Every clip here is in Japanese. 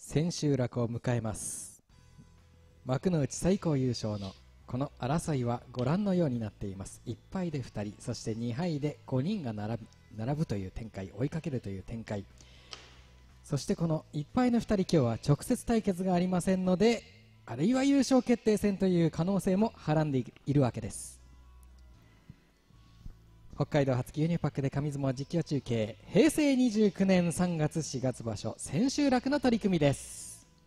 千秋楽を迎えます。幕内最高優勝のこの争いはご覧のようになっています。1敗で2人、そして2敗で5人が並ぶという展開、追いかけるという展開。そしてこの1敗の2人、今日は直接対決がありませんので、あるいは優勝決定戦という可能性もはらんでいるわけです。北海道初牛乳パックで上相撲実況中継、平成29年3月4月場所千秋楽の取り組みです。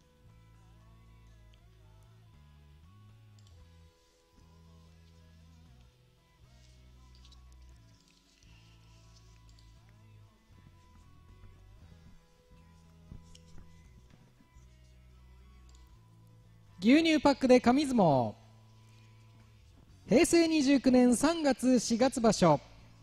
牛乳パックで上相撲、平成29年3月4月場所、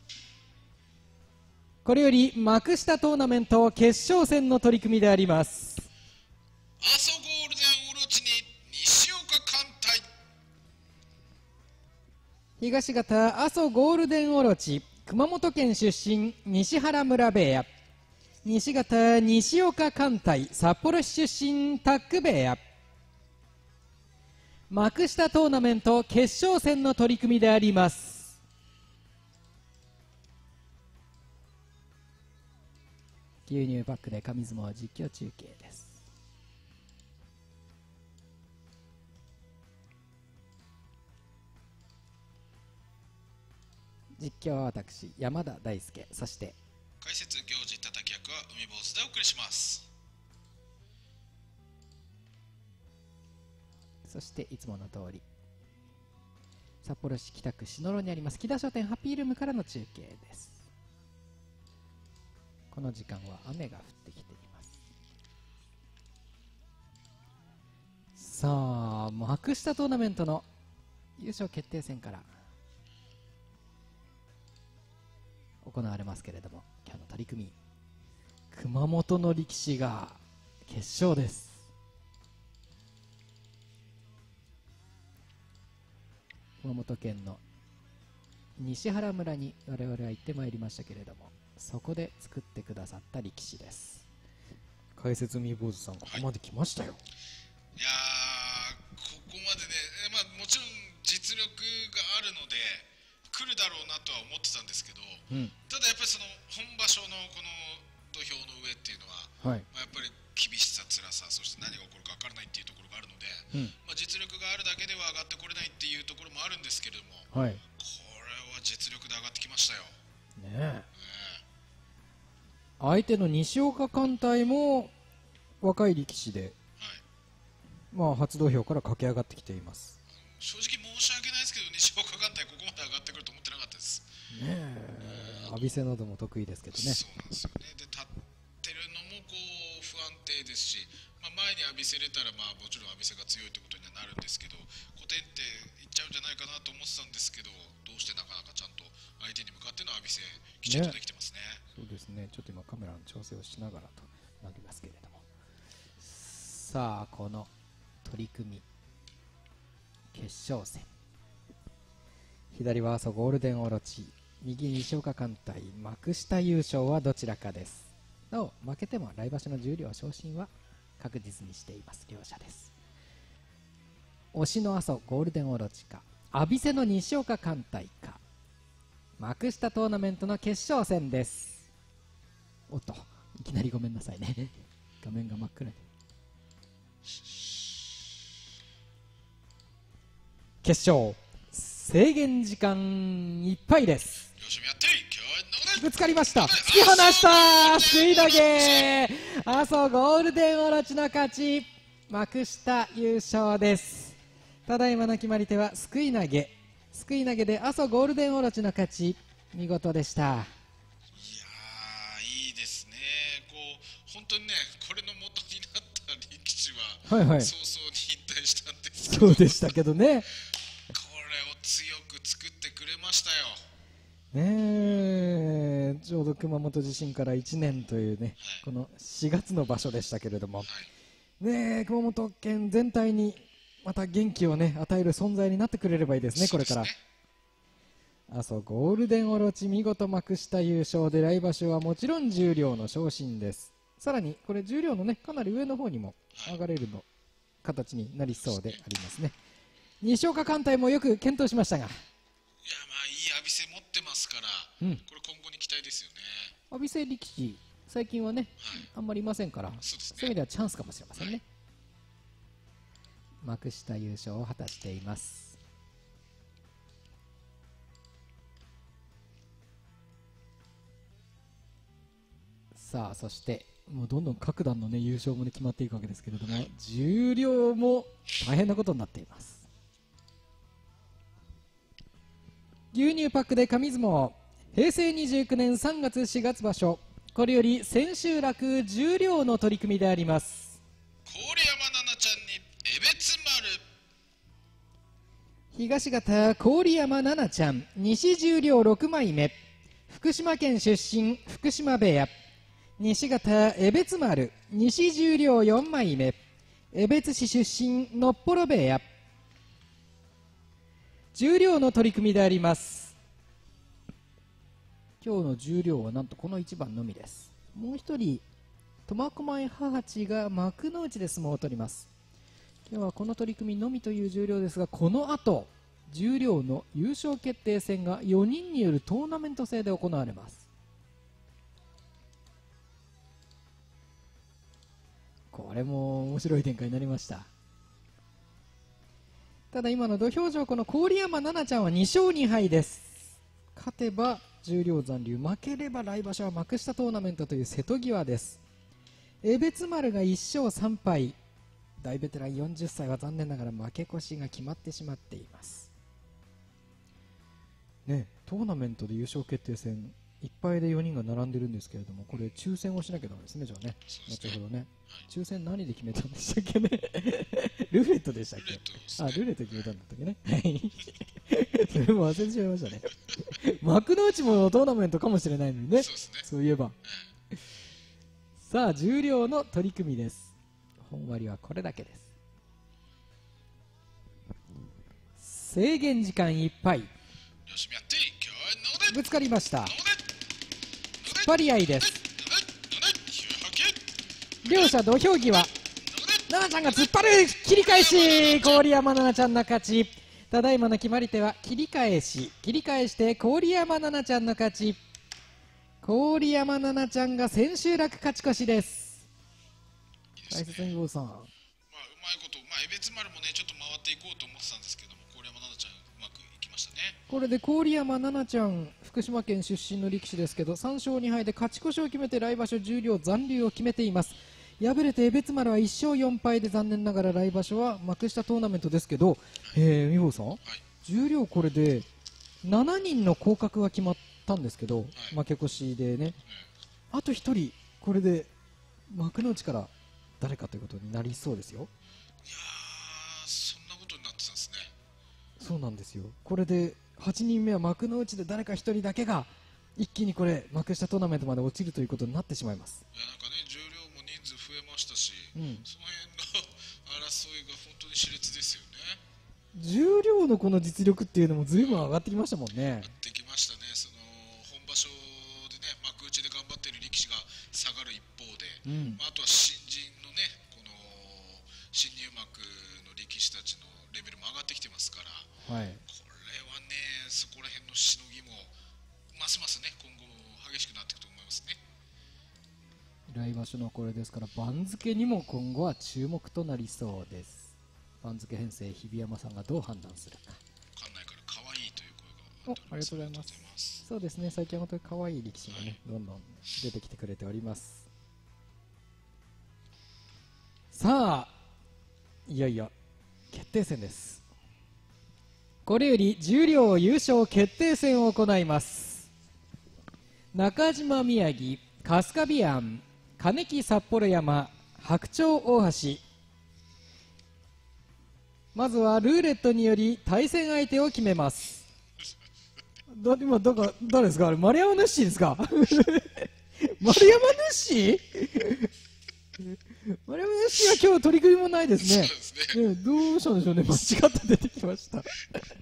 これより幕下トーナメント決勝戦の取り組みであります。 阿蘇ゴールデンオロチに西岡艦隊、 東方阿蘇ゴールデンオロチ、熊本県出身西原村部屋、西方西岡艦隊、札幌市出身タック部屋、幕下トーナメント決勝戦の取り組みであります。牛乳パックで上相撲実況中継です。実況は私山田大輔、そして解説行司叩き役は海坊主でお送りします。 そしていつもの通り札幌市北区篠路にあります木田商店ハッピールームからの中継です。この時間は雨が降ってきています。さあ、幕下トーナメントの優勝決定戦から行われますけれども、今日の取り組み、熊本の力士が決勝です。熊本県の西原村に我々は行ってまいりましたけれども、そこで作ってくださった力士です。解説海坊主さん、ここまで来ましたよ。 いやー、ここまでね、もちろん実力があるので来るだろうなとは思ってたんですけど、ただやっぱりその本場所のこの土俵の上っていうのは、やっぱり厳しさ、辛さ、そして何が起こるか分からないっていうところがあるので、実力があるだけでは上がってこれないっていうところもあるんですけれども、これは実力で上がってきましたよ。 相手の西岡艦隊も若い力士で、初土俵から駆け上がってきています。 正直申し訳ないですけど、西岡艦隊ここまで上がってくると思ってなかったです。 浴びせなども得意ですけどね。 そうなんですよね。で、立ってるのもこう不安定ですし、前に浴びせれたらもちろん浴びせが強いということにはなるんですけど、古典っていっちゃうんじゃないかなと思ってたんですけど、どうしてなかなかちゃんと相手に向かっての浴びせきちんとできてますね。 そうですね。ちょっと今カメラの調整をしながらとなりますけれども、さあこの取り組み決勝戦、左は阿蘇ゴールデンオロチ、右西岡艦隊、幕下優勝はどちらかです。なお負けても来場所の十両昇進は確実にしています両者です。推しの阿蘇ゴールデンオロチか、浴びせの西岡艦隊か、幕下トーナメントの決勝戦です。おっと、いきなりごめんなさいね画面が真っ暗に。決勝制限時間いっぱいです。ぶつかりました。突き放した。すくい投げ。阿蘇ゴールデンオロチの勝ち。幕下優勝です。ただいまの決まり手はすくい投げ。すくい投げで阿蘇ゴールデンオロチの勝ち。見事でした。いやー、いいですね。本当にね、これの元になった力士は、早々に引退したんですけど、 そうでしたけどね。 これを強く作ってくれましたよ。 ちょうど熊本地震から1年というね、この4月の場所でしたけれども、熊本県全体にまた元気をね与える存在になってくれればいいですね。これから阿蘇ゴールデンオロチ見事幕下優勝で、来場所はもちろん十両の昇進です。さらにこれ十両のねかなり上の方にも上がれるの形になりそうでありますね。西岡艦隊もよく検討しましたが、 いや、まあいい浴びせ持ってますから、これ今後に期待ですよね。 浴びせ力士最近はね、あんまりいませんから、 そうですね。 そういう意味ではチャンスかもしれませんね。幕下優勝を果たしています。さあ、そしてもうどんどん各段の、ね、優勝も、ね、決まっていくわけですけれども、重量も大変なことになっています。牛乳パックで紙相撲、平成29年3月4月場所、これより千秋楽重量の取り組みであります。 郡山奈々ちゃんに江別丸。 東方郡山奈々ちゃん、西重量6枚目、福島県出身、福島部屋。西方江別丸、西重量4枚目、江別市出身、のっぽろ部屋。重量の取り組みであります。今日の重量はなんとこの1番のみです。もう一人苫小牧母地が幕の内で相撲を取ります。今日はこの取り組みのみという重量ですが、この後重量の優勝決定戦が4人によるトーナメント制で行われます。これも面白い展開になりました。ただ今の土俵上、この郡山奈々ちゃんは2勝2敗です。勝てば重量残留、負ければ来場所は幕下トーナメントという瀬戸際です。江別丸が1勝3敗、大ベテラン40歳は残念ながら負け越しが決まってしまっていますね。トーナメントで優勝決定戦いっぱいで4人が並んでるんですけれども、これ抽選をしなきゃダメですね。じゃあね、後ほどね、抽選何で決めたんでしたっけねルーレットでしたっけ。あ、ルーレット決めたんだったっけねはいそれも忘れてしまいましたね幕の内もトーナメントかもしれないのにね、そういえばさあ、重量の取り組みです。本割はこれだけです。制限時間いっぱい。ぶつかりました。突っ張り合いです。両者土俵際、奈々ちゃんが突っ張る、切り返し、郡山奈々ちゃんの勝ち。ただいまの決まり手は切り返して郡山奈々ちゃんの勝ち。郡山奈々ちゃんが千秋楽勝ち越しです。大切に坊さん、うまいこと、江別丸もねちょっと回っていこうと思ってたんですけども、郡山奈々ちゃんうまくいきましたね。 これで郡山奈々ちゃん、福島県出身の力士ですけど、3勝2敗で勝ち越しを決めて来場所重量残留を決めています。敗れて江別丸は1勝4敗で残念ながら来場所は幕下トーナメントですけど、美穂さん、重量これで7人の降格が決まったんですけど、負け越しでね、あと1人これで幕内から誰かということになりそうですよ。いやー、そんなことになってたんですね。 そうなんですよ。これで8人目は幕の内で誰か1人だけが一気にこれ幕下トーナメントまで落ちるということになってしまいます。 いや、なんかね、重量も人数増えましたし、その辺の争いが本当に熾烈ですよね。 重量のこの実力っていうのも随分上がってきましたもんね。 上がってきましたね。その本場所でね、幕内で頑張っている力士が下がる一方で、あとは新人のね、この新入幕の力士たちのレベルも上がってきてますから、これはね、そこら辺のしのぎもますますね、今後激しくなっていくと思いますね。 来場所のこれですから、番付にも今後は注目となりそうです。番付編成、日比山さんがどう判断するか。 館内から可愛いという声がありがとうございます。そうですね、最近は本当に可愛い力士がね、どんどん出てきてくれております。さあ、いよいよ決定戦です。これより重量優勝決定戦を行います。中島宮城、春日美安、金木札幌山、白鳥大橋。まずはルーレットにより対戦相手を決めます。今誰ですか、あれ丸山ヌッシーですか丸山ヌッシー丸山ヌッシーは今日取り組みもないですね。どうしたんでしょうね、間違って出てきました1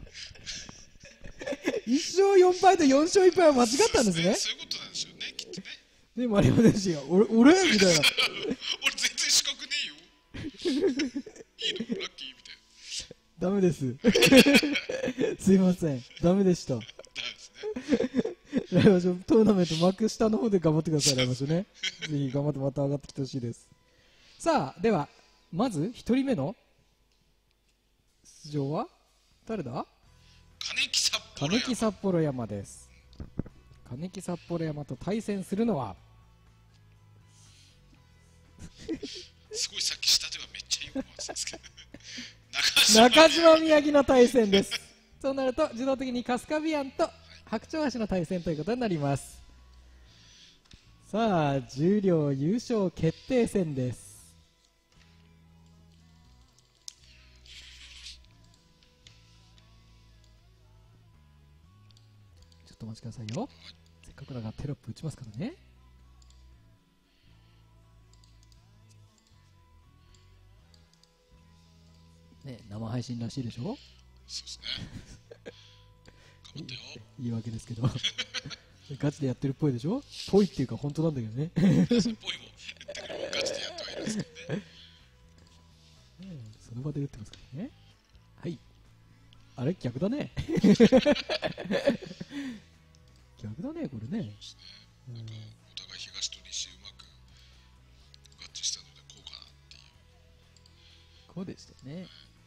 勝4敗と4勝1敗は間違ったんですね。 そういうことなんでしょうね、きっとね。 で丸山ヌッシーが俺みたいな俺全然資格ねえよいいのラッキーみたいダメです。すいません。ダメでした。 な。ダメですね。 来場所トーナメント幕下の方で頑張ってください。来場所ね。ぜひ頑張ってまた上がってきてほしいです。さあ、では、まず1人目の出場は誰だ？ 金木札幌金山。 木札幌山です。金木札幌山と対戦するのはすごいさっき下ではめっちゃいい思ってたんですけど中島宮城の対戦です。そうなると自動的にカスカビアンと白鳥橋の対戦ということになります。さあ、十両優勝決定戦です。ちょっとお待ちくださいよ。せっかくだからテロップ打ちますからね。ね、生配信らしいでしょ。 そうですね。頑張ってよ。 言い訳ですけどガチでやってるっぽいでしょ。ぽいっていうか本当なんだけどねそのぽいも言ってくれるガチでやってはいるんですけどね。 その場で打ってますからね。はい。あれ逆だね逆だねこれね。 そうですね。なんかお互い東と西うまく合致したのでこうかなっていう。 こうでしたよね。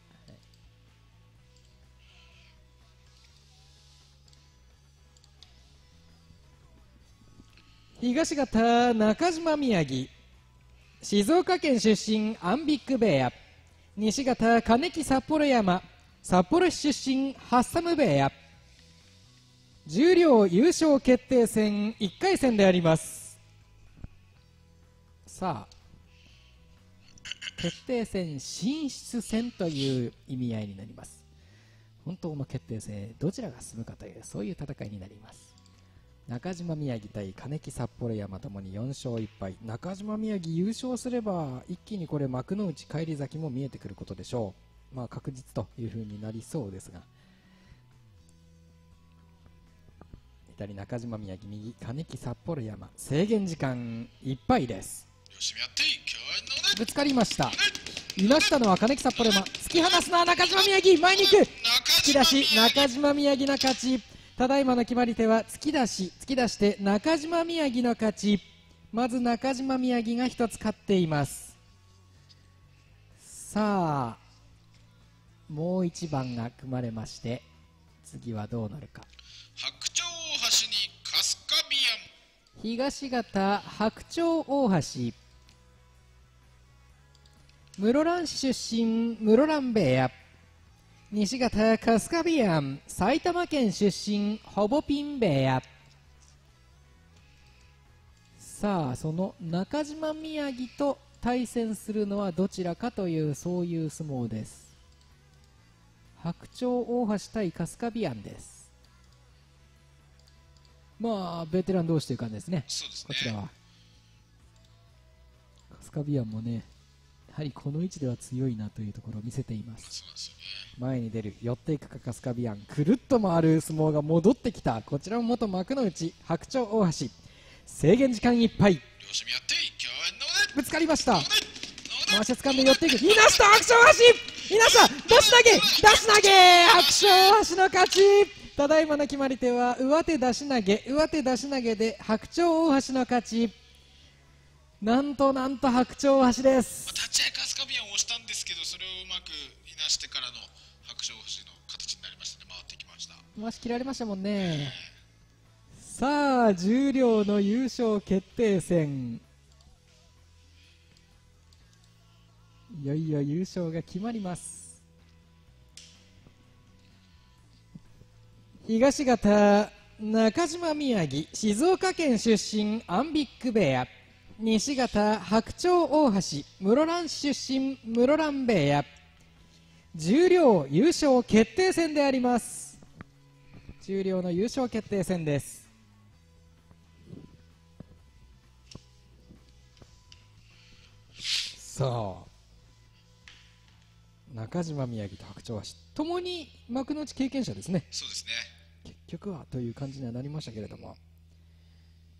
東方中島宮城、静岡県出身アンビックベア、西方金木札幌山、札幌市出身ハッサムベア、十両優勝決定戦1回戦であります。さあ、決定戦進出戦という意味合いになります。本当の決定戦、どちらが進むかという、そういう戦いになります。中島宮城対金木札幌山ともに4勝1敗。中島宮城優勝すれば一気にこれ幕の内返り咲きも見えてくることでしょう。まあ確実という風になりそうですが、左中島宮城、右金木札幌山、制限時間いっぱいです。 よしやっていい。今日のね。 ぶつかりました。いなしたのは金木札幌山。突き放すのは中島宮城、前に行く。突き出し中島宮城の勝ち。ただいまの決まり手は突き出して中島宮城の勝ち。まず中島宮城が一つ勝っています。さあ、もう一番が組まれまして、次はどうなるか。 白鳥大橋にカスカビアン。 東方白鳥大橋、室蘭市出身室蘭ベア、西方カスカビアン、埼玉県出身ホボピンベア。さあ、その中島宮城と対戦するのはどちらかという、そういう相撲です。白鳥大橋対カスカビアンです。まあベテラン同士という感じですね。 そうですね。 こちらはカスカビアンもね、やはりこの位置では強いなというところを見せています。 そうなんですよね。 前に出る、寄っていくかカスカビアン、くるっと回る相撲が戻ってきた。こちらも元幕の内白鳥大橋、制限時間いっぱい。 よしやっていい。今日のね。 ぶつかりました。 のね回し掴んで寄っていく、いなした白鳥橋、いなした出し投げ、出し投げ、白鳥橋の勝ち。ただいまの決まり手は上手出し投げ、上手出し投げで白鳥大橋の勝ち。なんと白鳥大橋です。 立ち合いカスカビアンを押したんですけど、それをうまくいなしてからの白鳥橋の形になりましたね。回ってきました。 回し切られましたもんね。さあ、十両の優勝決定戦、いよいよ優勝が決まります。東方中島宮城、静岡県出身アンビックベア、西方白鳥大橋、室蘭市出身室蘭ベア。十両優勝決定戦であります。十両の優勝決定戦です。さあ、中島宮城と白鳥橋ともに幕内経験者ですね。 そうですね。 結局はという感じにはなりましたけれども、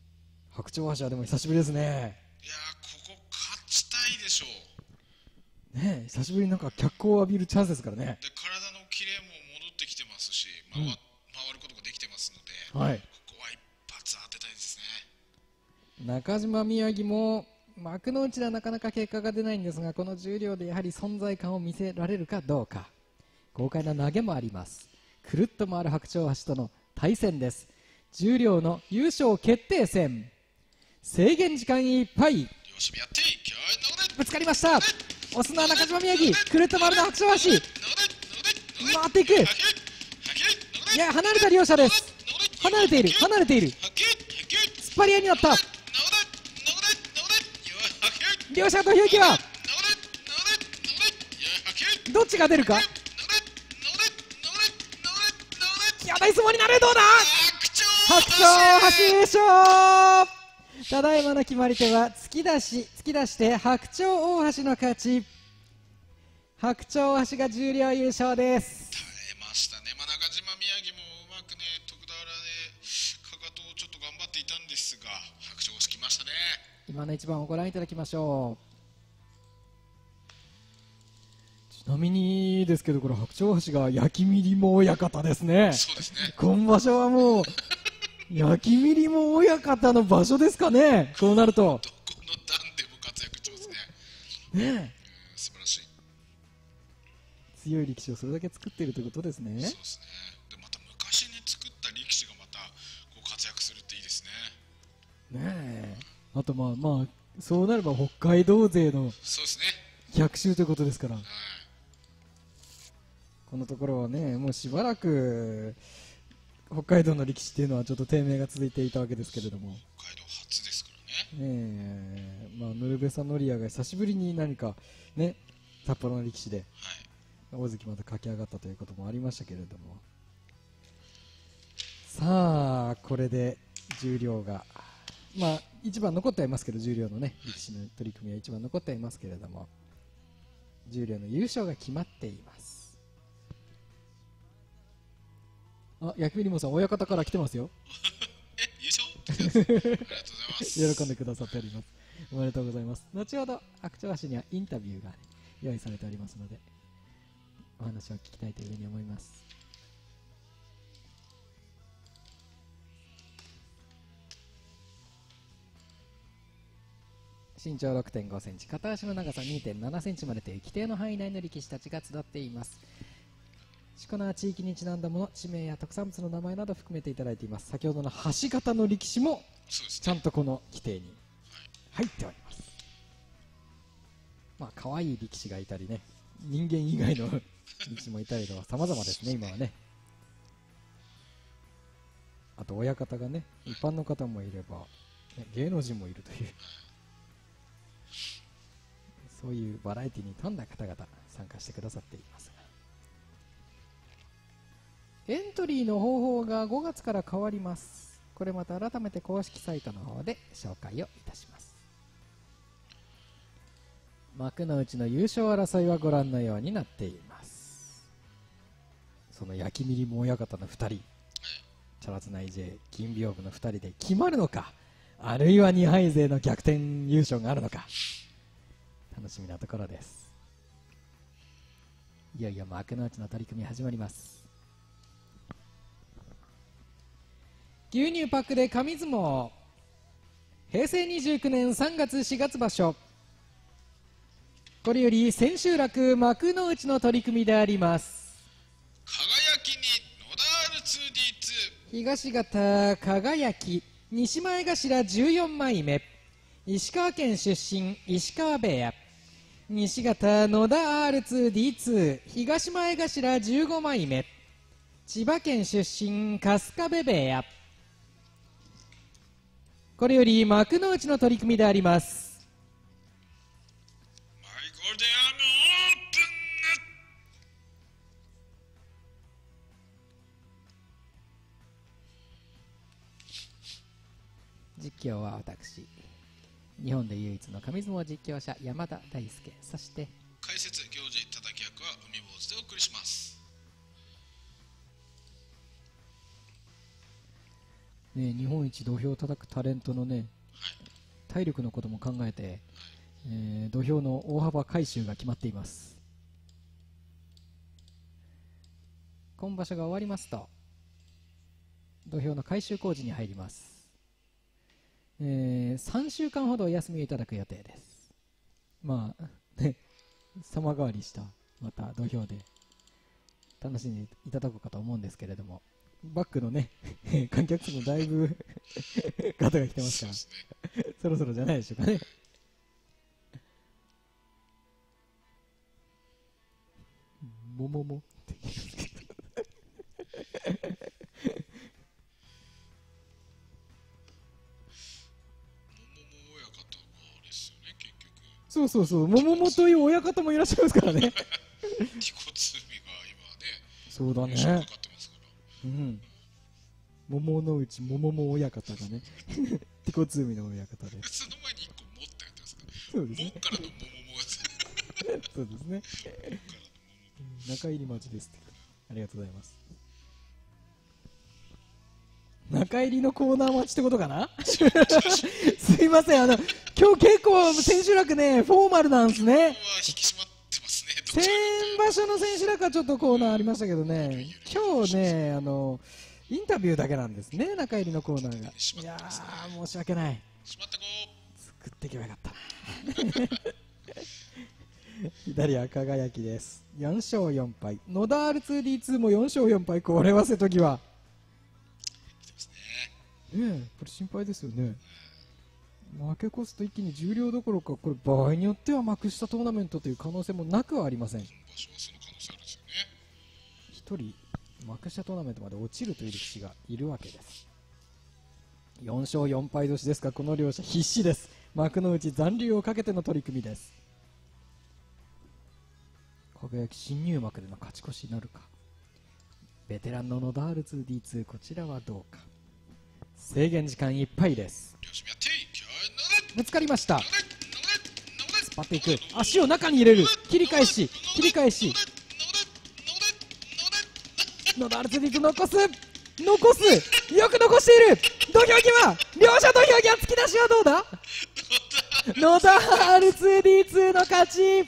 白鳥橋はでも久しぶりですね。 いやー、ここ勝ちたいでしょう。 ねえ、久しぶりになんか脚光を浴びるチャンスですからね。 で体のキレも戻ってきてますし、回ることができてますので、 はい、 ここは一発当てたいですね。 中島宮城も幕の内ではなかなか結果が出ないんですが、この重量でやはり存在感を見せられるかどうか。豪快な投げもあります。くるっと回る白鳥橋との対戦です。重量の優勝決定戦、制限時間いっぱい。ぶつかりました。押すのは中島宮城、くるっと回るの白鳥橋、回っていく。いや、離れた両者です。離れている、離れている。突っ張り合いになった。両者とひゅうきはどっちが出るか。いや、ナイス相撲になる。どうだ。白鳥橋優勝。ただいまの決まり手は突き出して白鳥大橋の勝ち。白鳥橋が重量優勝です。 耐えましたね。中島宮城もうまくね、徳田原でかかとをちょっと頑張っていたんですが、白鳥橋きましたね。 今の一番をご覧いただきましょう。ちなみにですけど、これ白鳥橋が焼きみりも親方ですね。 そうですね。 今場所はもう焼きみりも親方の場所ですかね。こうなるとどこの段でも活躍してますね。 ねえ、 素晴らしい。 強い力士をそれだけ作っているということですね。 そうですね。でまた昔に作った力士がまたこう活躍するっていいですね。 ねえ、あとまあそうなれば北海道勢のそうですね。 逆襲ということですから、 はい、 このところはね、もうしばらく北海道の力士っていうのはちょっと低迷が続いていたわけですけれども、 北海道初ですからね。 ノルベサノリアが久しぶりに何かね、札幌の力士ではい、 大関まで駆け上がったということもありましたけれども、さあこれで重量が一番残ってはいますけど、重量のね力士の取り組みは一番残ってはいますけれども、重量の優勝が決まっています。あ、焼きみりもさん親方から来てますよ。 優勝ありがとうございます。 喜んでくださっております。おめでとうございます。後ほど白鳥橋にはインタビューが、用意されておりますので、お話を聞きたいというふうに思います。身長 6.5 センチ、片足の長さ 2.7 センチまでという規定の範囲内の力士たちが集っています。しこ名は地域にちなんだもの、地名や特産物の名前など含めていただいています。先ほどの橋型の力士もちゃんとこの規定に入っております。可愛い力士がいたりね、人間以外の力士もいたりと様々ですね、今はね。あと親方がね、一般の方もいれば、ね、芸能人もいるというそういうバラエティに富んだ方々参加してくださっていますが、エントリーの方法が5月から変わります。これまた改めて公式サイトの方で紹介をいたします。幕の内の優勝争いはご覧のようになっています。その焼きみりも親方の2人、チャラツナイ J 金屏風の2人で決まるのか、あるいは2敗勢の逆転優勝があるのか、楽しみなところです。いよいよ幕の内の取り組み始まります。牛乳パックで紙相撲、平成29年3月4月場所、これより千秋楽幕の内の取り組みであります。 輝きに野田 R2D2、 東方輝き、西前頭14枚目、石川県出身石川部屋、西方野田 R2D2、 東前頭15枚目、千葉県出身春日部部屋、これより幕の内の取り組みであります。 マイゴールデンアームオープン。 実況は私、日本で唯一の紙相撲実況者山田大輔、そして解説行司叩き役は海坊主でお送りします。 ね、日本一土俵を叩くタレントのね、体力のことも考えて土俵の大幅改修が決まっています。今場所が終わりますと土俵の改修工事に入ります。3週間ほどお休みをいただく予定です。まあね、様変わりしたまた土俵で楽しんでいただこうかと思うんですけれども、バックのね観客数もだいぶ方が来てますからそろそろじゃないでしょうかね。もももって言うんですけどそうそうそう、もももという親方もいらっしゃいますからね。 気骨海が今ね、 そうだね。 かかってますから。 うん。桃の内桃も親方がね、気骨海の親方です。 その前に一個持ってやってますから。 そうですね。 もからの桃もそうですね。中入り町ですって。ありがとうございます。中入りのコーナー待ちってことかなすいません、今日結構千秋楽ねフォーマルなんですね。 引き締まってますね。 先場所の千秋楽はちょっとコーナーありましたけどね、今日ねインタビューだけなんですね、中入りのコーナーが。いやー申し訳ない、作ってけばよかったな左は輝きです。4勝4敗、野田 R2D2 も4勝4敗、これは瀬戸際これ心配ですよね。負け越すと一気に重量どころか、これ場合によっては幕下トーナメントという可能性もなくはありません。一人幕下トーナメントまで落ちるという力士がいるわけです。4勝4敗同士ですが、この両者必死です。幕の内残留をかけての取り組みです。輝き新入幕での勝ち越しなるか。ベテランの野田 R2D2、 こちらはどうか。制限時間いっぱいです。ぶつかりました。突っ張っていく、足を中に入れる、切り返し野田 R2D2 残す、よく残している。土俵際、両者土俵際、突き出しはどうだ野田 R2D2 の勝ち。これで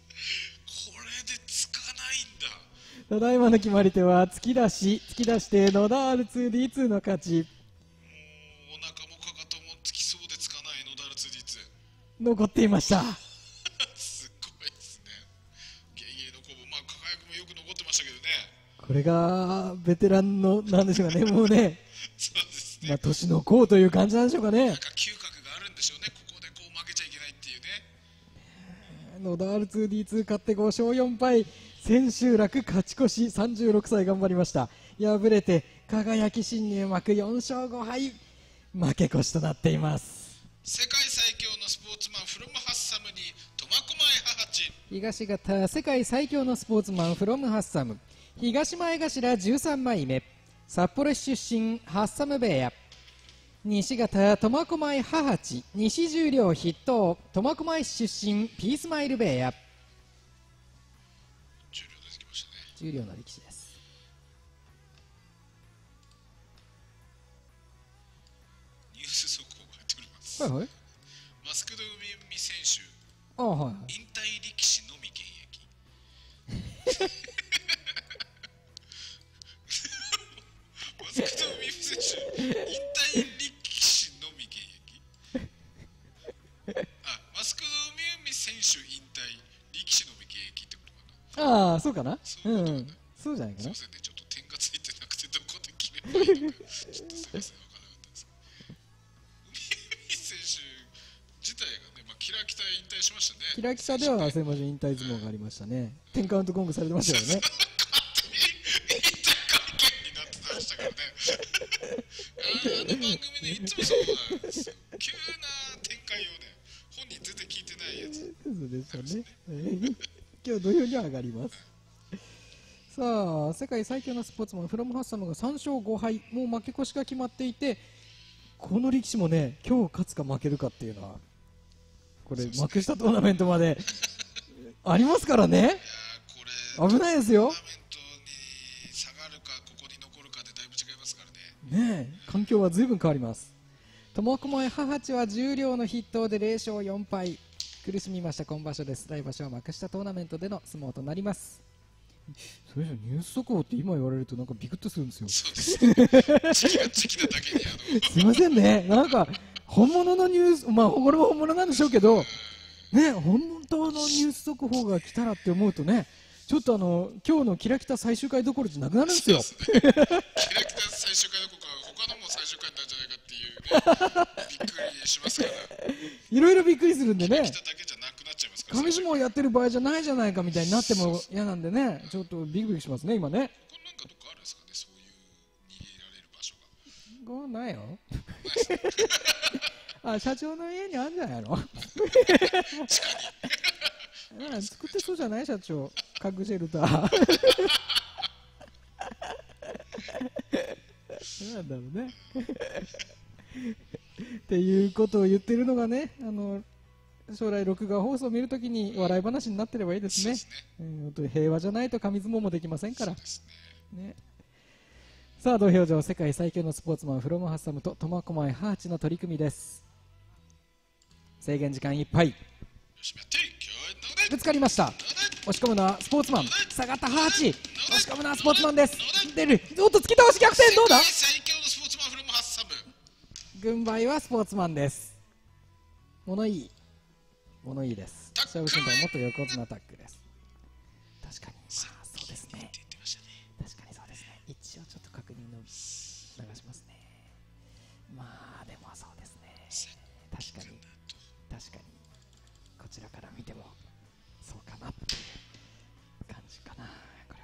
つかないんだ。 ただいまの決まり手は突き出して野田 R2D2 の勝ち。 お腹もかかともつきそうでつかない野田 R2D2 残っていましたすごいですね。ゲゲの攻防、まあ輝くもよく残ってましたけどね。 これがベテランのなんでしょうかね、もうねそうですね、 まあ年の功という感じなんでしょうかね。 なんか嗅覚があるんでしょうね、ここでこう負けちゃいけないっていうね。 野田 R2D2 勝って5勝4敗、千秋楽勝ち越し、36歳頑張りました。敗れて輝き新入幕4勝5敗、負け越しとなっています。 世界最強のスポーツマンフロムハッサムに苫小牧母地。 東方世界最強のスポーツマンフロムハッサム、東前頭13枚目、札幌市出身ハッサム部屋。西方苫小牧母地、西十両筆頭苫小牧市出身ピースマイル部屋。 重量出てきましたね。 重量の力士です。 ニュース速報が入っております。 はいはい。 マスクド海海選手、 はいはい、 引退力士のみ現役マスクド海海選手、引退力士のみ現役マスクド海海選手引退力士のみ現役ってことかな。 ああ、そうかな。 そういうことかな。 そうじゃないかな。 すいませんね、ちょっと点がついてなくてどこで決めばいいのかちょっとすいません、分からなかったです。海選手自体がね、まあ、キラキタ引退しましたね。 キラキタでは先場所引退相撲がありましたね。10カウントゴングされてましたよね。 勝手に引退会見になってましたからねあの番組でいつもそうなんですよ。急な展開をね、本人全然聞いてないやつ。 そうですよね今日土俵には上がります。さあ、世界最強のスポーツマンフロムハッサムが3勝5敗、もう負け越しが決まっていて、この力士もね、今日勝つか負けるかっていうのはこれ幕下トーナメントまでありますからね。 いやこれ危ないですよ。 トーナメントに下がるかここに残るかでだいぶ違いますからね。 ねえ、環境は随分変わります。苫小牧母地は重量の筆頭で0勝4敗、 苦しみました今場所です。来場所は幕下トーナメントでの相撲となります。それじゃニュース速報って今言われるとなんかビクッとするんですよ。 そうですね。時期なだけにすいませんね、なんか本物のニュース、まあこれも本物なんでしょうけどね、本当のニュース速報が来たらって思うとね、ちょっと今日のキラキタ最終回どころじゃなくなるんですよ。 キラキタ最終回どころか他のも最終回なんじゃないかっていうね、びっくりしますから。 いろいろびっくりするんでね、 キラキタだけじゃなくなっちゃいますから。 紙相撲やってる場合じゃないじゃないかみたいになっても嫌なんでね、ちょっとビクビクしますね今ね。 これなんかどっかあるんですかね、そういう逃げられる場所が。 こうないよ。あ、社長の家にあるんじゃないの。作ってそうじゃない社長、核シェルター。なんだろうね。っていうことを言ってるのがね、将来録画放送を見るときに笑い話になってればいいですね。本当に平和じゃないと紙相撲もできませんから。ね。さあ土俵上、世界最強のスポーツマンフロムハッサムと苫小牧ハーチの取り組みです。制限時間いっぱい。ぶつかりました。押し込むのはスポーツマン。下がったハーチ。押し込むのはスポーツマンです。出る。おっと突き倒し逆転、どうだ。 最強のスポーツマンフロムハッサム。 軍配はスポーツマンです。物いい。物いいです。勝負審判もっと横綱タックです。確かに、まあそうですね。確かにそうですね。一応ちょっと確認の流しますね。まあでもそうですね。確かにこちらから見てもそうかなっていう感じかな。これ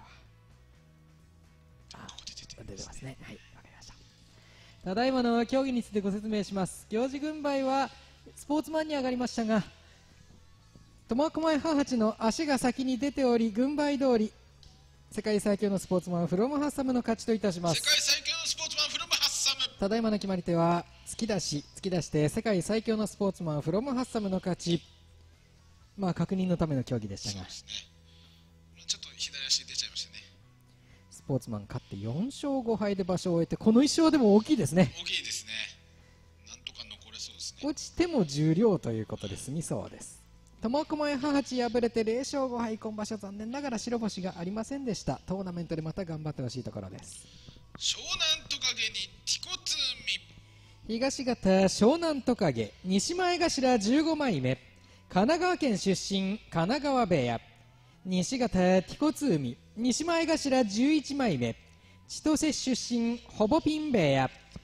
は出てますね。はい、わかりました。ただいまの競技についてご説明します。行司軍配はスポーツマンに上がりましたが、苫小牧ハーチの足が先に出ており、軍配通り世界最強のスポーツマンフロムハッサムの勝ちといたします。 世界最強のスポーツマンフロムハッサム。 ただいまの決まり手は突き出して世界最強のスポーツマンフロムハッサムの勝ち。まあ確認のための競技でしたが、 ちょっと左足出ちゃいましたね。 スポーツマン勝って4勝5敗で場所を終えて、この1勝でも大きいですね。 大きいですね。なんとか残れそうですね。 落ちても重量ということで済みそうです。苫小牧ハーチ敗れて0勝5敗、今場所残念ながら白星がありませんでした。トーナメントでまた頑張ってほしいところです。 湘南トカゲにティコツミ。 東方湘南トカゲ西前頭15枚目、神奈川県出身神奈川部屋。西方ティコツ海西前頭11枚目、千歳出身ほぼピン部屋。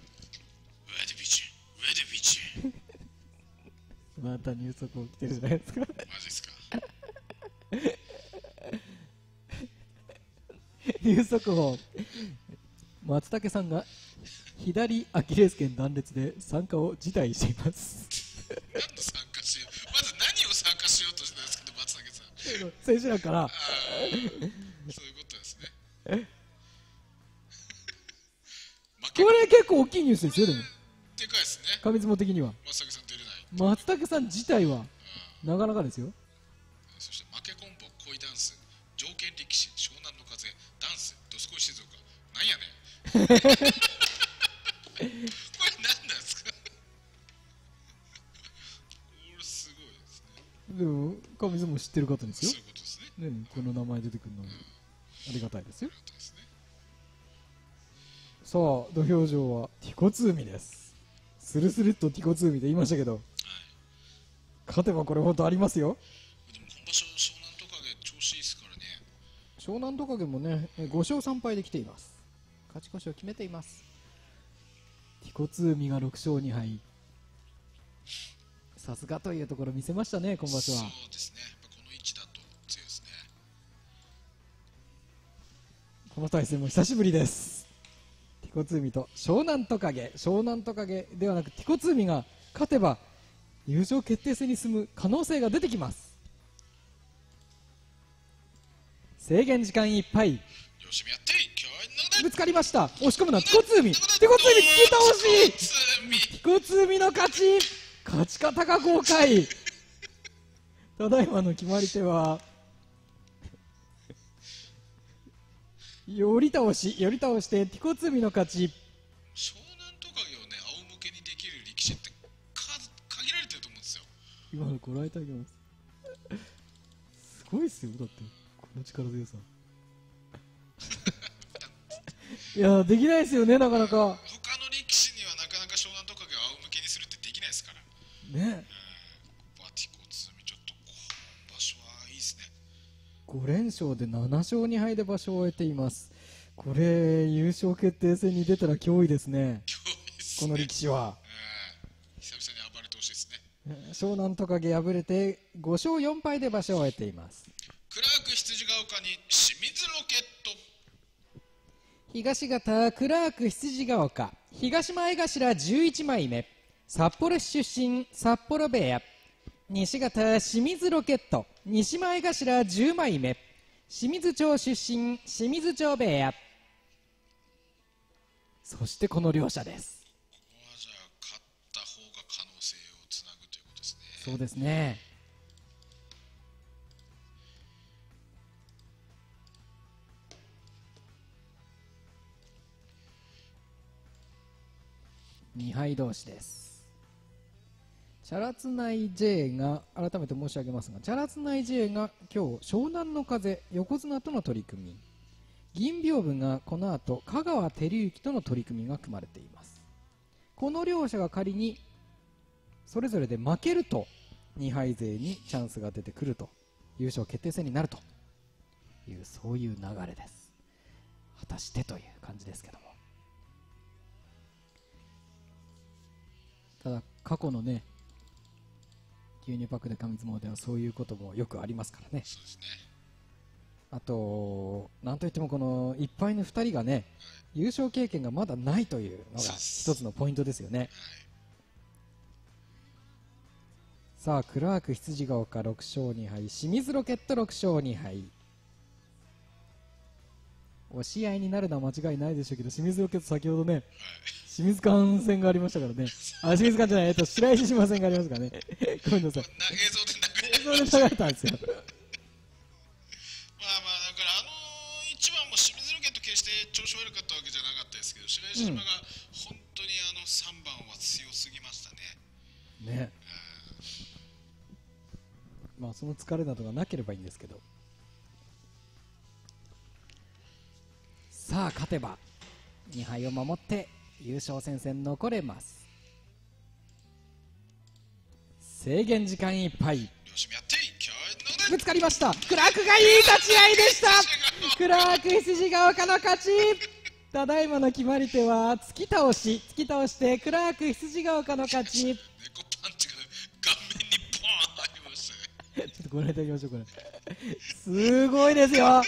また入足起きてるじゃないですか。 マジですか。 入足法、松竹さんが左アキレス腱断裂で参加を辞退しています。 何の参加しよう、まず何を参加しようとしてたんですけど、松竹さん。 選手だからそういうことですね。 これ結構大きいニュースですよ。でもでかいですね。 上相撲的には松竹さん出れない。 松竹さん自体はなかなかですよ。 そして負けコンボ恋ダンス条件力士湘南の風ダンスどすこい静岡、なんやねん。これ何なんですか。これすごいですね。 でも上相撲知ってる方ですよ。 そういうことですね。 ね、この名前出てくるのありがたいですよ。さあ土俵上はティコツ海です。スルスルっとティコツ海で言いましたけど、勝てばこれ本当ありますよ。 でも今場所湘南トカゲ調子いいですからね。 湘南トカゲもね5勝3敗で来ています。勝ち越しを決めています。ティコツ海が6勝2敗、さすがというところ見せましたね今場所は。 そうですね、この位置だと強いですね。 この対戦も久しぶりです。ティコツ海と湘南トカゲ、湘南トカゲではなくティコツ海が勝てば優勝決定戦に進む可能性が出てきます。制限時間いっぱい。ぶつかりました。押し込むのはティコツ海。ティコツ海突き倒し、ティコツ海の勝ち。勝ち方が豪快。ただいまの決まり手は寄り倒してティコツ海の勝ち。 湘南トカゲをね仰向けにできる力士って限られてると思うんですよ。 今のご覧いただきます。 ごいっすよ、だってこの力強さいやできないですよね、なかなか他の力士にはなかなか湘南トカゲを仰向けにするってできないですからね。 バティコツミちょっと場所はいいですね。 5連勝で7勝2敗で場所を終えています。これ優勝決定戦に出たら脅威ですね、 脅威ですこね。 の力士は。 久々に暴れてほしいですね。 湘南トカゲ敗れて5勝4敗で場所を終えています。 クラーク羊ヶ丘に清水ロケット。 東方クラーク羊ヶ丘東前頭11枚目、札幌市出身札幌部屋。西方清水ロケット西前頭10枚目、清水町出身清水町部屋。そしてこの両者です。 ここはじゃあ勝った方が可能性をつなぐということですね。 そうですね。2敗同士です。チャラツナイ J が改めて申し上げますが、チャラツナイ J が今日湘南の風横綱との取り組み、銀屏風がこの後香川照之との取り組みが組まれています。この両者が仮にそれぞれで負けると2敗勢にチャンスが出てくると、優勝決定戦になるという、そういう流れです。果たしてという感じですけども、ただ過去のね牛乳パックで紙相撲ではそういうこともよくありますからね。 そうですね。 あとなんといってもこの1敗の2人がね、優勝経験がまだないというのが一つのポイントですよね。さあクラーク羊ヶ丘6勝2敗、清水ロケット6勝2敗。押し合いになるのは間違いないでしょうけど、清水ロケット先ほどね、清水館戦がありましたからね。清水館じゃない、白石島戦がありますからねごめんなさい、 映像で流れれたんですよまあだから一番も清水ロケット決して調子悪かったわけじゃなかったですけど、白石島が本当に3番は強すぎましたね。 ね。まあその疲れなどがなければいいんですけど、さあ勝てば2敗を守って優勝戦線残れます。制限時間いっぱい、ぶつかりました。クラークがいい立ち合いでした。クラーク羊ヶ丘の勝ち。ただいまの決まり手は突き倒してクラーク羊ヶ丘の勝ち。 猫パンチが顔面にボーン入りましたね。 ちょっとご覧いただきましょう。これすごいですよ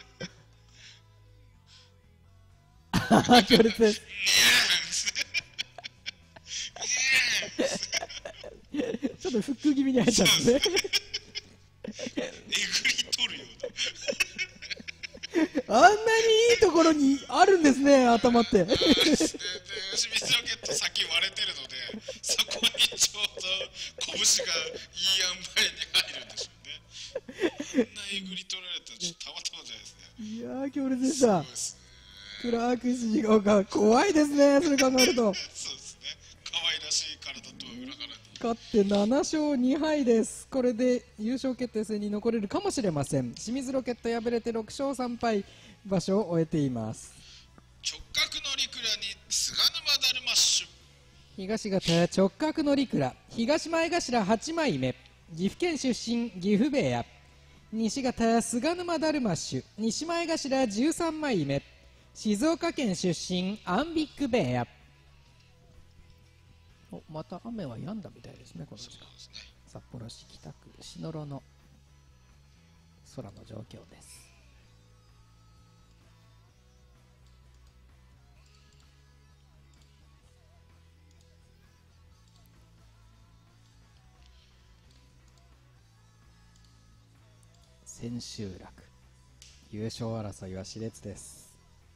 強烈です。ちょっとフック気味に入ったんですねえぐり取るようなあんなにいいところにあるんですね、頭って。 で清水ロケット先割れてるので、そこにちょうど拳がいい塩梅に入るんでしょうね。こんなえぐり取られたらちょっとたまたまじゃないですね。 いやー強烈でした。 そうですね。 クラーク羊ヶ丘怖いですね、それ考えると。 そうですね。可愛らしい体とは裏腹に勝って7勝2敗です。これで優勝決定戦に残れるかもしれません。清水ロケット敗れて6勝3敗、場所を終えています。 直角のリクラに菅沼ダルマッシュ。 東方直角のリクラ東前頭8枚目、岐阜県出身岐阜部屋。西方菅沼ダルマッシュ西前頭13枚目、静岡県出身アンビック部屋。また雨は止んだみたいですね、この時間。札幌市北区篠路の空の状況です。千秋楽優勝争いは熾烈です。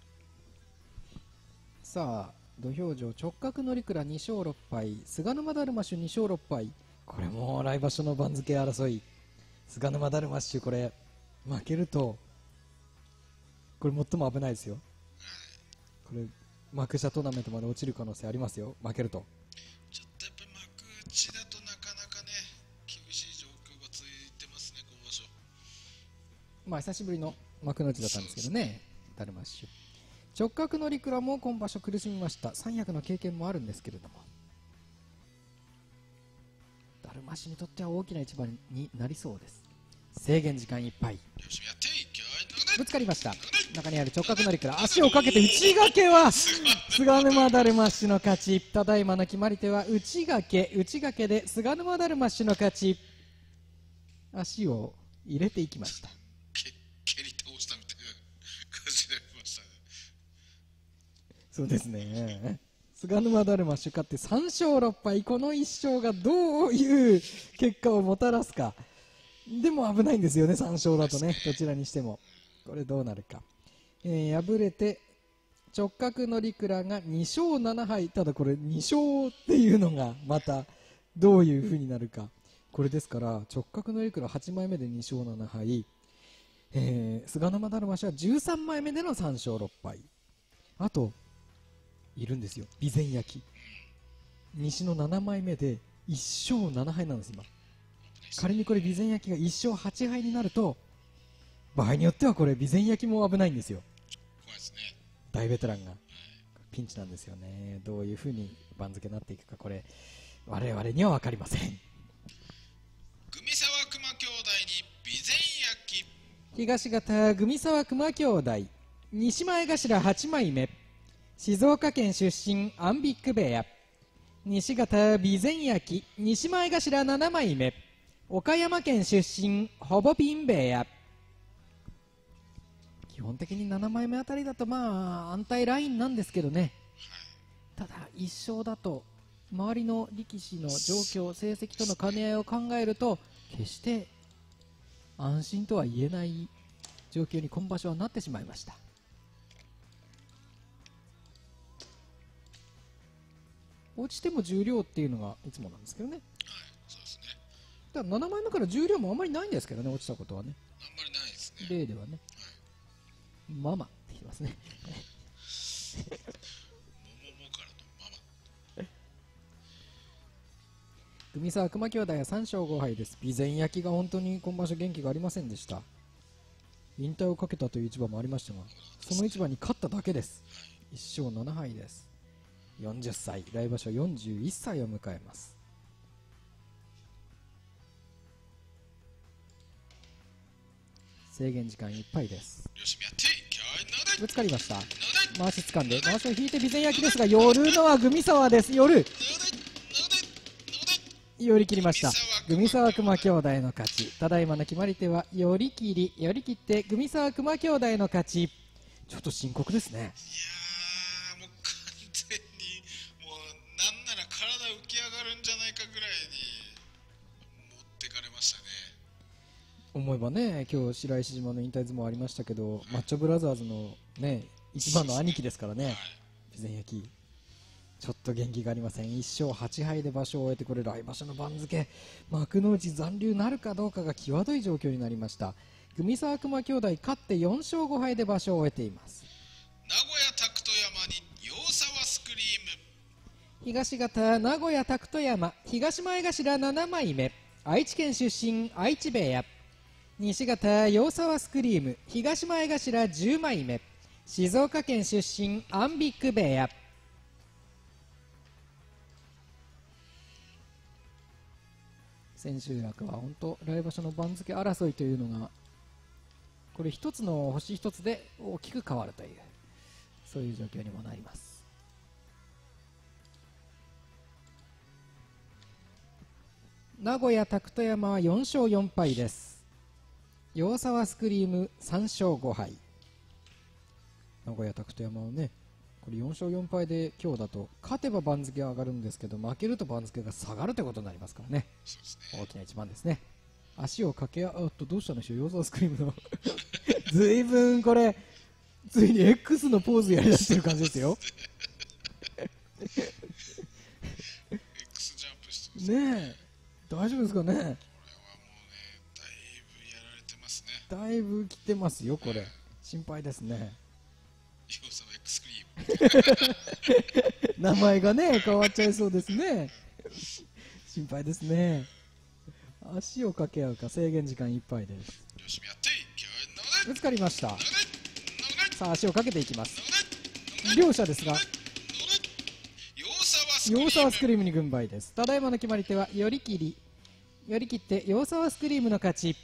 さあ土俵上直角乗鞍2勝6敗、菅沼ダルマッシュ2勝6敗。これも来場所の番付争い、菅沼ダルマッシュこれ負けるとこれ最も危ないですよ。これ幕下トーナメントまで落ちる可能性ありますよ、負けると。 ちょっとやっぱり幕内だとなかなかね厳しい状況が続いてますね、今場所。 まあ久しぶりの幕内だったんですけどね、ダルマッシュ。直角のリクラも今場所苦しみました。三役の経験もあるんですけれども、ダルマッシュにとっては大きな一番になりそうです。制限時間いっぱい。ぶつかりました。中にある直角のリクラ、足をかけて内掛けは菅沼ダルマッシュの勝ち。ただいまの決まり手は内掛けで菅沼ダルマッシュの勝ち。足を入れていきました。 蹴り倒したみたいな感じになりましたね。 そうですね。菅沼ダルマッシュ勝って3勝6敗。この1勝がどういう結果をもたらすか。でも危ないんですよね、3勝だとね、どちらにしても。これどうなるか。敗れて直角のリクラが2勝7敗。ただこれ2勝っていうのがまたどういう風になるか。これですから直角のリクラ8枚目で2勝7敗、菅沼ダルマッシュは13枚目での3勝6敗。あといるんですよ、備前焼西の7枚目で1勝7敗なんです。今仮にこれ備前焼が1勝8敗になると、場合によってはこれ備前焼も危ないんですよ。 怖いですね。 大ベテランがピンチなんですよね。どういう風に番付になっていくか、これ我々には分かりません。 組沢熊兄弟に備前焼。 東方組沢熊兄弟、西前頭8枚目、静岡県出身アンビック部屋。西方備前焼、西前頭7枚目、岡山県出身ほぼピン部屋。基本的に7枚目あたりだとまあ安泰ラインなんですけどね。ただ1勝だと周りの力士の状況成績との兼ね合いを考えると決して安心とは言えない状況に今場所はなってしまいました。落ちても重量っていうのがいつもなんですけどね。 はい、そうですね。 だから7枚目から重量もあんまりないんですけどね、落ちたことはね。 あんまりないですね。 例ではね、ママって言ってますね。 桃からのママ。 組沢熊兄弟は3勝5敗です。備前焼が本当に今場所元気がありませんでした。引退をかけたという一番もありましたが、その一番に勝っただけです。1勝7敗です。40歳、来場所41歳を迎えます。制限時間いっぱいです。ぶつかりました。回し掴んで回しを引いて備前焼ですが、寄るのは組沢です。寄り切りました。組沢熊兄弟の勝ち。ただいまの決まり手は寄り切って組沢熊兄弟の勝ち。ちょっと深刻ですね。 いやー、もう完全にもうなんなら体浮き上がるんじゃないかぐらいに持ってかれましたね。 思えばね、今日白石島の引退相撲ありましたけど、マッチョブラザーズのね一番の兄貴ですからね、備前焼ちょっと元気がありません。1勝8敗で場所を終えて、これ来場所の番付幕内残留なるかどうかが際どい状況になりました。組沢熊兄弟勝って4勝5敗で場所を終えています。 名古屋拓人山に洋沢スクリーム。 東方名古屋拓人山、東前頭7枚目、愛知県出身愛知部屋。西方洋沢スクリーム、東前頭10枚目、静岡県出身アンビック部屋。千秋楽は本当来場所の番付争いというのがこれ一つの星一つで大きく変わるという、そういう状況にもなります。名古屋拓人山は4勝4敗です。洋沢スクリーム3勝5敗。名古屋拓人山はね、これ4勝4敗で今日だと勝てば番付が上がるんですけど、負けると番付が下がるということになりますからね。 そうですね。 大きな一番ですね。足を掛け合うとどうしたんでしょう、洋沢スクリームのずいぶんこれついに X のポーズやりだしてる感じですよ。 X ジャンプしてますねえ、大丈夫ですかね。 これはもうね、だいぶやられてますね。 だいぶ来てますよ、これ心配ですね。 洋沢 X クリーム名前がね変わっちゃいそうですね。心配ですね。足を掛け合うか。制限時間いっぱいです。 よしやっていけなぶつかりました。さあ足をかけていきます。両者ですが洋沢スクリームに軍配です。ただいまの決まり手は寄り切って洋沢スクリームの勝ち。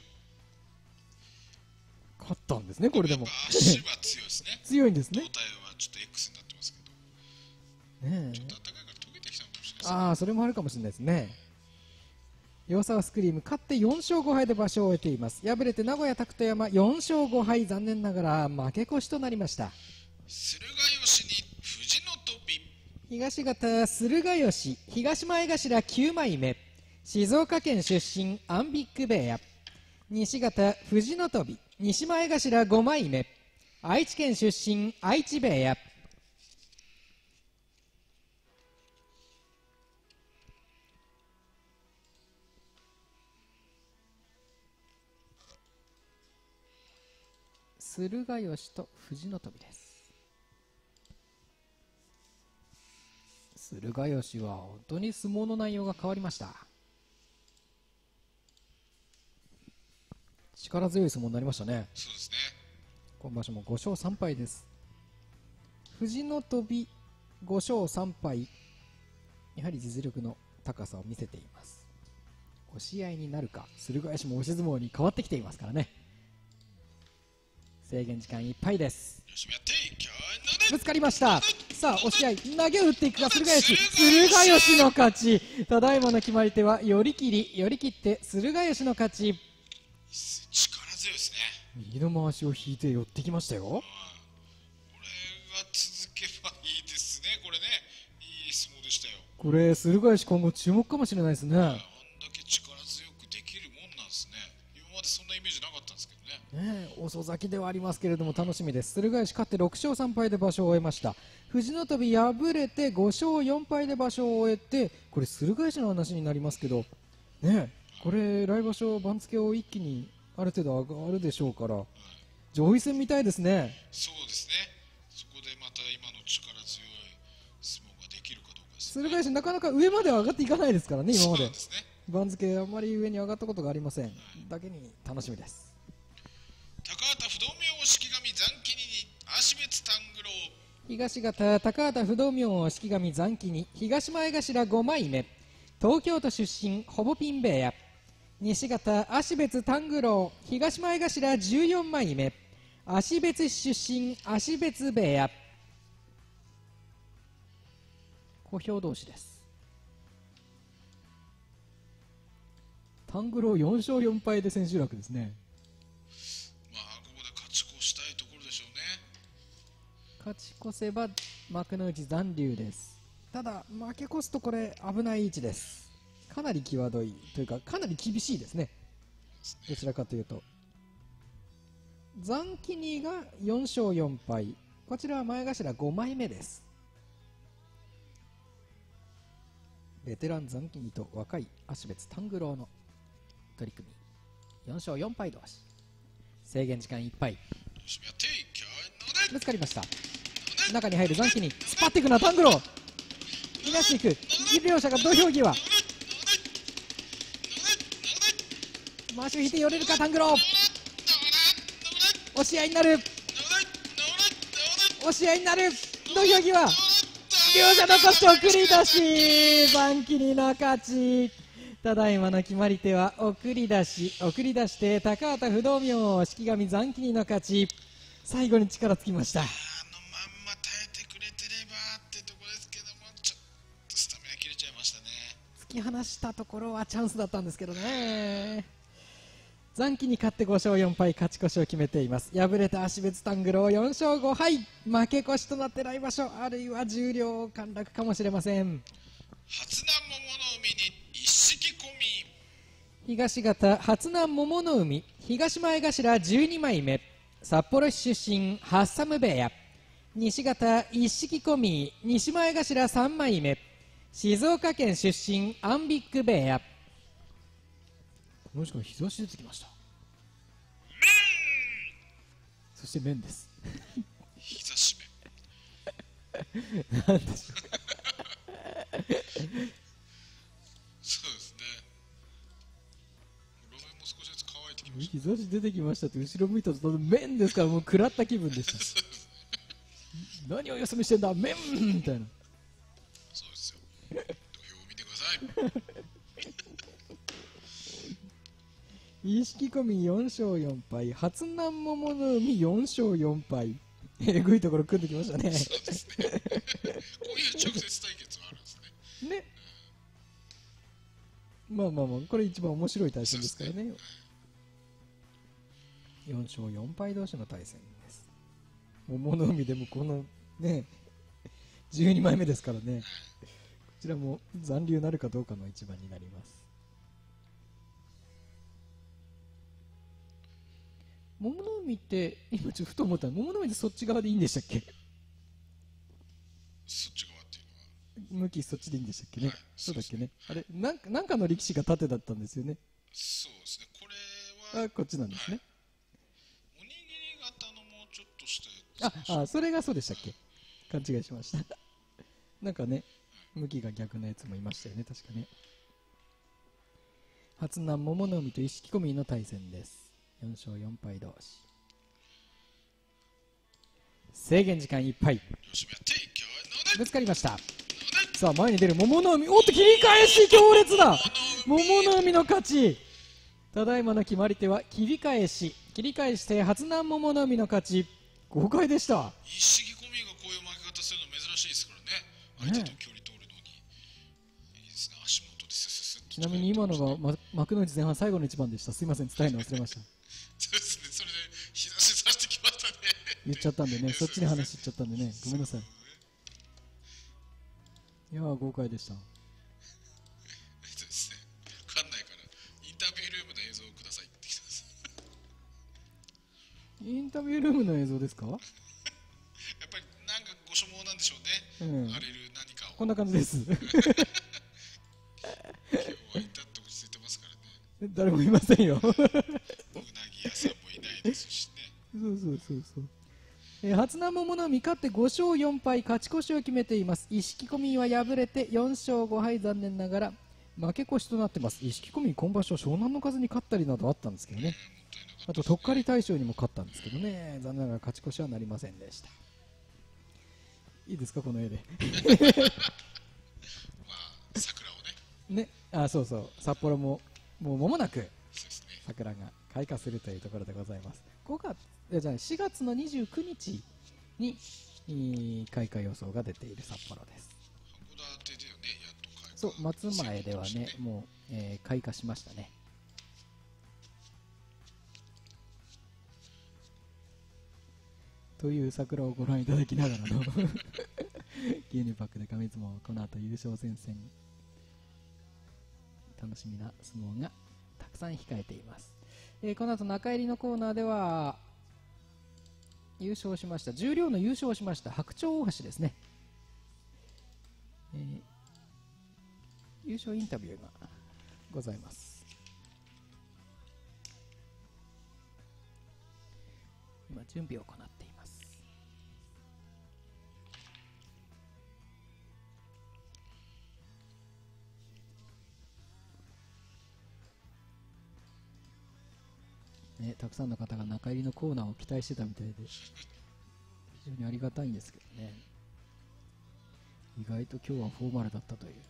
勝ったんですね、これでも。 足は強いですね。 強いんですね。 胴体はちょっと X になってますけど、 ねえ、 ちょっと暖かいから溶けてきたのかもしれないですね。 ああ、それもあるかもしれないですね。洋沢スクリーム勝って4勝5敗で場所を終えています。敗れて名古屋拓人山4勝5敗、残念ながら負け越しとなりました。 駿河吉に藤の飛び。 東方駿河吉東前頭9枚目、静岡県出身アンビックベア。西方藤の飛び西前頭5枚目、愛知県出身愛知ベア。駿河吉と藤の飛びです。駿河吉は本当に相撲の内容が変わりました。力強い相撲になりましたね。 そうですね。 今場所も5勝3敗です。藤の飛び5勝3敗、やはり実力の高さを見せています。押し合いになるか。駿河吉も押し相撲に変わってきていますからね。制限時間いっぱいです。ぶつかりました。さあ押し合い、投げを打っていくか駿河吉。駿河吉の勝ち。ただいまの決まり手は寄り切って駿河吉の勝ち。 力強いですね。 右の回しを引いて寄ってきましたよ。 これが続けばいいですね。これね、いい相撲でしたよ。 これ駿河吉今後注目かもしれないですね。 あんだけ力強くできるもんなんですね。今までそんなイメージなかったんですけどね。 ねえ、遅咲きではありますけれども楽しみです。駿河吉勝って6勝3敗で場所を終えました。藤の飛敗れて5勝4敗で場所を終えて、これ駿河吉の話になりますけどねえ、これ来場所番付を一気にある程度上がるでしょうから、上位戦みたいですね。 そうですね。そこでまた今の力強い相撲ができるかどうかですね。 駿河吉なかなか上までは上がっていかないですからね、今まで。 そうですね。 番付あんまり上に上がったことがありません。だけに楽しみです。 高畑不動明式神残機に足別丹九郎。 東方高畑不動明式神残機に東前頭5枚目、東京都出身ほぼピンベア。西方足別丹九郎東前頭14枚目、足別出身足別ベア。小兵同士です。丹九郎4勝4敗で千秋楽ですね。 まあここで勝ち越したいところでしょうね。 勝ち越せば幕内残留です。ただ負け越すとこれ危ない位置です。かなり際どいというかかなり厳しいですね。どちらかというと残機2が4勝4敗、こちらは前頭5枚目です。ベテラン残機2と若い足別丹九郎の取り組み、4勝4敗同士。制限時間いっぱい。ぶつかりました。中に入る残機にスパっていくのは丹九郎、いなしていく。両者が土俵際、回しを引いて寄れるか丹九郎。押し合いになる、押し合いになる。土俵際、両者残して送り出し、残機にの勝ち。ただいまの決まり手は送り出して高畑不動明式神残機にの勝ち。最後に力つきました。 あのまんま耐えてくれてればってとこですけども、ちょっとスタミナ切れちゃいましたね。 突き放したところはチャンスだったんですけどね。残機に勝って5勝4敗、勝ち越しを決めています。敗れた足別丹九郎4勝5敗、負け越しとなって来場所あるいは十両陥落かもしれません。 初南桃の海に一式込み。 東方初南桃の海東前頭12枚目、札幌市出身ハッサムベア。西方一式込み西前頭3枚目、静岡県出身アンビックベア。この時間日差し出てきました。そして麺です。 日差しなんでしょうか。 そうですね。路面も少しずつ乾いてきまし日差し出てきましたって後ろ向いたと麺ですからもう食らった気分でした何をよそ見してんだ麺みたいな。 そうですよ。土俵を見てください。 錦込み4勝4敗、初南桃の海4勝4敗。えぐいところ組んできましたね。 そうですね。こういう直接対決はあるんですね。 ね。まあまあまあ、これ一番面白い対戦ですからね。4勝4敗同士の対戦です。桃の海でもこのね、12枚目ですからね。こちらも残留なるかどうかの一番になります。桃の海って今ちょっとふと思ったら桃の海ってそっち側でいいんでしたっけ？ そっち側っていうのは向きそっちでいいんでしたっけね、 はい、 そうだっけね。あれなんかの力士が縦だったんですよね。 そうですね。これはこっちなんですね、 おにぎり型のもうちょっとしたやつ。 あ、それがそうでしたっけ。勘違いしましたなんかね、向きが逆のやつもいましたよね、確かね。初南桃の海と錦込みの対戦です。4勝4敗同士。制限時間いっぱい。ぶつかりました。さあ前に出る桃の海、おっと切り返し強烈だ。桃の海の勝ち。ただいまの決まり手は切り返して初南桃の海の勝ち。豪快でした。 錦込みがこういう負け方するの珍しいですからね。相手と距離取るのにいいですね。足元でスススッと。 ちなみに今のが、幕の内前半最後の一番でした。すいません、伝えるの忘れました。 そうですね。それで日差しさしてきましたね。 言っちゃったんでね、そっちに話いっちゃったんでね、ごめんなさい。いやー豪快でした。 そうですね。館内からインタビュールームの映像をくださいって来てます。 インタビュールームの映像ですか？ やっぱりなんかご所望なんでしょうね。荒れる何かを。 こんな感じです今日は至って落ち着いてますからね。 誰もいませんようなぎ屋さんもいないですしね。 そう。初南桃の海勝って5勝4敗勝ち越しを決めています。錦込みは敗れて4勝5敗、残念ながら負け越しとなってます。錦込み今場所湘南の風に勝ったりなどあったんですけどね、あととっかり大将にも勝ったんですけどね、残念ながら勝ち越しはなりませんでした。いいですかこの絵でまあ桜をね、そう札幌ももう間もなくそうですね。 桜が開花するというところでございます。4月の29日に開花予想が出ている札幌です。 函館でよね、やっと開花。 そう、松前ではね、もう、開花しましたね。という桜をご覧いただきながらの牛乳パックで上相撲、この後優勝戦線、楽しみな相撲がたくさん控えています。この後中入りのコーナーでは優勝しました、十両の優勝をしました白鳥大橋ですね、優勝インタビューがございます。今準備を行っています。ね、たくさんの方が中入りのコーナーを期待してたみたいで非常にありがたいんですけどね、意外と今日はフォーマルだったという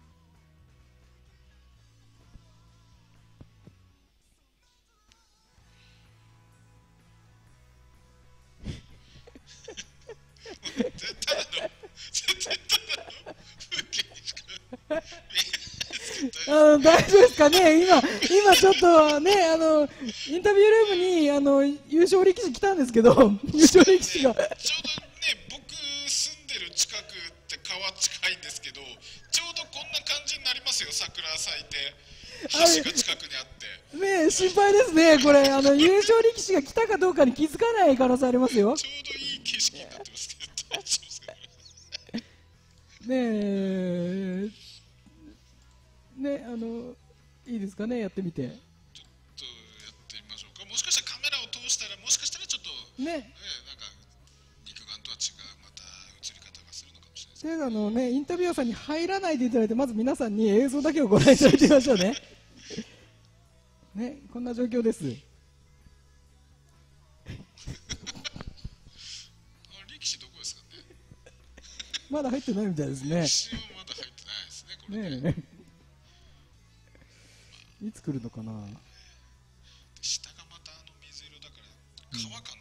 大丈夫ですかね、今ちょっとね、インタビュールームに優勝力士来たんですけど、優勝力士がちょうどね、僕住んでる近くって川近いんですけど、ちょうどこんな感じになりますよ、桜咲いて、橋が近くにあってね、心配ですね、これ優勝力士が来たかどうかに気づかない可能性ありますよ。 ちょうどいい景色になってますけど、大丈夫ですかいいですかね、やってみて。 ちょっとやってみましょうか。もしかしたらカメラを通したら、もしかしたらちょっとね、 なんか肉眼とは違うまた映り方がするのかもしれないです。 インタビュアーさんに入らないでいただいて、まず皆さんに映像だけをご覧いただいてみましょうね。ね、こんな状況です。 まだ入ってないみたいですね。 石はまだ入ってないですね、これね。 ねえいつ来るのかな。 下がまた水色だから皮感が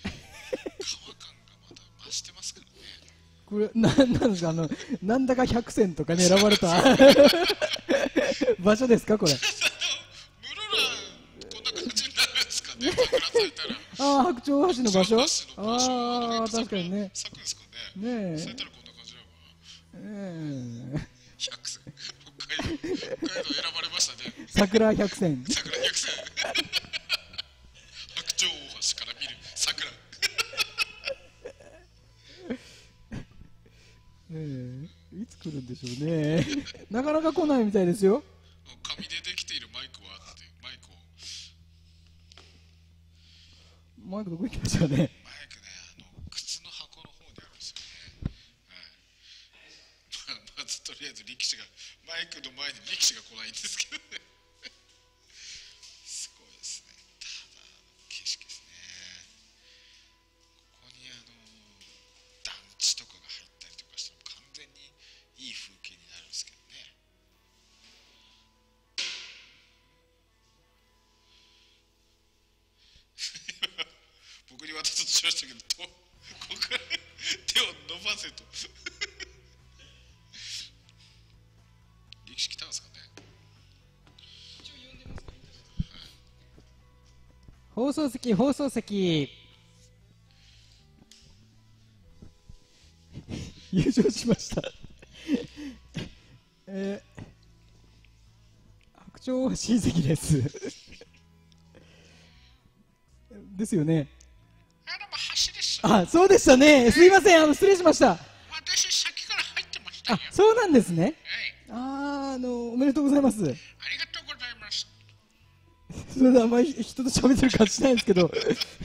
まだ増してますからね。 これなんですか、なんだか100選とかね選ばれた場所ですかこれ。 室蘭こんな感じになるんですかね、桜咲いたら。 ああ、白鳥大橋の場所。 白鳥大橋の場所ああ、確かにね。 咲くんですかねね。 え。 咲いたらこんな感じなのかな。100選。北海道選ばれましたね。 桜100選。 桜100選。白鳥大橋から見る桜。 いつ来るんでしょうね。なかなか来ないみたいですよ。 紙でできているマイクはあって、マイクどこ行きましたね。 ね、靴の箱の方にあるんですよね。はい。まずとりあえず力士が、マイクの前に力士が来ないんですけどね。すごいですね。ただ景色ですね。ここに団地とかが入ったりとかしても完全にいい風景になるんですけどね。僕に渡そうとしましたけど、ここから手を伸ばせと。力士来たんですかね。 放送席、放送席。優勝しました。白鳥大橋関です。ですよね。 橋です。 あ、そうでしたね。すいません、失礼しました。 私先から入ってましたよ。 あ、そうなんですね。 はい。 おめでとうございます。 ありがとうございます。 それであんまり人と喋ってる感じしないんですけど。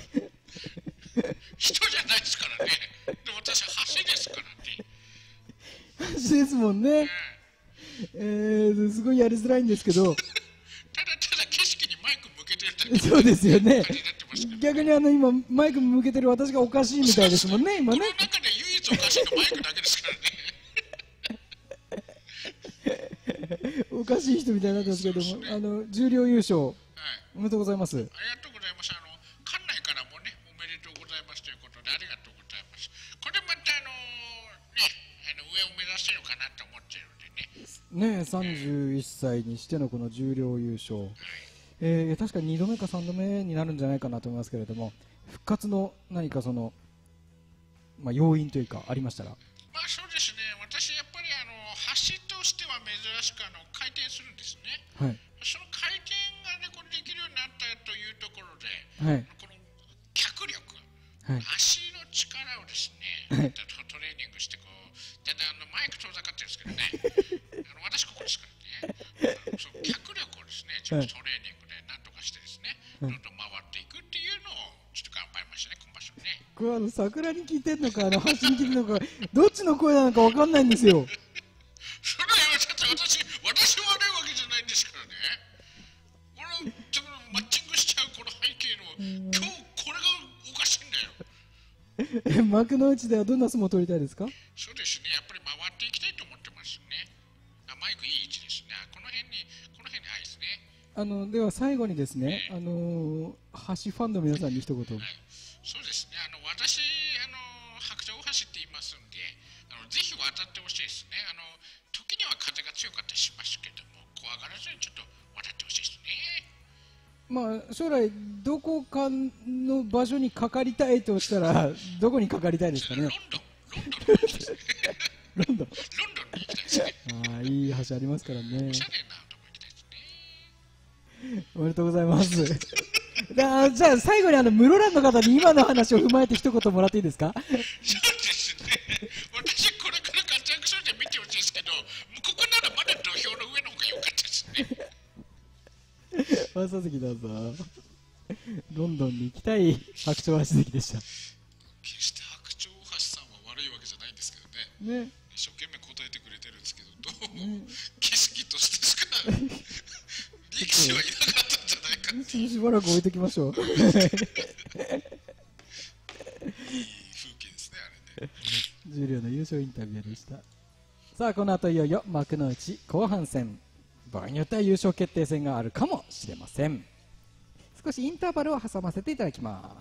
人じゃないですからね。でも私橋ですからね。 橋ですもんね。すごいやりづらいんですけど。 ただ景色にマイク向けてるだけ。 そうですよね。 感じになってますけど。 逆に今マイク向けてる私がおかしいみたいですもんね、今ね。 この中で唯一おかしいのマイクだけですからね。 おかしい人みたいになってますけども、重量優勝、おめでとうございます。 ありがとうございます。館内からもね、おめでとうございますということで、ありがとうございます。これまた上を目指してるかなと思ってるんでね。 ねえ、31歳にしてのこの重量優勝、確か2度目か3度目になるんじゃないかなと思いますけれども、復活の何か要因というかありましたら。 まあそうですね、私やっぱり橋としては珍しく回転するんですね。 はい。 その回転がね、これできるようになったというところで、 はい。 この脚力、 はい、 足の力をですね、トレーニングしてだんだんマイク遠ざかってるんですけどね、私ここですからね、その脚力をですね、ちょっとトレーニングでなんとかしてですね、どんどん回っていくっていうのをちょっと頑張りましたね、今場所ね。 これ桜に聞いてるのか橋に聞いてるのかどっちの声なのか分かんないんですよ。 それはだって私悪いわけじゃないんですからね。ちょっとマッチングしちゃうこの背景の今日これがおかしいんだよ。 幕の内ではどんな相撲を取りたいですか。 そうですね、やっぱり回っていきたいと思ってますね。マイクいい位置ですね。この辺にあいですね。 では最後にですね、橋ファンの皆さんに一言。 はい、そうですね、私白鳥大橋って言いますんで、ぜひ渡ってほしいですね。時には風が強かったりしますけども、怖がらずにちょっと渡ってほしいですね。 まあ将来どこかの場所にかかりたいとしたらどこにかかりたいですかね。 ロンドンですね。 ロンドンに行きたいですね。 いい橋ありますからね。 おしゃれなとこ行きたいですね。 おめでとうございます。じゃあ最後に室蘭の方に今の話を踏まえて一言もらっていいですか。 そうですね。私これから活躍するんで見てほしいですけど、ここならまだ土俵の上の方が良かったですね。 放送席どうぞ。ロンドンに行きたい白鳥橋関でした。 決して白鳥大橋さんは悪いわけじゃないんですけどね。 ね。 一生懸命答えてくれてるんですけど、どうも景色としてしか力士はいなかったんじゃないかっていう。 しばらく置いときましょう。 いい風景ですね、あれね。 重量の優勝インタビューでした。さあこの後いよいよ幕の内後半戦、場合によっては優勝決定戦があるかもしれません。少しインターバルを挟ませていただきます。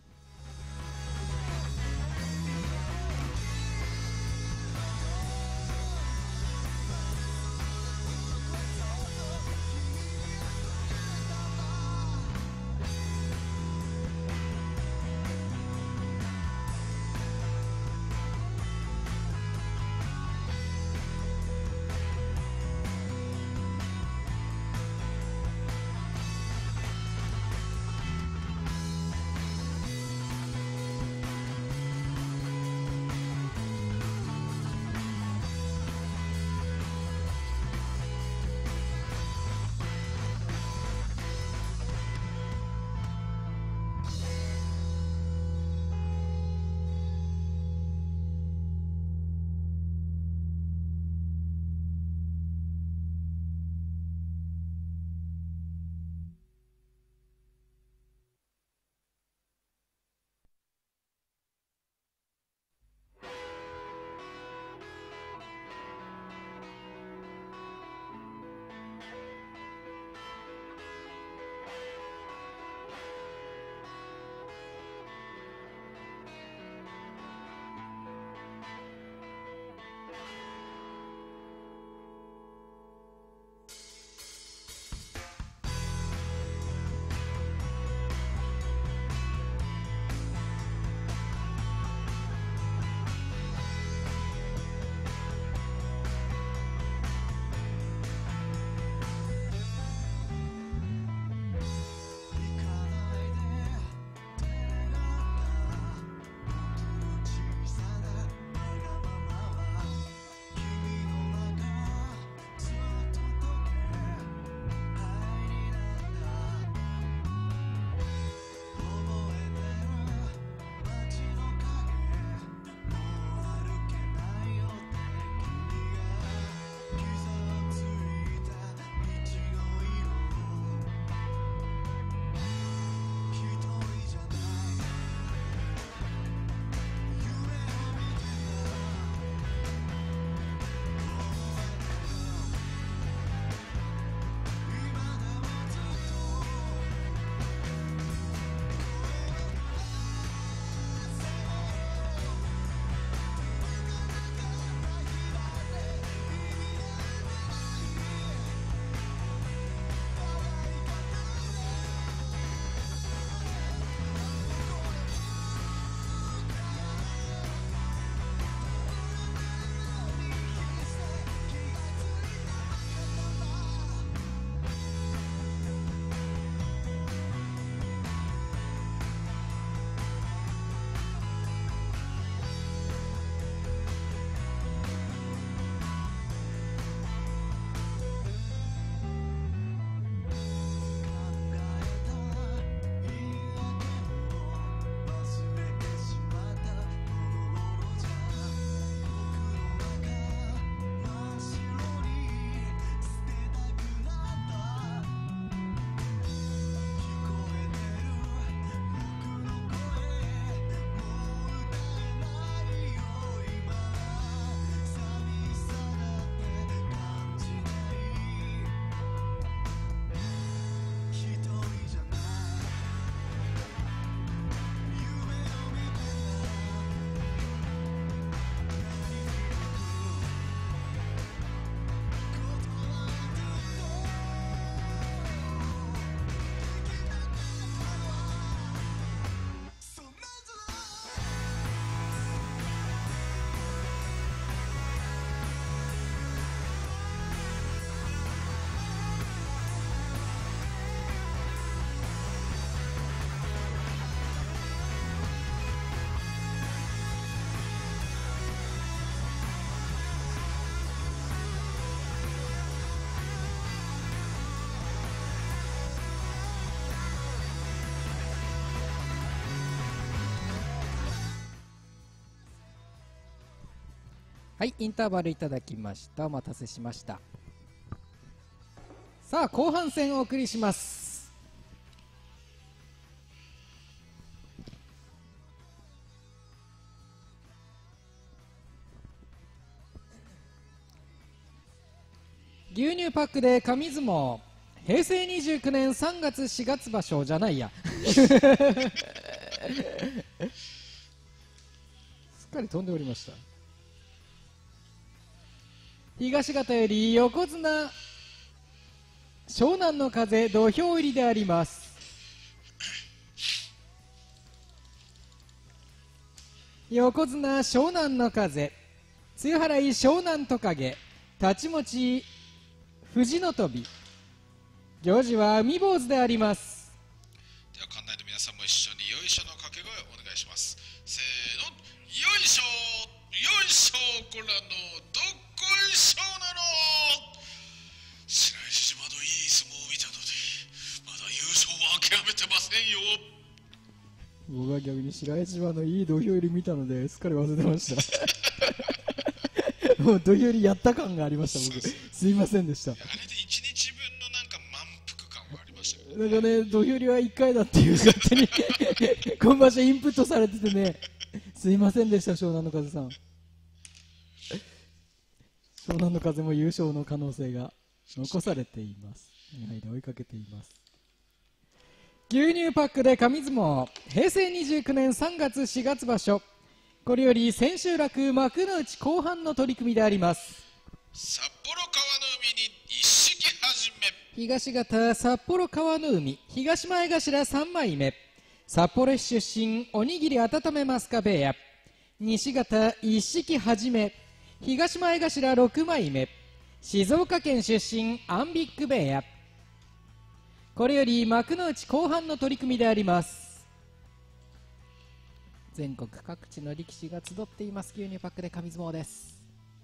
はい、インターバルいただきました。お待たせしました。さあ後半戦をお送りします。 牛乳パックで紙相撲平成29年3月4月場所じゃないやすっかり飛んでおりました。東方より横綱湘南の風土俵入りであります。横綱湘南の風、露払い湘南トカゲ、太刀持ち藤の飛び、行事は海坊主であります。 では館内の皆さんも一緒によいしょの掛け声をお願いします。せーの、よいしょよいしょ、こらのどっこいしょなの。白石島のいい相撲を見たのでまだ優勝は諦めてませんよ。 僕は逆に白石島のいい土俵入り見たのですっかり忘れてましたもう土俵入りやった感がありました。僕すいませんでした。あれで1日分のなんか満腹感がありましたけど、 なんかね、土俵入りは1回だっていう勝手に今場所インプットされててね、すいませんでした。湘南の風さん、湘南の風も優勝の可能性が残されています。はい、追いかけています。牛乳パックで紙相撲平成29年3月4月場所、これより千秋楽幕内後半の取り組みであります。 札幌川の海に一式はじめ、 東方札幌川の海東前頭3枚目、札幌市出身おにぎり温めますか部屋、西方一式はじめ東前頭6枚目、静岡県出身アンビック部屋、これより幕内後半の取り組みであります。全国各地の力士が集っています。牛乳パックで紙相撲です。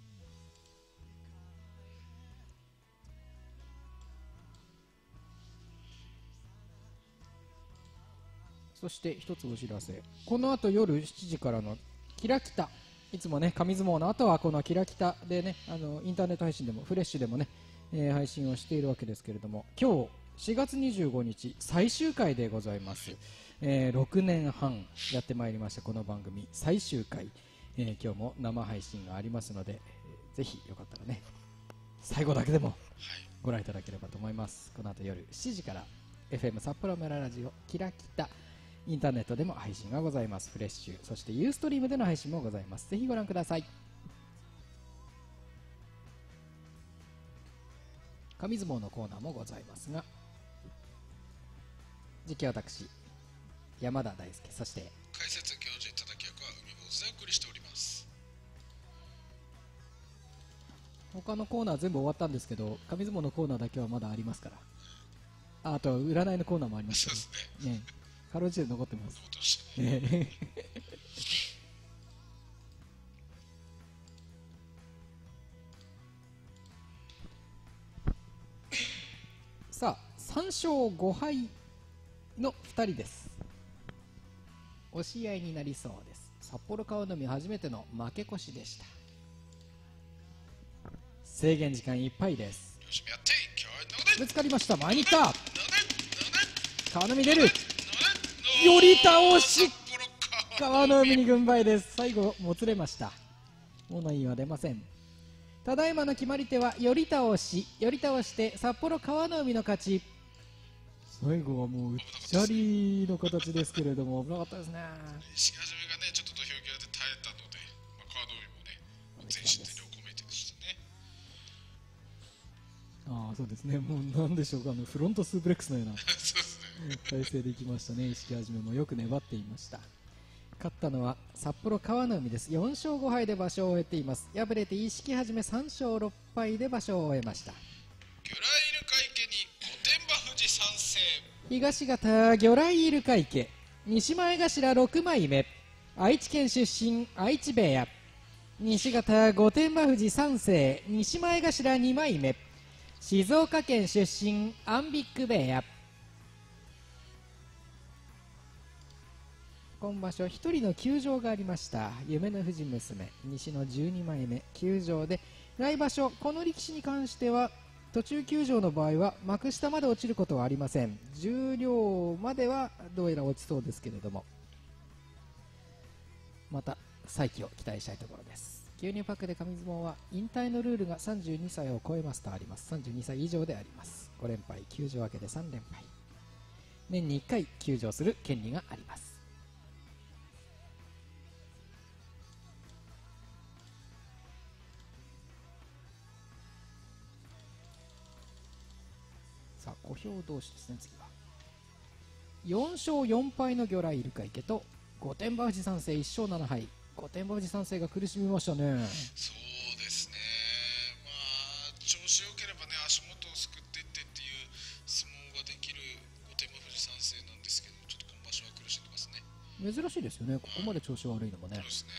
そして一つお知らせ、この後夜7時からのキラキタ、いつもね紙相撲の後はこのキラキタでね、インターネット配信でもフレッシュでもね、配信をしているわけですけれども、今日4月25日最終回でございます。6年半やってまいりましたこの番組最終回、今日も生配信がありますので、ぜひよかったらね最後だけでもご覧いただければと思います。この後夜7時から FM 札幌メララジオキラキタ、インターネットでも配信がございます。フレッシュ、そしてユーストリームでの配信もございます。ぜひご覧ください。紙相撲のコーナーもございますが、次期私山田大輔、そして解説教授いただき役は海坊主でお送りしております。 他のコーナー全部終わったんですけど、紙相撲のコーナーだけはまだありますから、あと占いのコーナーもありますからね、かろうじて残ってます。さあ3勝5敗の2人です。押し合いになりそうです。札幌川のみ初めての負け越しでした。制限時間いっぱいです。ぶつかりました。前に行った。川のみ出る。寄り倒し。川の海に軍配です。最後もつれました。物言いは出ません。ただいまの決まり手は寄り倒し。寄り倒して札幌川の海の勝ち。最後はもううっちゃりの形ですけれども、危なかったですね。 石橋がねちょっと土俵際で耐えたので、川の海もね全身全力を込めてでしたね。 ああそうですね、もうなんでしょうか、フロントスープレックスのような体勢でいきましたね。石橋もよく粘っていました。勝ったのは札幌川の海です。4勝5敗で場所を終えています。敗れて石木はじめ3勝6敗で場所を終えました。 魚雷イルカ池に御殿場富士参戦。 東方魚雷イルカ池西前頭6枚目、愛知県出身愛知部屋、西方御殿場富士三世西前頭2枚目、静岡県出身アンビック部屋。今場所1人の休場がありました。夢の富士娘西の12枚目休場で、来場所この力士に関しては途中休場の場合は幕下まで落ちることはありません。十両まではどうやら落ちそうですけれども、また再起を期待したいところです。 牛乳パックで紙相撲は引退のルールが32歳を超えますとあります。32歳以上であります。5連敗、休場明けで3連敗。年に1回休場する権利があります。さあ、小兵同士ですね。次は4勝4敗の魚雷イルカ池と御殿場富士三世1勝7敗。御殿場富士三世が苦しみましたね。 そうですね、まあ調子良ければね、足元をすくっていってっていう相撲ができる御殿場富士三世なんですけど、ちょっと今場所は苦しんでますね。 珍しいですよね、ここまで調子悪いのもね。 そうですね。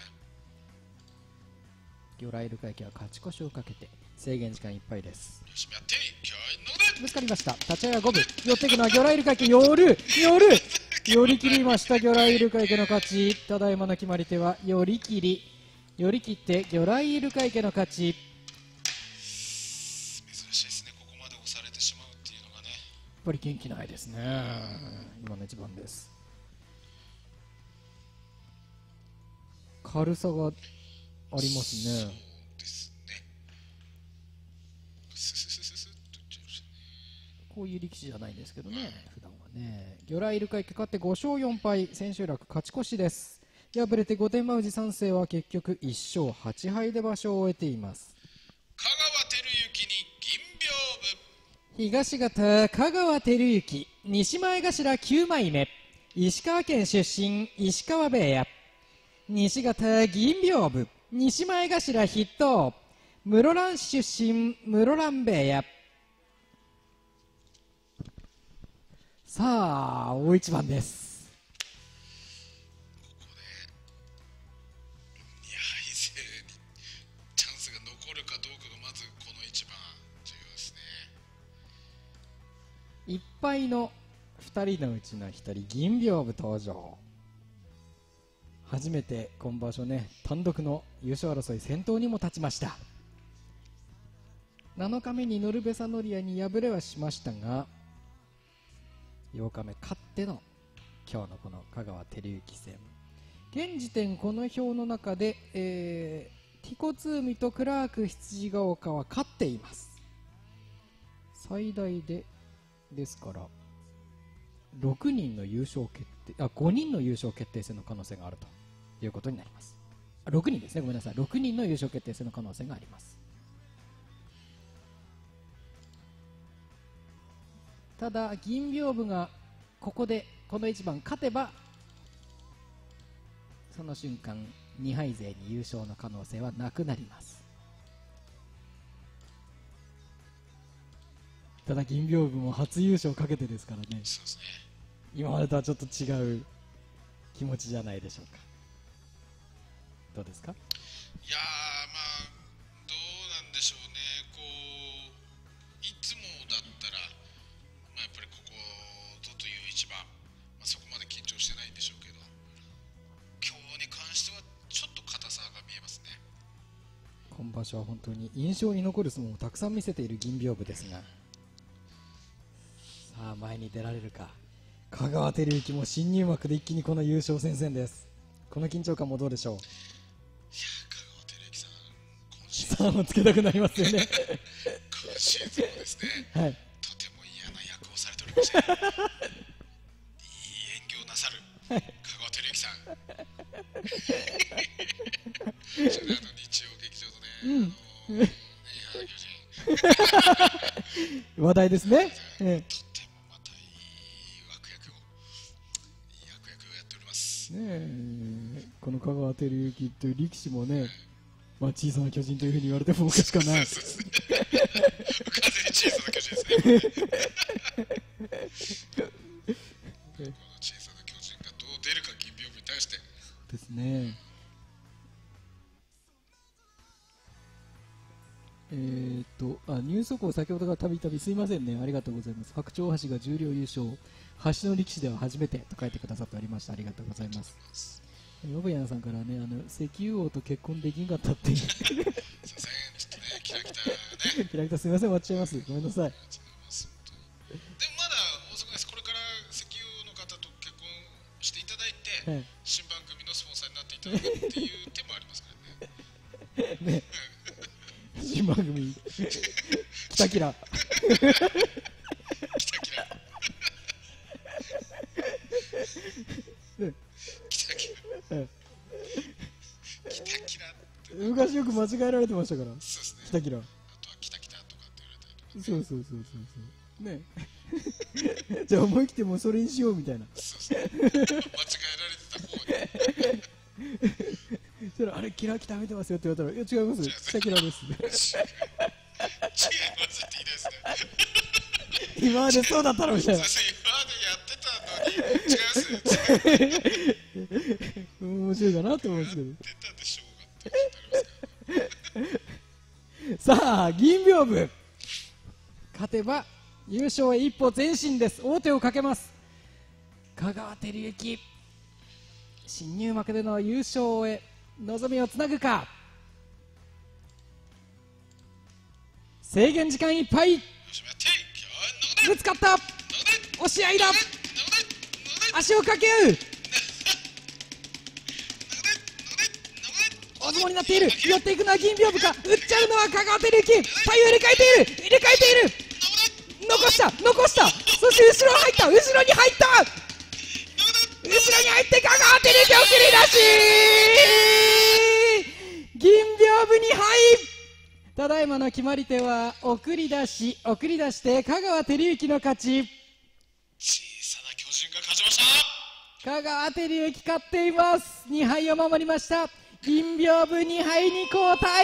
魚雷イルカ池は勝ち越しをかけて制限時間いっぱいです。 よし、やって気合いのでぶつかりました。立ち合いは五分。寄っていくのは魚雷イルカ池。寄る寄り切りました。魚雷イルカ池の勝ち。ただいまの決まり手は寄り切り。寄り切って魚雷イルカ池の勝ち。 珍しいですね、ここまで押されてしまうっていうのがね。 やっぱり元気ないですね。今の一番です。軽さがありますね。 そうですね。スススススッといっちゃいましたね。 こういう力士じゃないんですけどね、普段はね。魚雷イルカ池勝って5勝4敗、千秋楽勝ち越しです。敗れて御殿場富士三世は結局1勝8敗で場所を終えています。 香川照之に銀屏風。 東方香川照之、西前頭9枚目、石川県出身、石川部屋。西方銀屏風、西前頭筆頭、室蘭出身、室蘭部屋。さあ、大一番です。 ここで2敗勢にチャンスが残るかどうかがまずこの一番重要ですね。 1敗の2人のうちの1人、銀屏風登場。初めて今場所ね、単独の優勝争い先頭にも立ちました。7日目にノルベサノリアに敗れはしましたが、8日目勝っての今日のこの香川照之戦。現時点この表の中で、ティコツーミとクラーク羊ヶ丘は勝っています。最大ですから6人の優勝決定、5人の優勝決定戦の可能性があるということになります。6人ですね、ごめんなさい。6人の優勝決定戦の可能性があります。ただ銀屏風がここでこの一番勝てば、その瞬間2敗勢に優勝の可能性はなくなります。ただ銀屏風も初優勝かけてですからね。 そうですね。 今までとはちょっと違う気持ちじゃないでしょうか。どうですか？ いやー、まあどうなんでしょうね。こういつもだったら、まあ、やっぱりここぞという一番、まあ、そこまで緊張してないんでしょうけど、今日に関してはちょっと硬さが見えますね。 今場所は本当に印象に残る相撲をたくさん見せている銀屏風ですが、さあ前に出られるか。香川照之も新入幕で一気にこの優勝戦線です。この緊張感もどうでしょう？ いやー、香川照之さん、今シーズンさあもつけたくなりますよね。 今シーズンもですね、 はい、 とても嫌な役をされておりまして、いい演技をなさる香川照之さん。それで日曜劇場のね、巨人話題ですね。 とてもまたいい役をやっております。 ねえ、この香川照之という力士もね、まあ、小さな巨人というふうに言われてもおかしくはない。 そうですね。完全に小さな巨人ですね。この小さな巨人がどう出るか、銀屏風に対して。 ですね。ニュース速報先ほどからたびたびすいませんね、ありがとうございます。白鳥大橋が重量優勝、橋の力士では初めてと書いてくださっておりました。ありがとうございます。ヨブヤンさんからね、石油王と結婚できんかったってすいません、ちょっとね、キラキタね。 キラキタすみません、終わっちゃいます。ごめんなさい。 でもまだ遅くないです。これから石油王の方と結婚していただいて、 はい、 新番組のスポンサーになっていただくっていう手もありますからね。 ね、新番組キタキラキタキラねキタキラえキタキラって昔よく間違えられてましたから、 そうですね。 キタキラ。 あとはキタキタとかって言われたりとか、 そうそうそうそうそうねじゃあ思い切ってもうそれにしようみたいな。 そうですね。間違えられてた方にそれあれキラキタ見てますよって言われたら、いや違います、キタキラです違いますって言いですね。 今までそうだったろみたいな。 先生今までやってたのに違います面白いかなと思うんですけど。 出たでしょうがってことになりますから。 さあ銀屏風勝てば優勝へ一歩前進です。王手をかけます。香川照之、新入幕での優勝へ望みをつなぐか。制限時間いっぱい。 よしやっていぶつかった、押し合いだ、足をかけ合う、大相撲になっている。寄っていくのは銀屏風か、打っちゃうのは香川照之、左右入れ替えている、入れ替えている、残した残した、そして後ろ入った、後ろに入った、後ろに入って香川照之送り出し、銀屏風に敗。ただいまの決まり手は送り出し、送り出して香川照之の勝ち。 小さな巨人が勝ちました。 香川照之勝っています。2敗を守りました。銀屏風2敗に交代。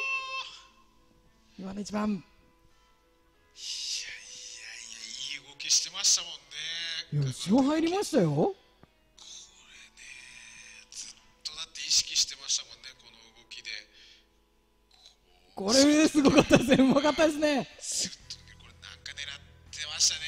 今の一番、 いい動きしてましたもんね。 いや後ろ入りましたよ。 これね、ずっとだって意識してましたもんね、この動きで。 これすごかったですね、うまかったですね。 ずっとこれなんか狙ってましたね。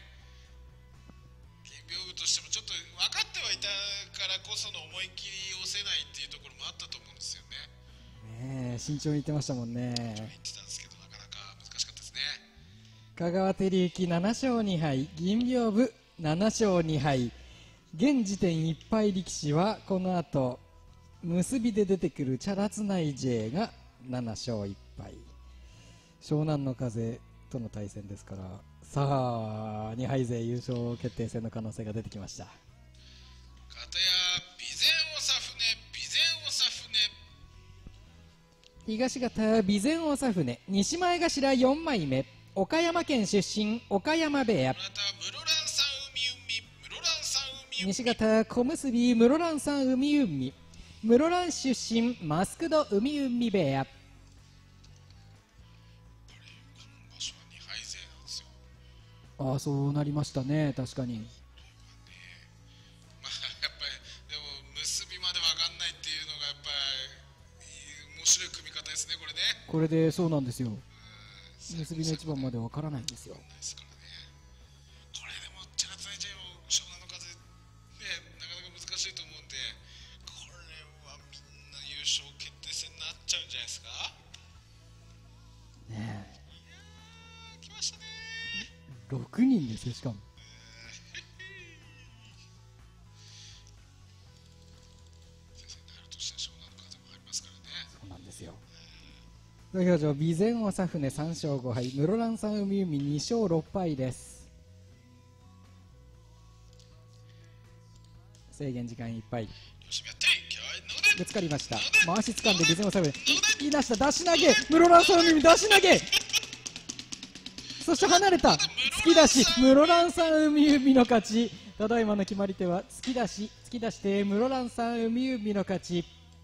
銀屏風としてもちょっと分かってはいたからこその思い切り押せないっていうところもあったと思うんですよね。 ねえ、慎重に言ってましたもんね。 言ってたんですけど、なかなか難しかったですね。 香川照之7勝2敗、銀屏風7勝2敗。現時点1敗力士はこの後結びで出てくるチャラツナイ J が7勝1敗、湘南の風との対戦ですから、さあ2敗勢優勝決定戦の可能性が出てきました。 片や備前長船、備前長船、 東方備前長船、西前頭4枚目、岡山県出身岡山部屋。 また室蘭さん海室蘭さん海西方小結室蘭さん海室蘭出身マスクド海部屋。 場所は2敗勢なんですよ。 ああそうなりましたね、確かに。 まあやっぱりでも結びまで分かんないっていうのがやっぱり面白い組み方ですね、これね。 これでそうなんですよ、結びの一番までわからないんですよ。 ないですからね。これでもチャラツナイ J も湘南の風ね、なかなか難しいと思うんで、これはみんな優勝決定戦になっちゃうんじゃないですか。 ね来ましたね。 え、6人ですよ、しかも。 先生になるとして湘南の風もありますからね。 そうなんですよ。土俵上、備前長船3勝5敗、室蘭さん海2勝6敗です。制限時間いっぱい。 よしやっていけ、はい、 ぶつかりました。回し掴んで備前長船、引き出した出し投げ、室蘭さん海出し投げ、そして離れた突き出し、室蘭さん海の勝ち。ただいまの決まり手は突き出して室蘭さん海の勝ち。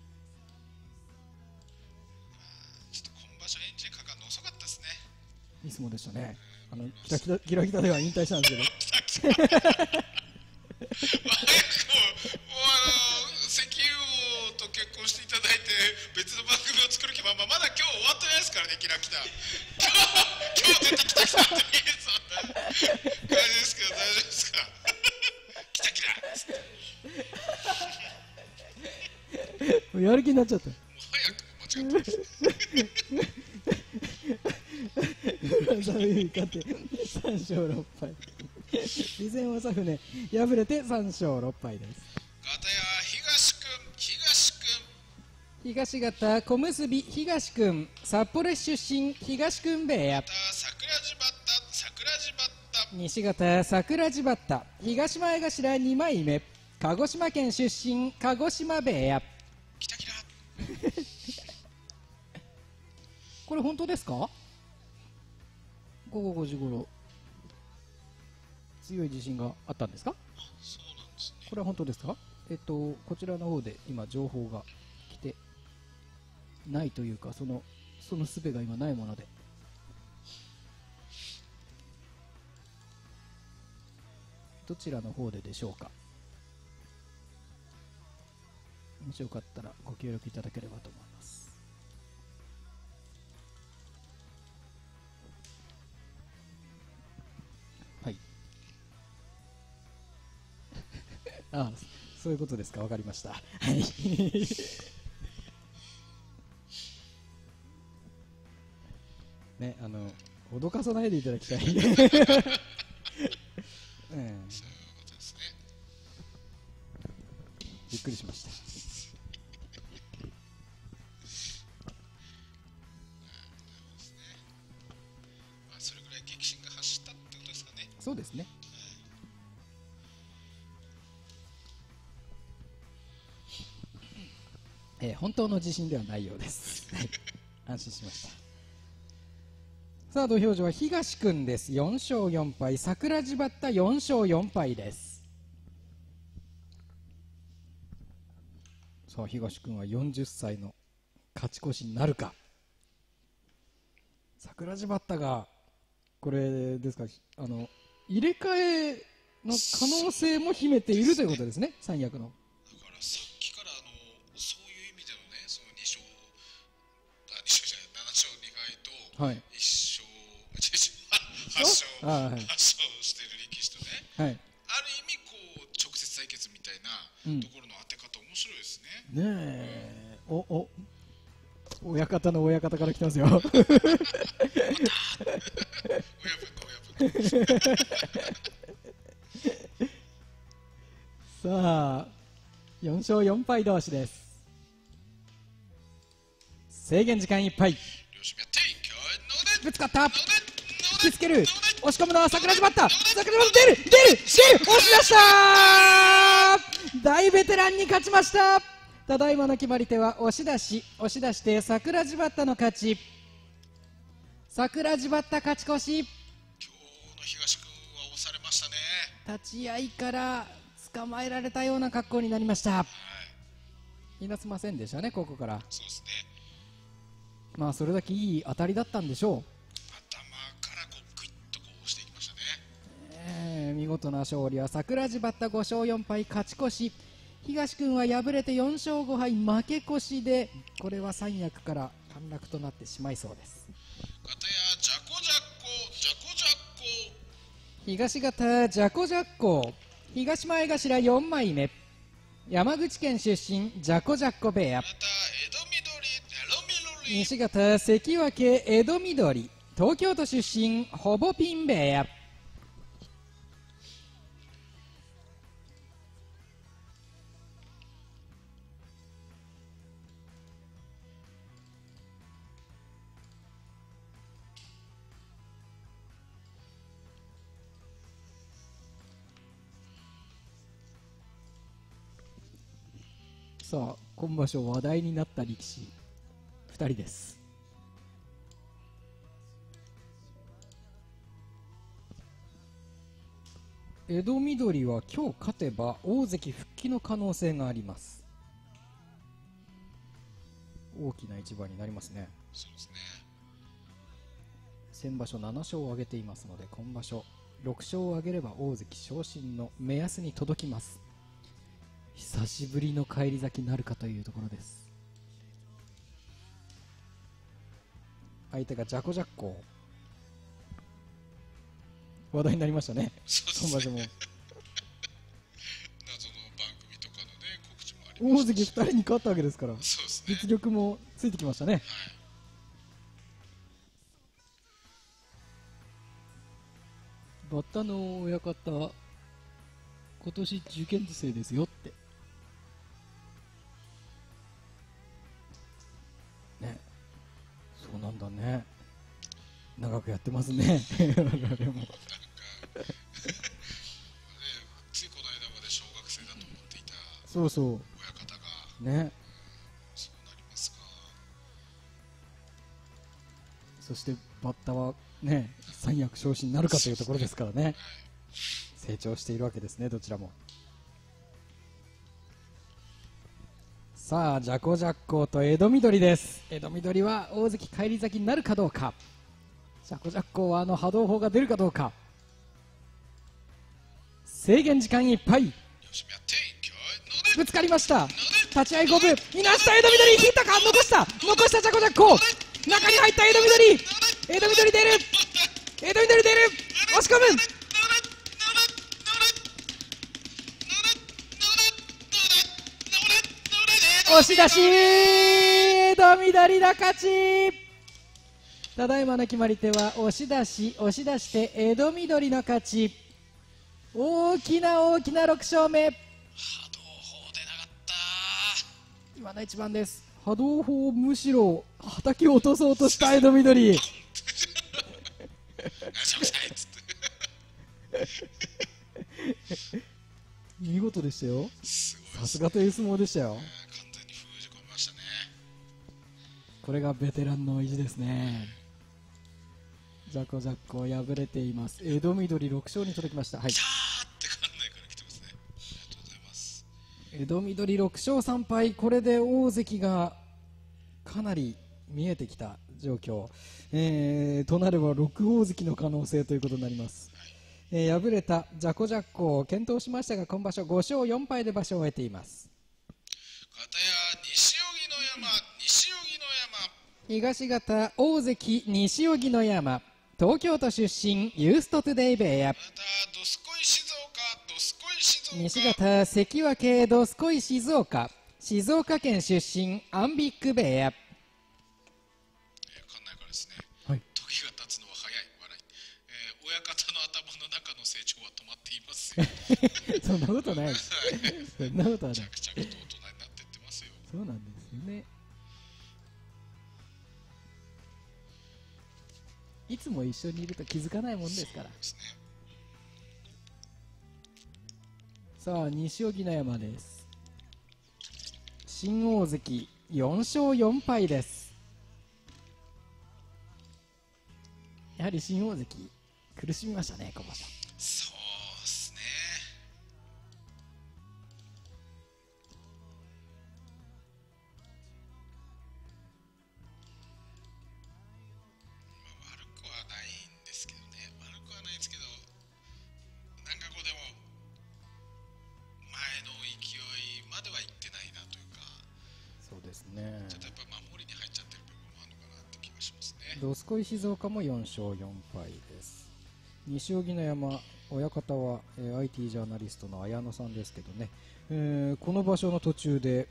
ちょっと今場所エンジンかかるの遅かったですね。 いい相撲でしたね。ギラギラでは引退したんですけど早くも石油王と結婚していただいて別の番組を作る気まま、まだ今日終わってないですからね、キラキタ。今日出てきたっていうそんな感じですけど大丈夫ですか。キタキラっつってもうやる気になっちゃった。 もう早くも間違ってます。 勝って3勝6敗。備前長船敗れて3勝6敗です。 片や東君、 東方小結東くん、札幌出身東くん部屋。 桜地バッタ桜地バッタ。 西方桜地バッタ東前頭2枚目、鹿児島県出身鹿児島部屋。 キタキラ。 これ本当ですか？午後5時頃強い地震があったんですか？ そうなんですね。 これは本当ですか？こちらの方で今情報が来てないというか、その術が今ないもので、どちらの方ででしょうか。もしよかったらご協力いただければと思います。はい。ああ、そういうことですか。わかりました。はい。ね、脅かさないでいただきたい。 そういうことですね。 びっくりしました。 まあそれぐらい激震が走ったってことですかね。 そうですね。本当の地震ではないようです。はい、安心しました。さあ土俵上は東くんです。4勝4敗、桜地バッタ4勝4敗です。さあ東くんは40歳の勝ち越しになるか。桜地バッタがこれですか、入れ替えの可能性も秘めているということですね、三役の。 だからさっきからそういう意味でのね、その2勝じゃない7勝2敗と、 はい、 1勝8勝してる力士とね、 はい、 ある意味こう直接対決みたいなところの当て方面白いですね。 ねえ、親方の親方から来てますよ。 親分の親分。 さあ4勝4敗同士です。制限時間いっぱい。ぶつかった、引きつける、押し込むのは桜島だった。桜島出る押し出した。大ベテランに勝ちました。ただいまの決まり手は押し出して桜地バッタの勝ち。桜地バッタ勝ち越し。 今日の東君は押されましたね。 立ち合いから捕まえられたような格好になりました。はい、いなせませんでしたね、ここから。 そうですね。 まあそれだけいい当たりだったんでしょう。 頭からこうグイッとこう押していきましたね。 見事な勝利は桜地バッタ5勝4敗勝ち越し。東君は敗れて4勝5敗負け越しで、これは三役から陥落となってしまいそうです。 片やジャコジャッコ東方ジャコジャッコ東前頭4枚目、山口県出身ジャコジャッコ部屋。西方関脇江戸緑東京都出身ほぼピン部屋。さあ今場所話題になった力士2人です。江戸緑は今日勝てば大関復帰の可能性があります。大きな一番になりますね。 そうですね。 先場所7勝を挙げていますので、今場所6勝を挙げれば大関昇進の目安に届きます。久しぶりの返り咲きなるかというところです。相手がジャコジャッコ、話題になりましたね。今場所も謎の番組とかのね告知もありましたし、 大関2人に勝ったわけですから、 そうですね、 実力もついてきましたね。 はい、 バッタの親方今年受験生ですよって。 どね。長くやってますね。我々も。 なんかついこの間まで小学生だと思っていたそうそう親方がね。 そうなりますか。 そしてバッタはね、三役昇進になるかというところですからね。成長しているわけですね、どちらも。さあ、ジャコジャッコと江戸緑です。江戸緑は大関返り咲きになるかどうか。ジャコジャッコは波動砲が出るかどうか。制限時間いっぱい。ぶつかりました。立ち合い五分。いなした江戸緑、引いたか、残したジャコジャッコ。中に入った江戸緑。江戸緑出る。江戸緑出る。押し込む。押し出し、江戸緑の勝ち。ただいまの決まり手は押し出して江戸緑の勝ち。大きな6勝目。 波動砲出なかった今の一番です。波動砲をむしろ叩き落とそうとした江戸緑。見事でしたよ。さすがという相撲でしたよ。 完全に封じ込めましたね。 これがベテランの意地ですね。ジャコジャッコ敗れています。江戸緑6勝に届きました。はい。 キャーって館内から来てますね。ありがとうございます。 江戸緑6勝3敗。これで大関がかなり見えてきた状況。となれば6大関の可能性ということになります。敗れたジャコジャッコを検討しましたが、今場所5勝4敗で場所を終えています。 片や西荻の山、 東方大関西荻の山、東京都出身、ユーストトゥデイ部屋。 またどすこい静岡、 西方関脇どすこい静岡、静岡県出身、アンビック部屋。 館内からですね、 はい、 時が経つのは早い笑い、親方の頭の中の成長は止まっていますよ。 そんなことないです。そんなことはない。 着々と大人になっていってますよ。 そうなんですよね。いつも一緒にいると気づかないもんですから。 そうですね。 さあ、西荻の山です。新大関4勝4敗です。やはり新大関苦しみましたね、今場所。 そうですね。悪くはないんですけどね。悪くはないんですけど、なんかこうでも前の勢いまではいってないなというか、 そうですね。 ちょっとやっぱ守りに入っちゃってる部分もあるのかなって気がしますね。 どすこい静岡も4勝4敗です。西荻の山親方は、IT ジャーナリストの綾野さんですけどね、この場所の途中で、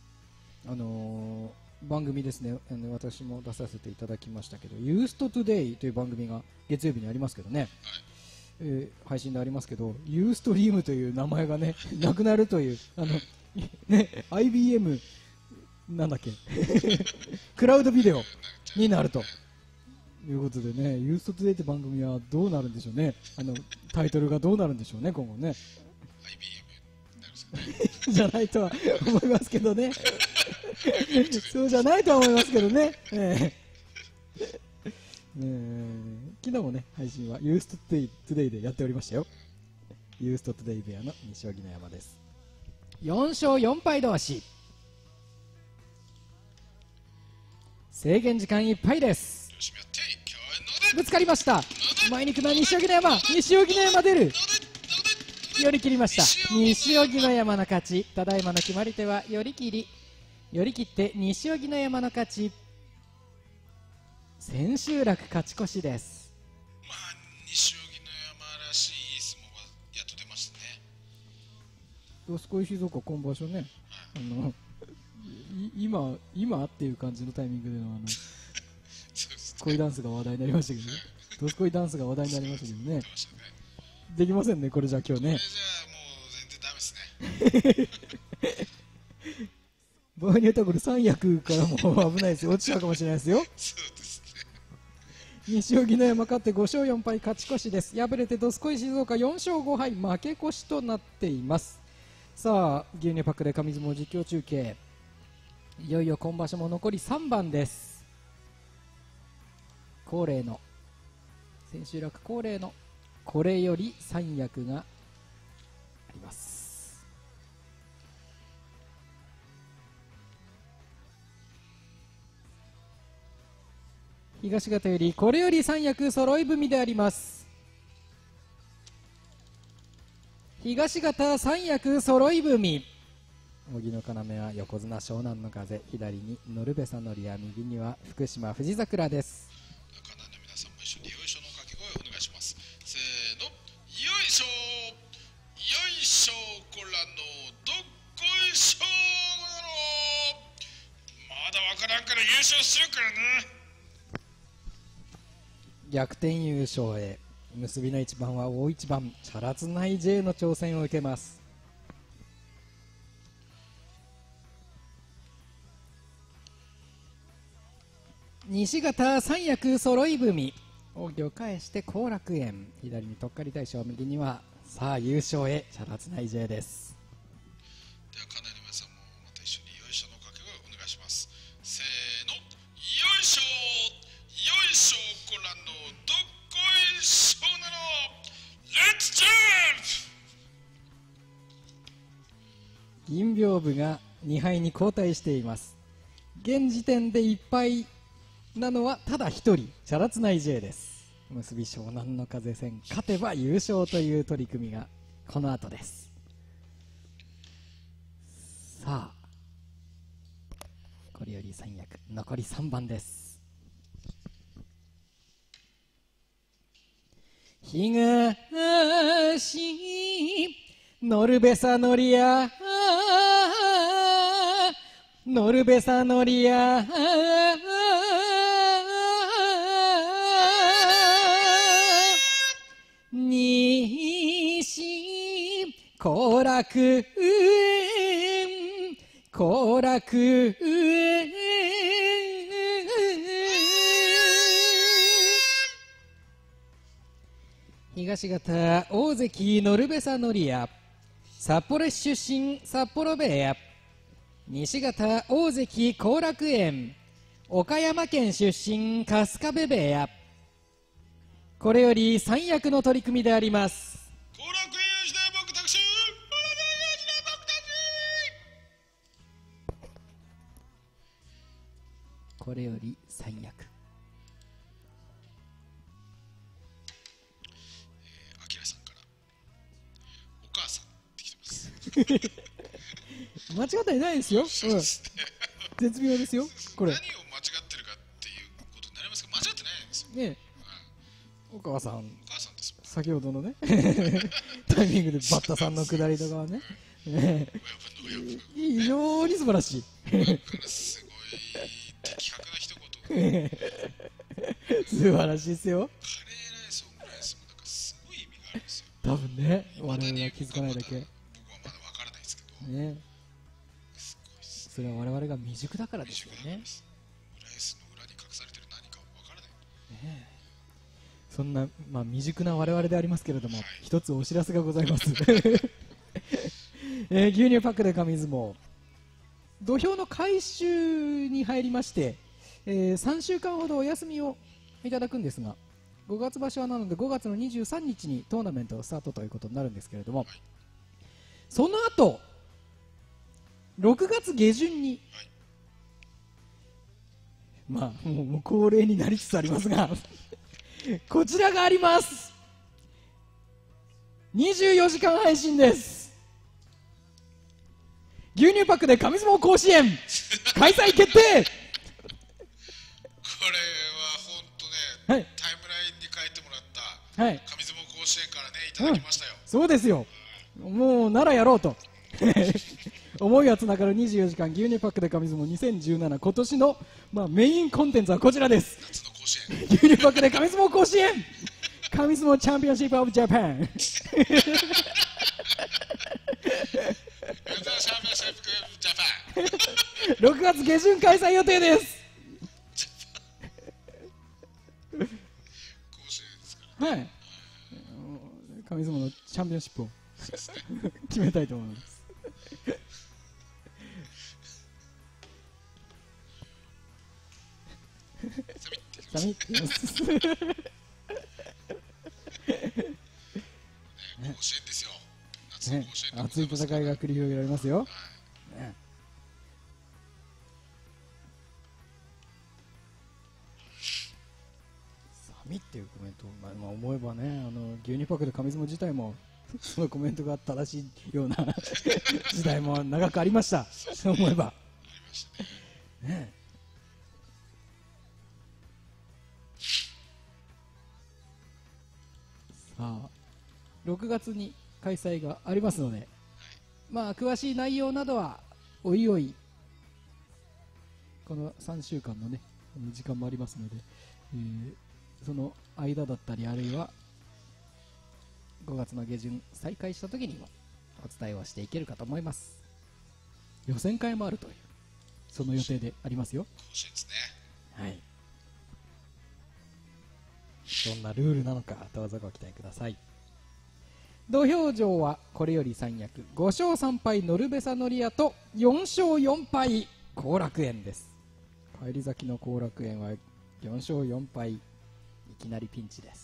番組ですね、私も出させていただきましたけど、ユーストトゥデイという番組が月曜日にありますけどね、配信でありますけど、ユーストリームという名前がねなくなるというね、IBM なんだっけクラウドビデオになるということでね、ユーストトゥデイって番組はどうなるんでしょうね。タイトルがどうなるんでしょうね、今後ね。 IBM になるんですよね。 じゃないとは思いますけどね。そうじゃないとは思いますけどね。昨日もね、配信はユーストトゥデイでやっておりましたよ。ユーストトゥデイ部屋の西荻の山です。4勝4敗同士。制限時間いっぱいです。ぶつかりました。前に行くのは西荻の山。西荻の山出る。寄り切りました。西荻の山の勝ち。ただいまの決まり手は寄り切り。寄り切って西荻の山の勝ち。千秋楽勝ち越しです。 まあ西荻の山らしい相撲がやっと出ましたね。 どすこい静岡今場所ね、今っていう感じのタイミングでの恋ダンスが話題になりましたけどね。どすこいダンスが話題になりましたけどね。できませんね、これじゃ今日ね。 これじゃもう全然ダメですね。 場合によってはこれ三役からも危ないですよ。落ちちゃうかもしれないですよ。 そうですね。 西荻野山勝って5勝4敗勝ち越しです。敗れてどすこい静岡4勝5敗負け越しとなっています。さあ牛乳パックで上相撲実況中継、いよいよ今場所も残り3番です。恒例の千秋楽恒例のこれより三役があります。東方よりこれより三役揃い踏みであります。東方三役揃い踏み、荻の要は横綱湘南乃風、左にノルベサノリア、右には福島富士桜です。 かなり皆さんも一緒によいしょの掛け声お願いします。せーの、よいしょよいしょ、こらのどっこいしょなの。まだわからんから優勝するからね。 逆転優勝へ、結びの一番は大一番、チャラツナイ J の挑戦を受けます。西方三役揃い踏み、扇を返して後楽園、左にとっかり大将、右にはさあ優勝へチャラツナイ J です。 ではかなり皆さんもまた一緒によいしょの掛け声お願いします。せーの、よいしょよいしょ、こらのどっこいしょなの。レッツジャンプ。 銀屏風が2敗に後退しています。現時点で1敗なのはただ1人、チャラツナイ J です。結び湘南乃風戦、勝てば優勝という取り組みがこの後です。さあこれより三役残り3番です。東ノルベサノリア、ノルベサノリア、西後楽園、後楽園、東方大関ノルベサノリア、札幌出身札幌部屋、西方大関後楽園、岡山県出身春日部部屋、これより三役の取り組みであります。 後楽園時代僕たち、 これより三役、 あきらさんからお母さんってきてます。 間違っていないですよ、 そうですね。 絶妙ですよこれ何を間違ってるかっていうことになりますけど、間違ってないんですよ。 ね。お母さん、 お母さんですもん。 先ほどのねタイミングでバッタさんの下りとかはね、非常に素晴らしいすごい的確な一言。 素晴らしいですよ。 カレーライス、オムライスもなんかすごい意味があるんですよ。 多分ね、我々は気づかないだけ僕はまだわからないですけど、 ね、 すごいです。 それは我々が未熟だからですよね。 オムライスの裏に隠されてる何かわからない。 ね、そんな、未熟な我々でありますけれども、一つお知らせがございます牛乳パックで神相撲、土俵の改修に入りまして、3週間ほどお休みをいただくんですが、5月場所はなので5月の23日にトーナメントをスタートということになるんですけれども、その後6月下旬に、もう恒例になりつつありますがこちらがあります。24時間配信です。牛乳パックで神相撲甲子園開催決定これは本当ね、 はい、 タイムラインに書いてもらった、 はい、 神相撲甲子園からね、いただきましたよ。 そうですよ、もうならやろうと思いがつながる24時間牛乳パックで神相撲2017、今年の、メインコンテンツはこちらです。 夏の甲子園牛乳パックで神相撲甲子園神相撲チャンピオンシップオブジャパン6月下旬開催予定ですね。 はい、神相撲のチャンピオンシップを決めたいと思います。サミって言います。 甲子園ですよ。夏の甲子園でござ熱いいます戦いが繰り広げられますよ。 はいね、サミっていうコメント、思えばね、牛乳パックで神相撲自体もそのコメントが正しいような時代も長くありました。そう思えば。 ありましたね。 ね、さあ6月に開催がありますので、詳しい内容などはおいおいこの3週間のね時間もありますので、その間だったりあるいは5月の下旬再開した時にもお伝えをしていけるかと思います。予選会もあるというその予定でありますよ。 甲子園ですね。 はい、どんなルールなのかどうぞご期待ください。土俵上はこれより三役5勝3敗ノルベサノリアと4勝4敗後楽園です。返り咲きの後楽園は4勝4敗、いきなりピンチです。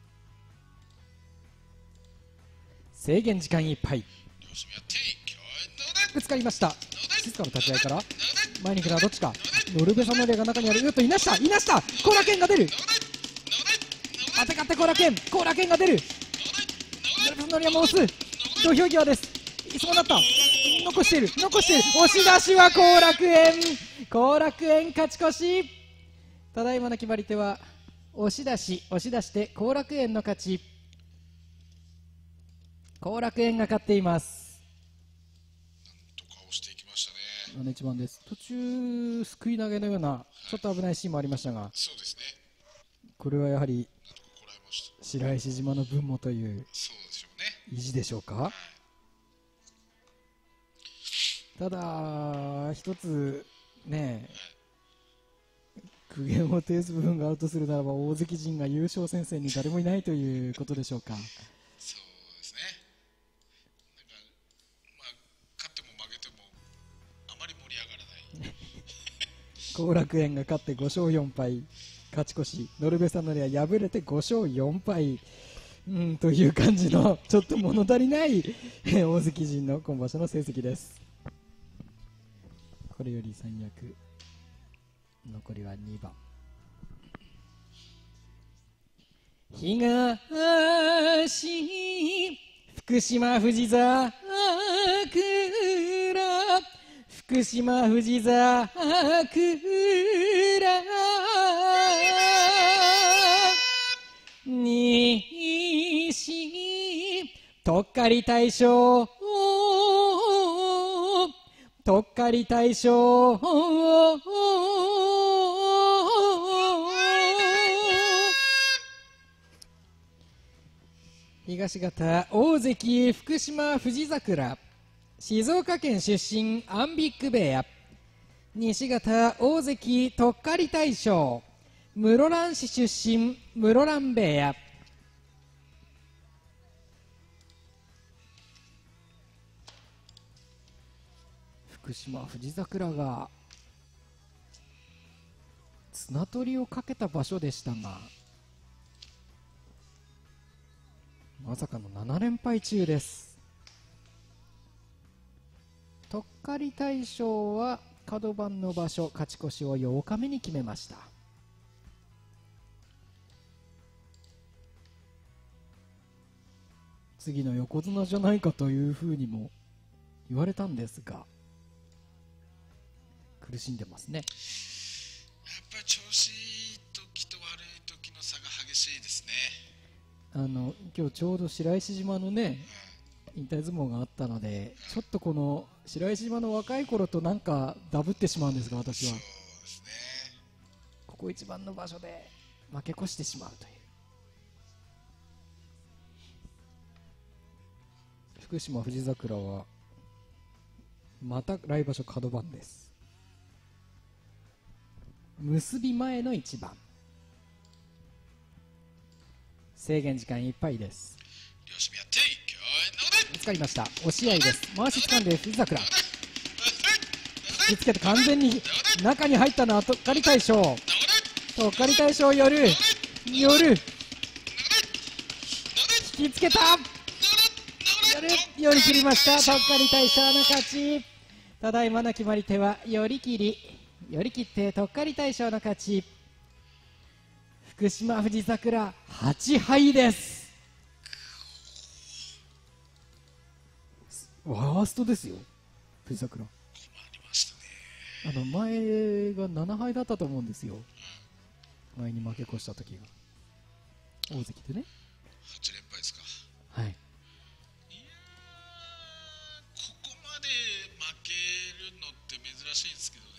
制限時間いっぱい、 よしやっていい。今日はぶつかりました。静かな立ち合いからどうだ前に行くのはどっちか。ノルベサノリアが中にある。よっといなした後楽園が出る。当て勝って後楽園が出る。ノルベサノリアも押す。土俵際です。いつもなった。残している。押し出しは後楽園勝ち越し。ただいまの決まり手は押し出して後楽園の勝ち。後楽園が勝っています。 とか押していきましたね。 一番です。途中すくい投げのようなちょっと危ないシーンもありましたが、 そうですね。 これはやはりなんとかこらえました。 白石島の分もというそうでしょうね。 意地でしょうか。ただ一つね、苦言を呈す部分があるとするならば、大関陣が優勝戦線に誰もいないということでしょうか。 そうですね。なんか勝っても負けてもあまり盛り上がらない。 後楽園が勝って5勝4敗勝ち越し、ノルベサノリア敗れて5勝4敗という感じのちょっと物足りない大関陣の今場所の成績です。これより三役残りは2番。東福島藤桜、福島藤桜、西とっかり大将、とっかり大将、東方大関福島富士桜、静岡県出身アンビック部屋。西方大関とっかり大将、室蘭市出身室蘭部屋。福島富士桜が綱取りをかけた場所でしたが、まさかの7連敗中です。とっかり大将は角番の場所勝ち越しを8日目に決めました。次の横綱じゃないかというふうにも言われたんですが、苦しんでますね。 やっぱり調子いい時と悪い時の差が激しいですね。 今日ちょうど白石島のね引退相撲があったので、ちょっとこの白石島の若い頃となんかダブってしまうんですが、私はそうですね。 ここ一番の場所で負け越してしまうという。福島富士桜はまた来場所角番です。結び前の一番、 制限時間いっぱいです。 両手やっていきゃい。 見つかりました。押し合いです。回し掴んで藤桜、引きつけて完全に中に入ったのはとっかり大将。とっかり大将寄る引きつけた、寄り切りました。とっかり大将の勝ち。ただいまの決まり手は寄り切ってとっかり大将の勝ち。福島富士桜8敗です。ワーストですよ、富士桜。前が7敗だったと思うんですよ、前に負け越した時が大関でね。 8連敗ですか。 はい。 いやここまで負けるのって珍しいんですけどね。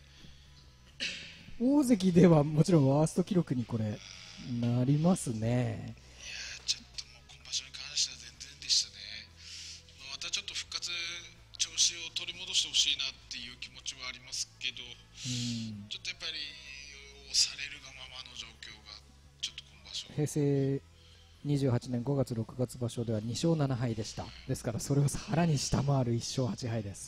大関ではもちろんワースト記録にこれなりますね。 ちょっともう今場所に関しては全然でしたね。またちょっと復活調子を取り戻してほしいなっていう気持ちはありますけど、ちょっとやっぱり押されるがままの状況がちょっと今場所、 平成28年5月6月場所では2勝7敗でした。ですからそれをさらに下回る1勝8敗です。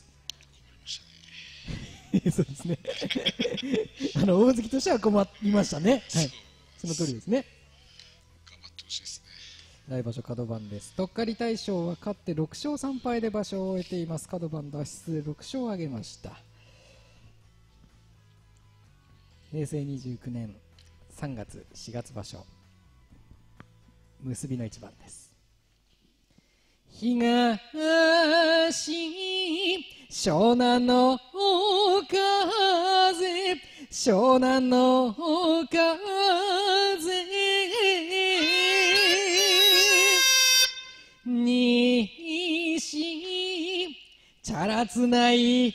そうですね大関としては困りましたね。はい、その通りですね。 頑張ってほしいですね。 来場所角番です。とっかり大将は勝って6勝3敗で場所を終えています。角番脱出で6勝を挙げました。平成29年3月4月場所結びの一番です。東湘南の風、湘南の風、西チャラつない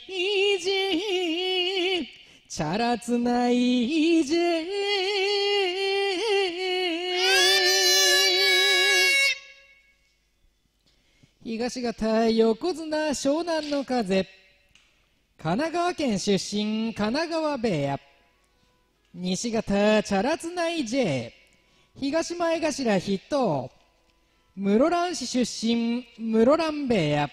じ、チャラつないじ、東方横綱湘南の風、神奈川県出身神奈川部屋、西方チャラつないJ、東前頭筆頭、室蘭市出身室蘭部屋、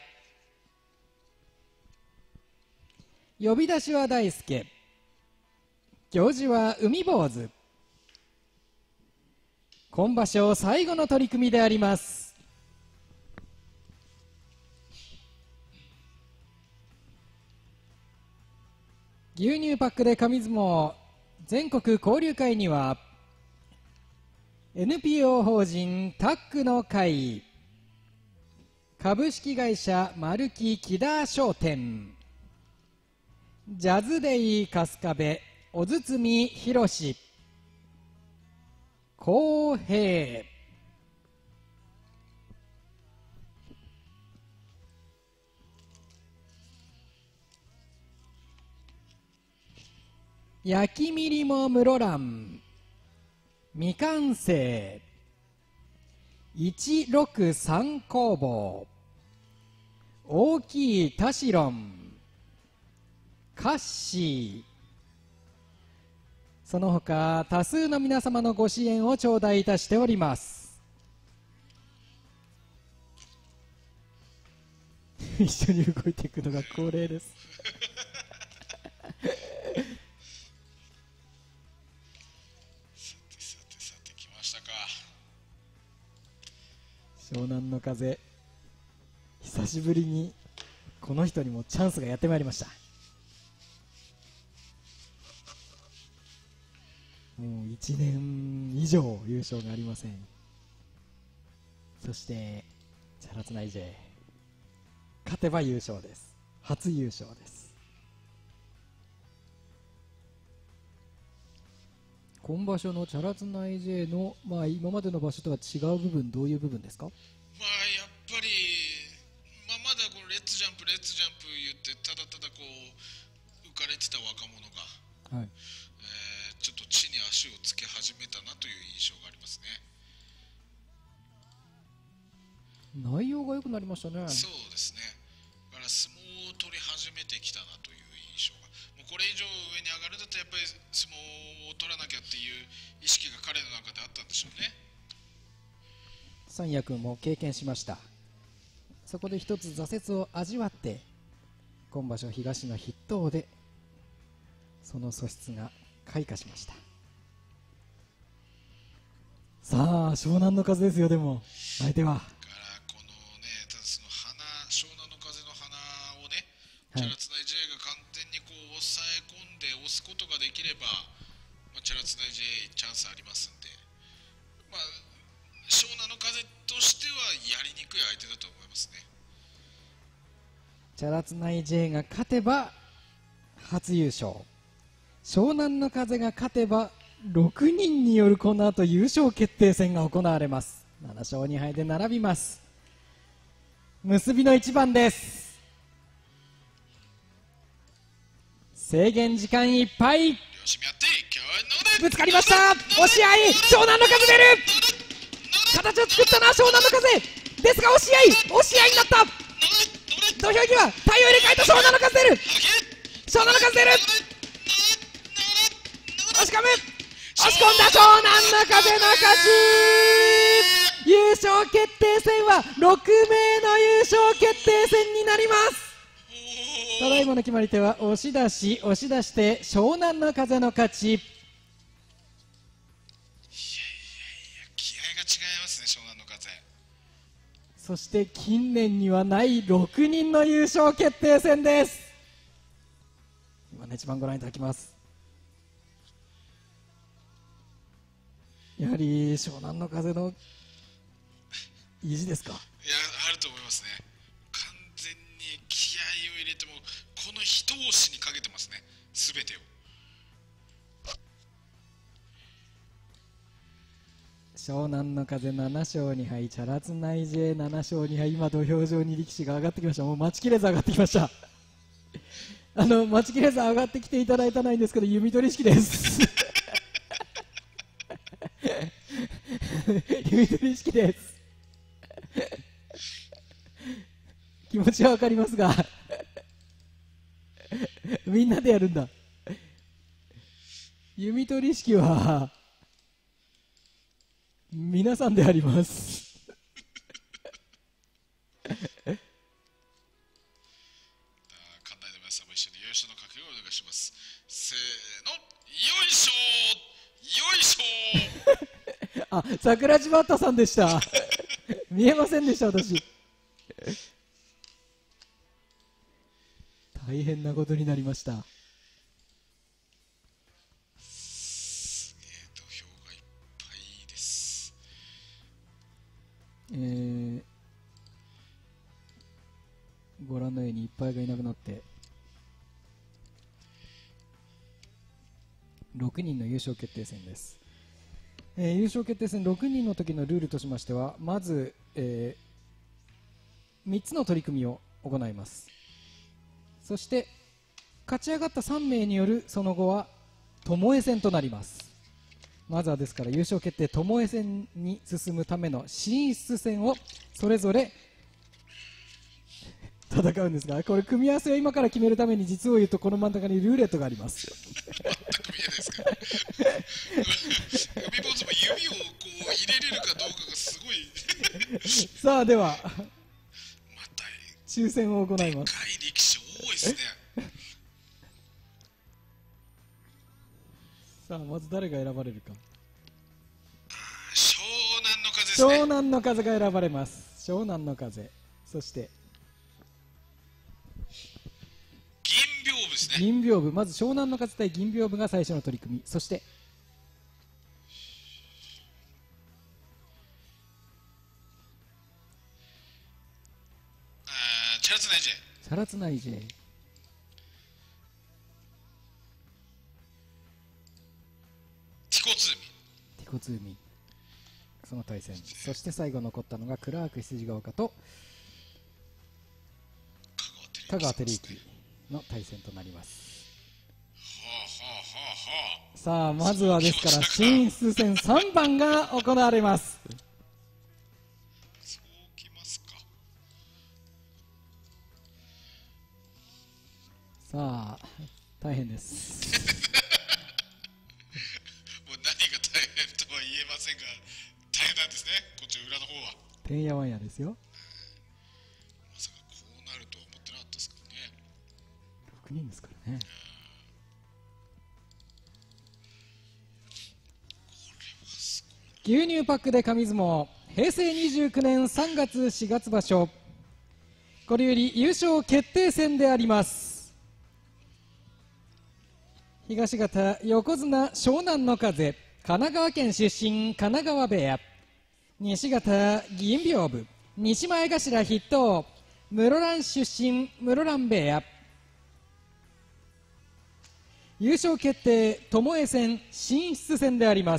呼び出しは大輔、行事は海坊主。今場所最後の取り組みであります。牛乳パックで紙相撲全国交流会には NPO 法人タックの会、株式会社丸木木田商店、ジャズデイ春日部小堤博公平、焼きみりも室蘭、未完成、163工房、大きいタシロン、カッシー、その他多数の皆様のご支援を頂戴いたしております。一緒に動いていくのが恒例ですさて来ましたか。 湘南の風、久しぶりにこの人にもチャンスがやってまいりました。もう1年以上優勝がありません。そしてチャラツナイ J、 勝てば優勝です。初優勝です。今場所のチャラツナイ J の、今までの場所とは違う部分、どういう部分ですか？ やっぱり、まだこのレッツジャンプ言ってただただこう浮かれてた若者が、 はいちょっと地に足をつけ始めたなという印象がありますね。 内容が良くなりましたね。 そうですね。だから相撲を取り始めてきたなという印象が、もうこれ以上上に上がるんだとやっぱり相撲を取らなきゃっていう意識が彼の中であったんでしょうね。 三役も経験しました。そこで一つ挫折を味わって今場所東の筆頭でその素質が開花しました。さあ湘南の風ですよ。でも相手はからこのね、ただその湘南の風の鼻をね、 はいチャラツナイ J が完全にこう抑え込んで押すことができれば、チャラツナイ J チャンスありますんで、湘南の風としてはやりにくい相手だと思いますね。 チャラツナイ J が勝てば初優勝、湘南の風が勝てば6人によるこの後優勝決定戦が行われます。7勝2敗で並びます。結びの一番です。制限時間いっぱい、 よしやって今日のぶつかりました。押し合い、湘南の風出る。形を作ったな湘南の風ですが、押し合いになった。土俵際、体を入れ替えた湘南の風出る。湘南の風出る。押し込む、押し込んだ湘南の風の勝ち。優勝決定戦は6名の優勝決定戦になります。ただいまの決まり手は押し出して湘南の風の勝ち。 気合が違いますね、湘南の風。 そして近年にはない6人の優勝決定戦です。今の一番ご覧いただきます。やはり湘南の風の意地ですか。 いや、あると思いますね。完全に気合を入れてもこの一押しにかけてますね、すべてを。 湘南の風7勝2敗、チャラツナイ J7 勝2敗。今土俵上に力士が上がってきました。もう待ちきれず上がってきました待ちきれず上がってきていただいたないんですけど、弓取り式です弓取り式です気持ちはわかりますがみんなでやるんだ。弓取り式は皆さんであります館内の皆さんも一緒に優勝の掛け声をお願いします。せーの、よいしょよいしょあ、桜島田さんでした見えませんでした私大変なことになりました。 すげえ土俵がいっぱいです。 ご覧のようにいっぱいがいなくなって6人の優勝決定戦です。優勝決定戦6人の時のルールとしましては、まず、3つの取り組みを行います。そして勝ち上がった3名によるその後は巴戦となります。まずはですから優勝決定巴戦に進むための進出戦をそれぞれ戦うんですが、これ組み合わせを今から決めるために実を言うとこの真ん中にルーレットがあります全く見えないですか海坊主も指をこう入れれるかどうかがすごいさあではまた抽選を行いでかいます。 力士多いですね。 さあまず誰が選ばれるか。 湘南の風ですね。 湘南の風が選ばれます。湘南の風、そして銀屏風ですね。 銀屏風、まず湘南の風対銀屏風が最初の取り組み。そしてチャラツナイ J。 チャラツナイ J、 ティコツーミ。 ティコツーミ、その対戦。そして最後残ったのがクラーク羊ヶ丘と香川照之の対戦となります。さあまずはですから進出戦3番が行われます。 そうきますか。 さあ大変ですもう何が大変とは言えませんが大変なんですね、こっち裏の方は。 てんやわんやですよ。 まさかこうなるとは思ってなかったですからね。 6人ですからね。牛乳パックで紙相撲平成29年3月4月場所、これより優勝決定戦であります。東方横綱湘南乃風、神奈川県出身神奈川部屋。西方銀屏風西前頭筆頭室蘭出身室蘭部屋。優勝決定巴戦進出戦であります。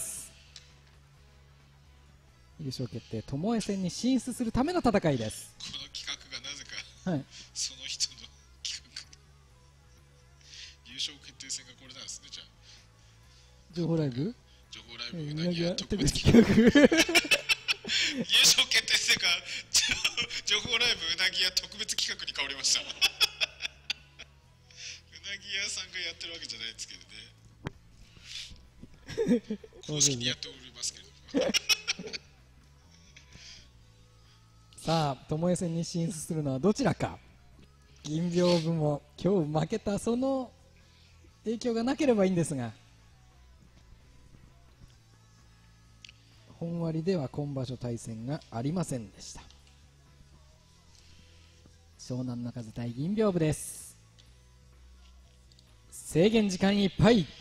優勝決定巴戦に進出するための戦いです。 この企画がなぜか、はい、その人の企画優勝決定戦がこれなんですね。じゃあ情報ライブうなぎ屋特別企画優勝決定戦が情報ライブうなぎ屋特別企画に変わりましたうなぎ屋さんがやってるわけじゃないですけどね公式にやっておりますけれどもさあ巴戦に進出するのはどちらか。銀屏風も今日負けたその影響がなければいいんですが、本割では今場所対戦がありませんでした。湘南乃風対銀屏風です。制限時間いっぱい。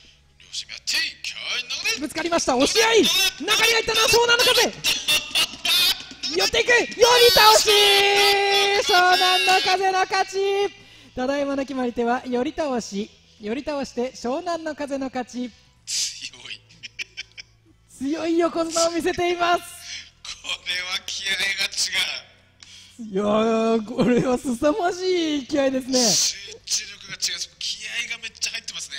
ぶつかりました。押し合い、中に入ったのは湘南乃風、寄っていく、寄り倒し、湘南乃風の勝ち。ただいまの決まり手は寄り倒し、寄り倒して湘南乃風の勝ち。強い横綱を見せています。 これは気合が違う。 いやー、これは凄まじい気合ですね。 集中力が違う。気合がめっちゃ入ってますね。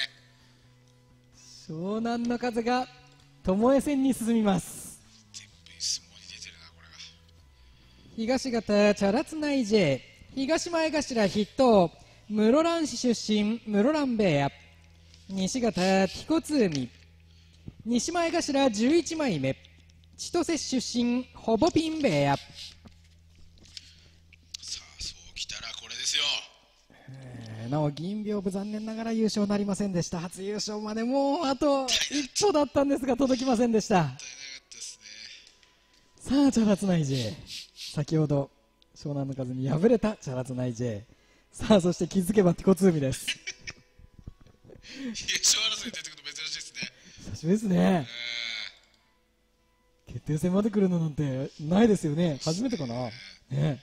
湘南乃風が巴戦に進みます。 全部相撲に出てるな、これが。 東方チャラツナイ J、 東前頭筆頭室蘭市出身室蘭部屋。西方ティコツ海、西前頭11枚目千歳市出身ほぼピン部屋。 さあそうきたらこれですよ。 なお銀屏風残念ながら優勝なりませんでした。初優勝までもうあと一歩だったんですが届きませんでした。さあチャラツナイ J、 先ほど湘南乃風に敗れたチャラツナイ J、 さあそして気づけばティコツ海です。 優勝争い出てくるの珍しいですね。 久しぶりですね。決定戦まで来るのなんてないですよね。初めてかな、ね。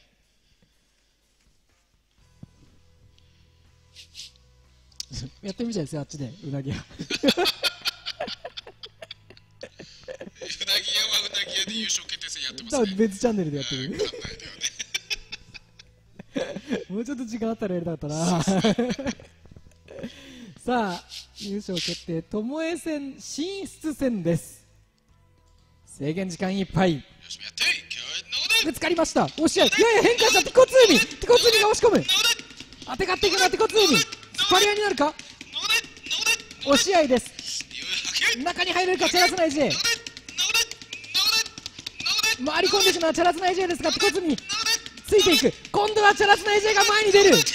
やってみたいですよ、あっちでうなぎ屋うなぎ屋はうなぎ屋で優勝決定戦やってますね。 別チャンネルでやってるもうちょっと時間あったらやりたかったなさあ優勝決定巴戦進出戦です。制限時間いっぱい。ぶつかりました。押し合い、やや変化したティコツ海、ティコツ海が押し込む、当て勝っていくなティコツ海、突っ張り合いになるか。押し合いです。中に入れるかチャラツナイ J、 回り込んでいくのはチャラツナイ J ですがティコツ海ついていく。今度はチャラツナイ J が前に出る、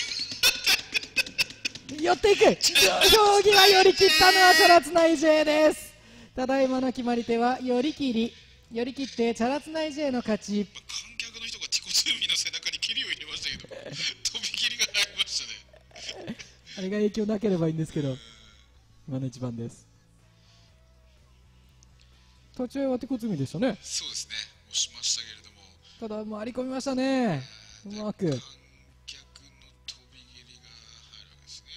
寄っていく。競技は寄り切ったのはチャラツナイ J です。ただいまの決まり手は寄り切り、寄り切ってチャラツナイ J の勝ち。 観客の人がティコツ海の背中に蹴りを入れましたけど飛び切りが入りましたねあれが影響なければいいんですけど、今の一番です。立ち合いはティコツ海でしたね。 そうですね、押しましたけれども、 ただ回り込みましたね、うまく。 観客の飛び切りが入るわけですね。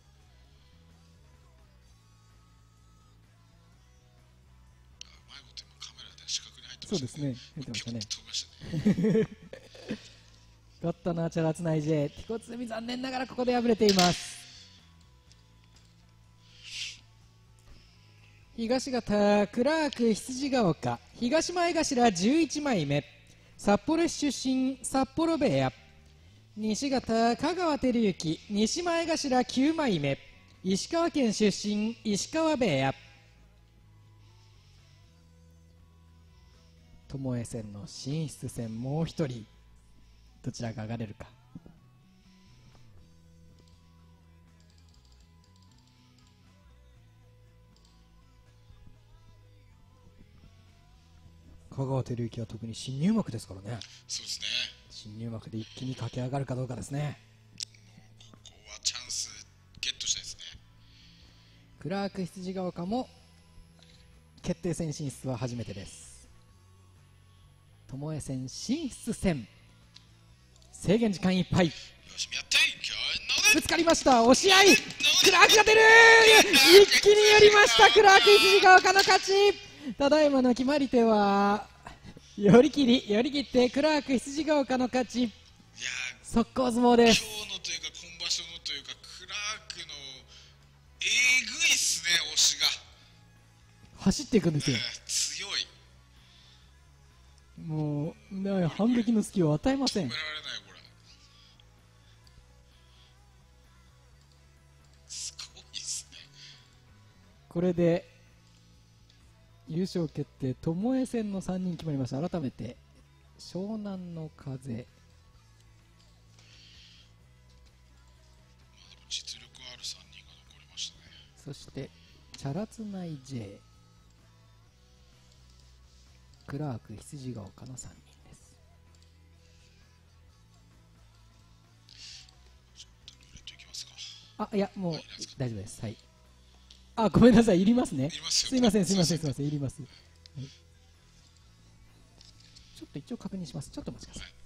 うまいこと今カメラで視覚に入ってましたね。 そうですね、入ってましたね。 飛びましたね勝ったのはチャラツナイ J、 ティコツ海残念ながらここで敗れています。東方クラーク羊ヶ丘、東前頭11枚目札幌市出身札幌部屋。西方香川照之、西前頭9枚目石川県出身石川部屋。 巴戦の進出戦、もう一人どちらが上がれるか。香川照之は特に新入幕ですからね。 そうですね。 新入幕で一気に駆け上がるかどうかですね。 ここはチャンスゲットしたいですね。 クラーク羊ヶ丘も決定戦進出は初めてです。巴戦進出戦、制限時間いっぱい。 よしやってぶつかりました。押し合い、クラークが出る。一気にやりました。クラーク羊ヶ丘の勝ち。ただいまの決まり手は寄り切ってクラーク羊ヶ丘の勝ち。 いや速攻相撲です。 今日のというか今場所のというかクラークのえぐいっすね、押しが走っていくんですよ。 強い。 もう反撃の隙を与えません。 止められないこれ。すごいっすね。 これで優勝決定、巴戦の3人決まりました。改めて湘南の風、 でも実力ある3人が残りましたね。 そしてチャラツナイ J、 クラーク羊ヶ丘の3人です。 ちょっとルーレットいきますか。 あ、いやもう大丈夫です。はい。あ、ごめんなさい、いりますね。 いりますよ。 すいません、いります。はい、ちょっと一応確認します。ちょっとお待ちください。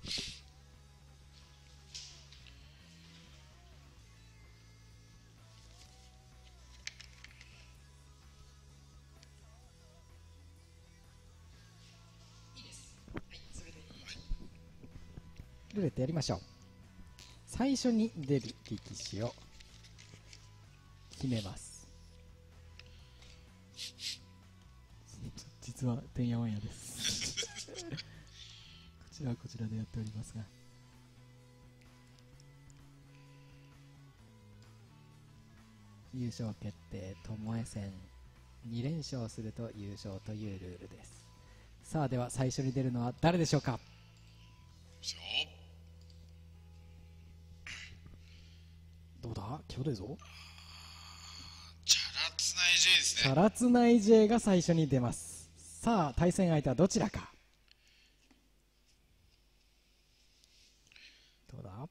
ルーレットやりましょう。最初に出る力士を決めます。実はてんやわんやですこちらはこちらでやっておりますが、優勝決定、巴戦2連勝すると優勝というルールです。さあ、では最初に出るのは誰でしょうか。どうだ、今日でぞ。 チャラツナイ J ですね。 チャラツナイ J が最初に出ます。さあ、対戦相手はどちらか。どうだ。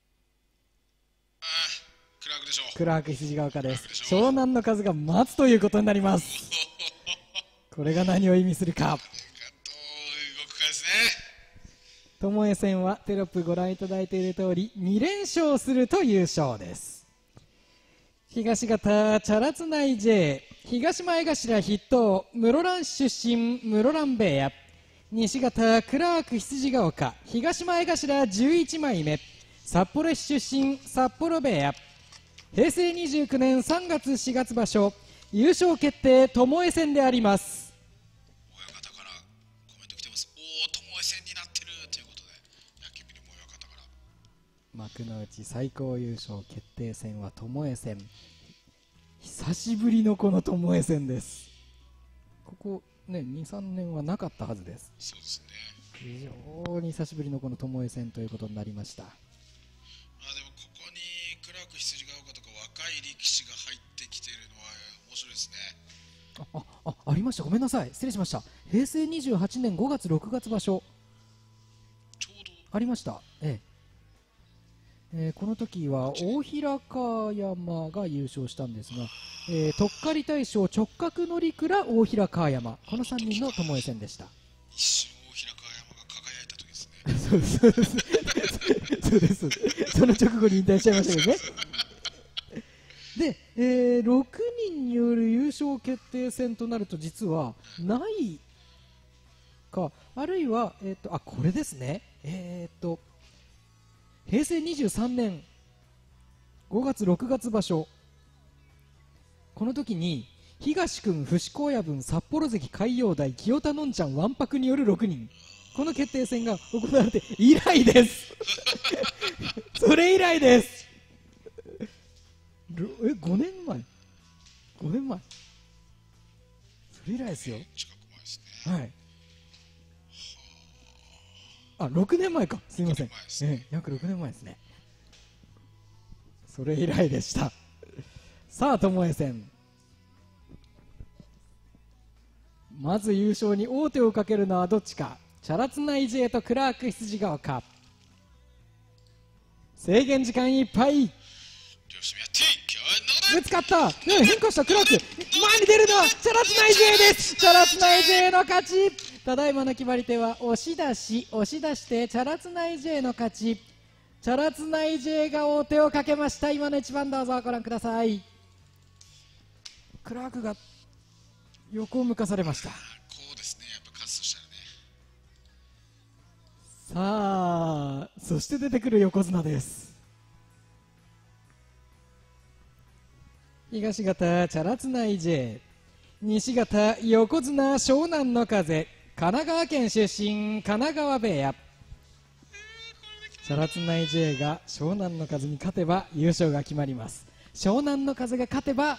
クラークでしょう。 クラーク羊ヶ丘です。湘南の風が待つということになります。これが何を意味するか。 どう動くかですね。 巴戦はテロップご覧いただいている通り2連勝すると優勝です。東方チャラツナイ J、 東前頭筆頭室蘭出身室蘭部屋、西方クラーク羊ヶ丘東前頭11枚目札幌市出身札幌部屋、平成29年3月4月場所優勝決定巴戦であります。 親方からコメント来てます。おお、巴戦になってるということで、野球見る親方から幕内最高優勝決定戦は巴戦。久しぶりのこの巴戦です。ここね 2,3 年はなかったはずです。 そうですね。 非常に久しぶりのこの巴戦ということになりました。 でもここにクラーク羊ヶ丘とか若い力士が入ってきているのは面白いですね。 ありました。ごめんなさい、失礼しました。平成28年5月6月場所ちょうどありました。この時は大平川山が優勝したんですが、とっかり大将直角乗鞍大平川山、この3人の巴戦でした。 一瞬大平川山が輝いた時ですね。 そうです。その直後に引退しちゃいましたけどね。で、6人による優勝決定戦となると実はないか、あるいは、これですね。平成23年5月6月場所、この時に東君、伏高野分、札幌関、海洋大、清田のんちゃん、わんぱくによる6人、この決定戦が行われて以来ですそれ以来です。5年前それ以来ですよ。 近く前ですね。 はい。 あ、6年前か、すみません、 6年前ですね約6年前ですね。それ以来でした。さあ、巴戦、まず優勝に王手をかけるのはどっちか。チャラツナイ J とクラーク羊川か。制限時間いっぱい。 両者やっていい。 ぶつかった、変化したクラーク、前に出るのはチャラツナイ J です。チャラツナイ J の勝ち。ただいまの決まり手は押し出してチャラツナイ J の勝ち。チャラツナイ J が王手をかけました。今の一番どうぞご覧ください。クラークが横を向かされました。 こうですね、やっぱ勝つとしたらね。 さあ、そして出てくる横綱です。東方チャラツナイ J、 西方横綱湘南の風、神奈川県出身、神奈川部屋。チャラツナイ J が湘南の風に勝てば優勝が決まります。湘南の風が勝てば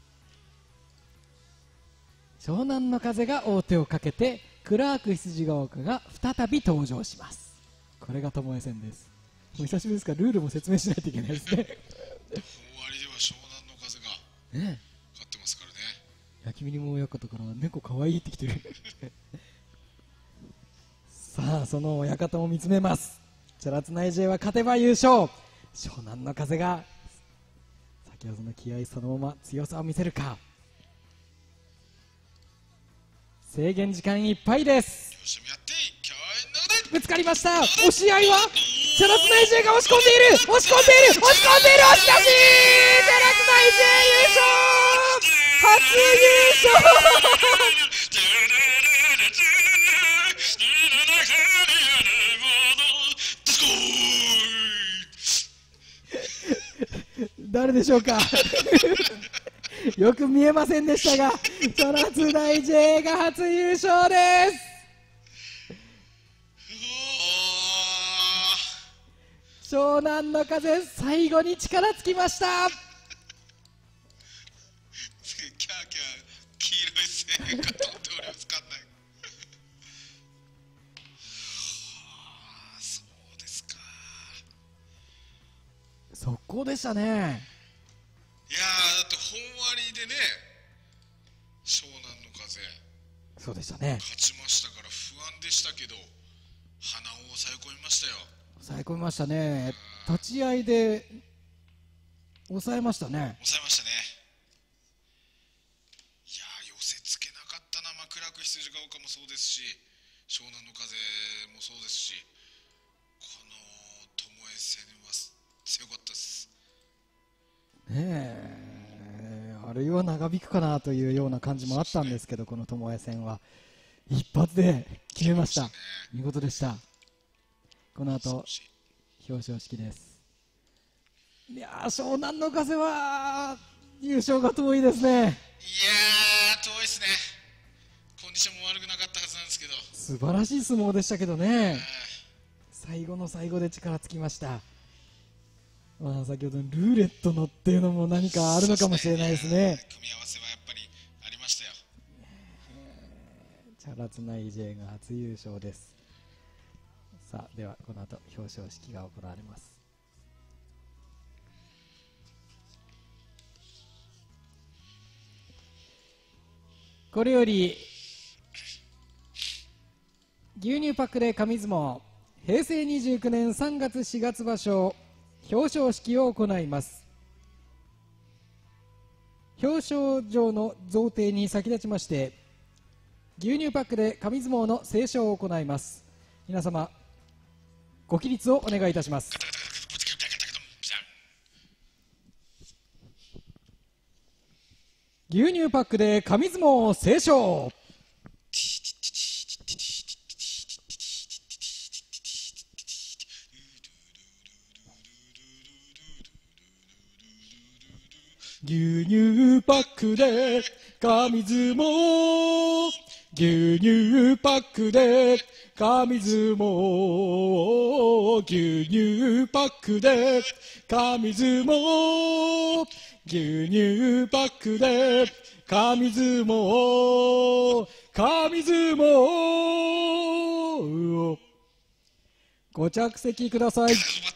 湘南の風が王手をかけてクラーク羊ヶ丘が再び登場します。これが巴戦です。もう久しぶりですからルールも説明しないといけないですね。 終わりでは湘南の風がね、 勝ってますからね。 焼きミニも親方から猫かわいいってきてる。さあ、その親方も見つめます。チャラツナイ J は勝てば優勝。湘南の風が先ほどの気合そのまま強さを見せるか。制限時間いっぱいです。ぶつかりました。押し合いはチャラツナイ J が押し込んでいる、押し込んでいる、押し込んでいる、押し出し、チャラツナイ J 優勝、初優勝。誰でしょうか。よく見えませんでしたが、チャラツナイ J が初優勝です。湘南の風、最後に力尽きました。 キャーキャー黄色い声援が飛んでおります。かんない。そうですか。 速攻でしたね。 いやー、だって本割でね、湘南の風そうでしたね。 勝ちましたから不安でしたけど、鼻を抑え込みましたよ。 抑え込みましたね。立ち合いで抑えましたね。 抑えましたね。いやー、寄せつけなかったな。クラーク羊ヶ丘もそうですし、湘南の風もそうですし、この巴戦は強かったです。 ねえ、あるいは長引くかなというような感じもあったんですけど、この巴戦は一発で決めました。見事でした。この後表彰式です。いやー、湘南の風は優勝が遠いですね。 いやー、遠いですね。コンディションも悪くなかったはずなんですけど、 素晴らしい相撲でしたけどね。最後の最後で力尽きました。まあ、先ほどのルーレットのっていうのも何かあるのかもしれないですね。 組み合わせはやっぱりありましたよ。 チャラツナイ J が初優勝です。さあ、ではこの後表彰式が行われます。これより牛乳パックで紙相撲平成29年3月4月場所表彰式を行います。表彰状の贈呈に先立ちまして、牛乳パックで紙相撲の斉唱を行います。皆様ご起立をお願いいたします。牛乳パックで紙相撲斉唱。牛乳パックで紙相撲、牛乳パックで紙相撲、牛乳パックで紙相撲、牛乳パックで紙相撲、紙相撲。 ご着席ください。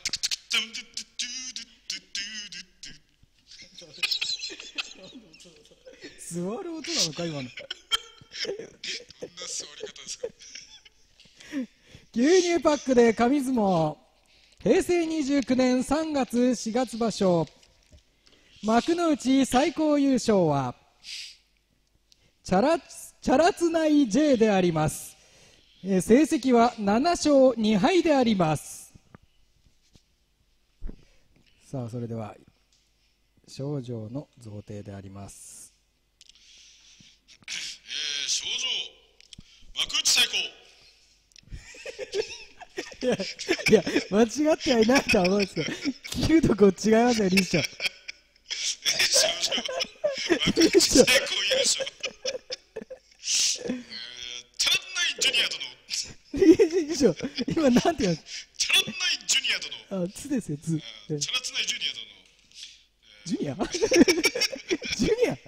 座る音なのか今の。 どんな座り方ですか。 牛乳パックで神相撲、平成29年3月4月場所、幕内最高優勝はチャラツナイ J であります。成績は7勝2敗であります。さあ、それでは賞状の贈呈であります。 賞状幕内最高。 いや間違ってはいないとは思うんですけど、聞くとこ違いますよ、リーチョ。 賞状幕内最高優勝。チャラツナイジュニア殿。 リーチョ、今なんて言うの。 チャラツナイジュニア殿。 あ、ツですよ、ツ。 チャラツナイジュニア殿。 ジュニアジュニア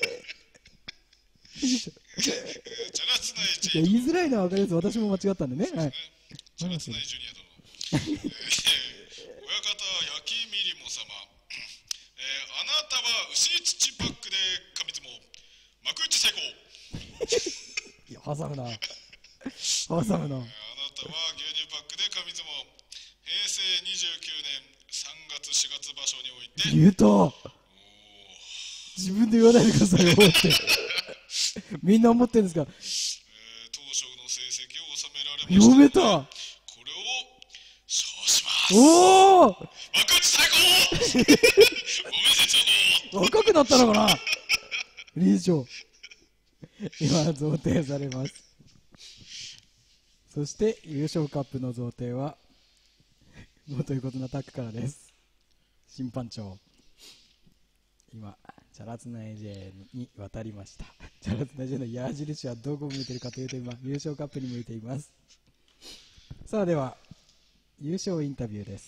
チャラツナイジュニア。 言いづらいのは分かります。私も間違ったんでね。はい。 チャラツナイジュニア殿。親方、焼きみりも様。あなたは牛乳パックで神相撲、幕内最高。 いや、挟むな。挟むな。 あなたは牛乳パックで神相撲、平成29年3月4月場所において言うと自分で言わないでくださいよってみんな思ってるんですか。 当初の成績を収められました。 読めた。 これを賞します。 おお幕内最高おめでとう。 若くなったのかな理事長。今贈呈されます。そして優勝カップの贈呈は元横綱タックからです。審判長、今チャラツナイ J に渡りました。チャラツナイ J の矢印はどこを向いているかというと、今優勝カップに向いています。さあ、では優勝インタビューです。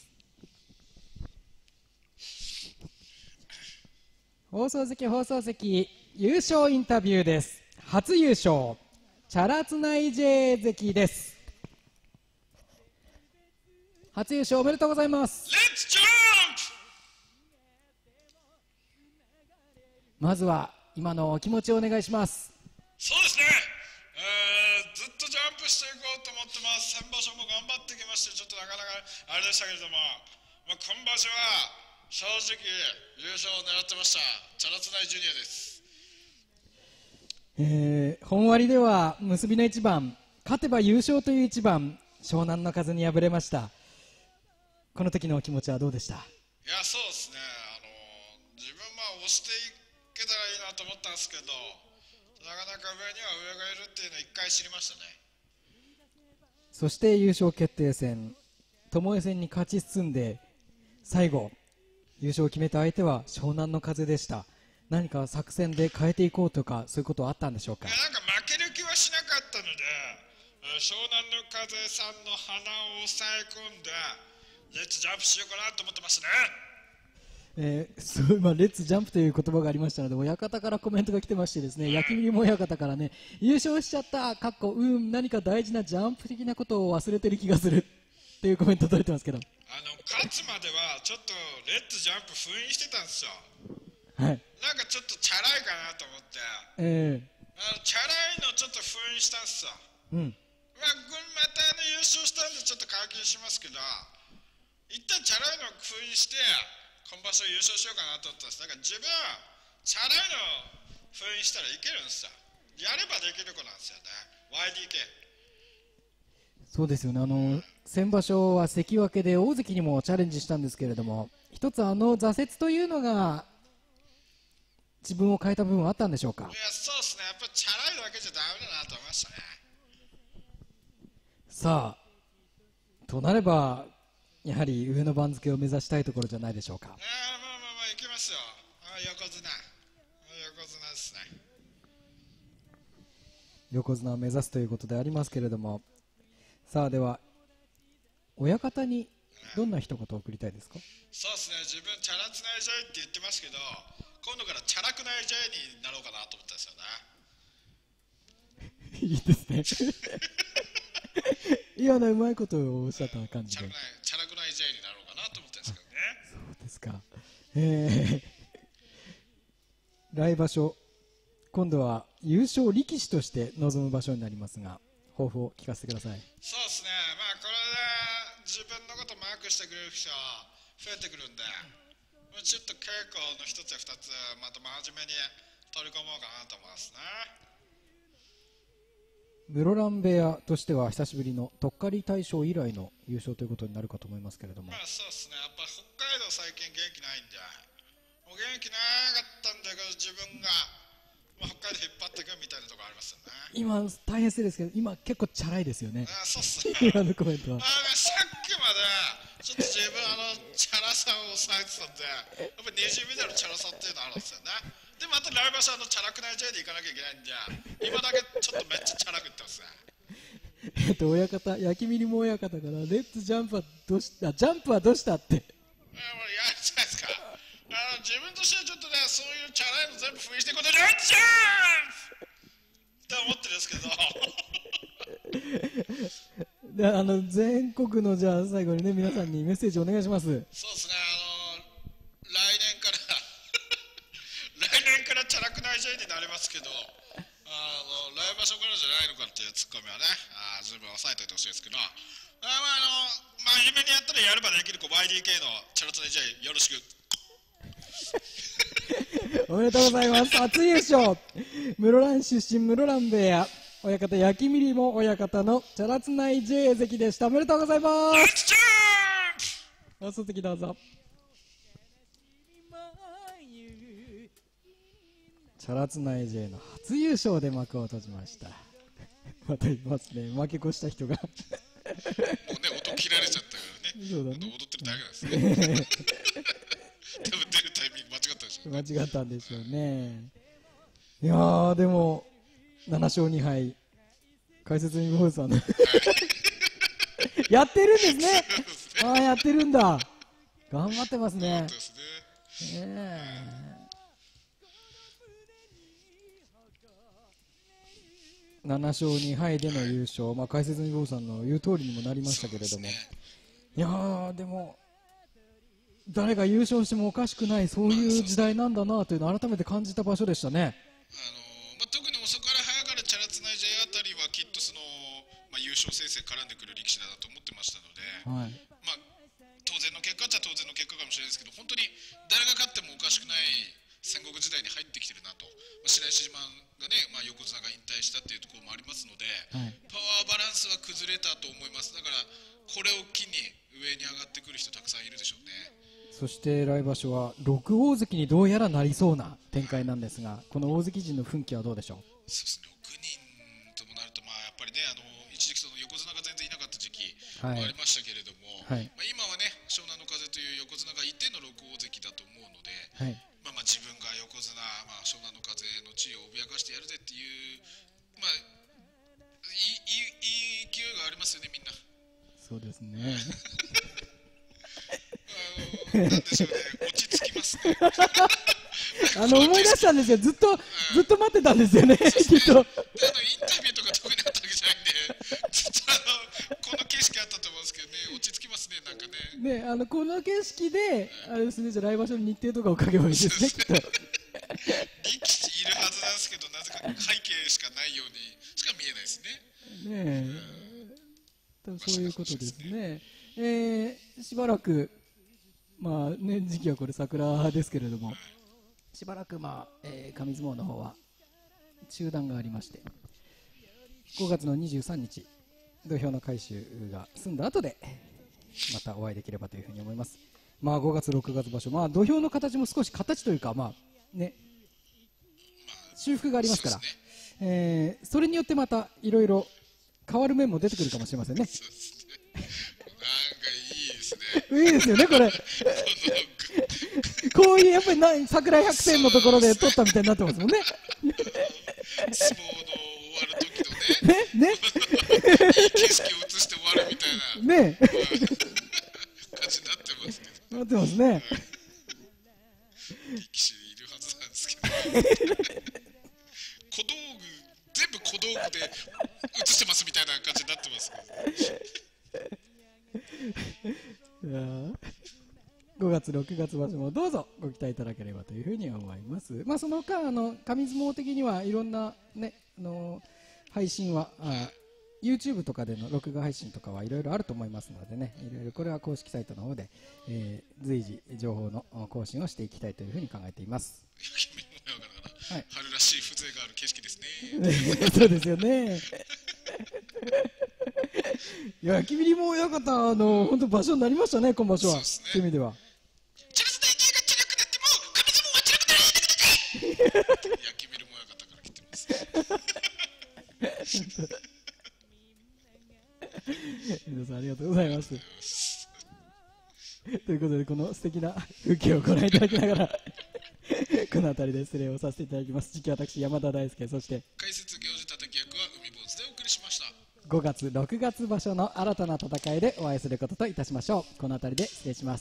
放送席優勝インタビューです。初優勝チャラツナイ J 関です。初優勝おめでとうございます。 レッツジャンプ。 まずは今のお気持ちをお願いします。 そうですね、ずっとジャンプしていこうと思ってます。先場所も頑張ってきまして、ちょっとなかなかあれでしたけれども、今場所は正直優勝を狙ってました。チャラツナイジュニアです。 本割では結びの一番、勝てば優勝という一番、湘南の風に敗れました。この時のお気持ちはどうでした？ いや、そうですね、自分押していけたらいいなと思ったんですけど、なかなか上には上がいるっていうのを一回知りましたね。 そして優勝決定戦、巴戦に勝ち進んで、最後優勝を決めた相手は湘南の風でした。何か作戦で変えていこうとか、そういうことはあったんでしょうか？ いや、なんか負ける気はしなかったので、湘南の風さんの鼻を押さえ込んでレッツジャンプしようかなと思ってましたね。 レッツジャンプという言葉がありましたので、親方からコメントが来てましてですね、焼きみりも親方からね、優勝しちゃったかっこ何か大事なジャンプ的なことを忘れてる気がするっていうコメント取れてますけど、 勝つまではちょっとレッツジャンプ封印してたんですよ。 はい、 なんかちょっとチャラいかなと思って、チャラいのちょっと封印したんですよ。また優勝したんでちょっと解禁しますけど、一旦チャラいの封印して今場所優勝しようかなと思ったんです。だから自分チャラいの封印したらいけるんですよ。やればできる子なんですよね、 YDK。 そうですよね。先場所は関脇で大関にもチャレンジしたんですけれども、一つ挫折というのが自分を変えた部分はあったんでしょうか？ いや、そうですね、やっぱりチャラいだけじゃダメだなと思いましたね。 さあ、となればやはり上の番付を目指したいところじゃないでしょうか？ いきますよ、横綱ですね。 横綱を目指すということでありますけれども、さあ、では親方にどんな一言を送りたいですか？ そうですね、自分チャラツナイジャイって言ってますけど、今度からチャラくないジャイになろうかなと思ったんですよね。 いいですね今のうまいことをおっしゃった感じで。 チャラくない試合になろうかなと思ってるんですけどね。 そうですか。来場所、今度は優勝力士として臨む場所になりますが、抱負を聞かせてください。 そうですね、まあこれで自分のことマークしてくれる人は増えてくるんで、ちょっと稽古の一つや二つまた真面目に取り込もうかなと思いますね。 室蘭部屋としては久しぶりのとっかり大賞以来の優勝ということになるかと思いますけれども、 まあそうですね、やっぱ北海道最近元気ないんで、もう元気なかったんだけど自分が、まあ、北海道引っ張っていくみたいなところありますよね。 今大変失礼ですけど、今結構チャラいですよね。 そうっすね。 今のコメントは。 さっきまでちょっと自分チャラさを抑えてたんで、やっぱりにじみ出るチャラさっていうのあるんですよね。でまた来場所チャラくない試合で行かなきゃいけないんで、今だけちょっとめっちゃチャラく言ってますね。 親方、焼きミリも親方からレッツジャンプはどうしたジャンプはどうしたって。 もうやるじゃないですか。自分としてはちょっとね、そういうチャラいの全部封印していくことでレッツジャンプって思ってるんですけどで全国のじゃあ最後にね皆さんにメッセージお願いします。 そうですね、来年から来年からチャラくない試合になりますけど、来場所からじゃないのかっていうツッコミはね、ずいぶん抑えておいてほしいですけど、真面目にやったらやればできるYDK のチャラつない試合よろしく。 おめでとうございます。初優勝、室蘭出身室蘭部屋親方焼きミリも親方のチャラつない J 関でした。おめでとうございます。放送席どうぞ。チャラつない J の初優勝で幕を閉じました。またいますね、負け越した人がもうね、音切られちゃったからね。 そうだね、 踊ってるだけなんですね。多分出るタイミング間違ったでしょうね。 間違ったんでしょうね。いやーでも7勝2敗解説にボーさんやってるんですね。やってるんだ。頑張ってますね。7勝2敗での優勝、解説にボーさんの言う通りにもなりましたけれども、いやーでも誰が優勝してもおかしくない、そういう時代なんだなというのを改めて感じた場所でしたね。 特に遅かれ早かれチャラつない J あたりはきっと優勝成績絡んでくる力士だと思ってましたので、当然の結果っちゃ当然の結果かもしれないですけど、本当に誰が勝ってもおかしくない戦国時代に入ってきてるなと、白石島がね、横綱が引退したっていうところもありますので、パワーバランスは崩れたと思います。だからこれを機に上に上がってくる人たくさんいるでしょうね。 そして来場所は6大関にどうやらなりそうな展開なんですが、この大関陣の奮起はどうでしょう。 そうですね、6人ともなると、やっぱりね、一時期横綱が全然いなかった時期もありましたけれども、今はね、湘南の風という横綱がいての6大関だと思うので、自分が横綱、湘南の風の地位を脅かしてやるぜっていう、いい勢いがありますよね、みんな。 そうですね。 なんでしょうね、落ち着きますね。 思い出したんですよ、ずっと待ってたんですよね、きっと。 インタビューとか特にあったわけじゃないんで、ずっとこの景色あったと思うんですけどね、落ち着きますね、なんかね。 ね、この景色で、あれですね、じゃあ来場所の日程とかを書けばいいですね、きっと。 力士いるはずなんですけど、なぜか背景しかないようにしか見えないですね。 多分そういうことですね。しばらく、時期はこれ桜ですけれども、しばらく上相撲の方は中断がありまして、5月の23日土俵の改修が済んだ後でまたお会いできればというふうに思います。5月6月場所、土俵の形も少し形というか修復がありますから、それによってまたいろいろ変わる面も出てくるかもしれませんね。いいですよね、これ。こういうやっぱり桜百選のところで撮ったみたいになってますもんね。 相撲の終わる時のね、いい景色を映して終わるみたいな感じになってますけど。 なってますね。 力士いるはずなんですけど。小道具全部小道具で映してますみたいな感じになってますけど 5月、6月場所もどうぞご期待いただければというふうに思います。まあ、その間紙相撲的にはいろんな、ね、配信はYouTube とかでの録画配信とかはいろいろあると思いますのでね、いろいろこれは公式サイトの方で、随時情報の更新をしていきたいというふうに考えています。 はい、春らしい風情がある景色ですね。 そうですよね。いや、きびりも親方本当場所になりましたね、今場所は。そういう意味では。 チャラス大体がチャラくなっても紙相撲はチャラくならないでください。いや、きびりも親方から来てます。 皆さんありがとうございます。ということで、この素敵な風景をご覧いただきながらこの辺りで失礼をさせていただきます。次期私山田大輔、そして解説行司叩き役は海坊主でお送りしました。 5月6月場所の新たな戦いでお会いすることといたしましょう。この辺りで失礼します。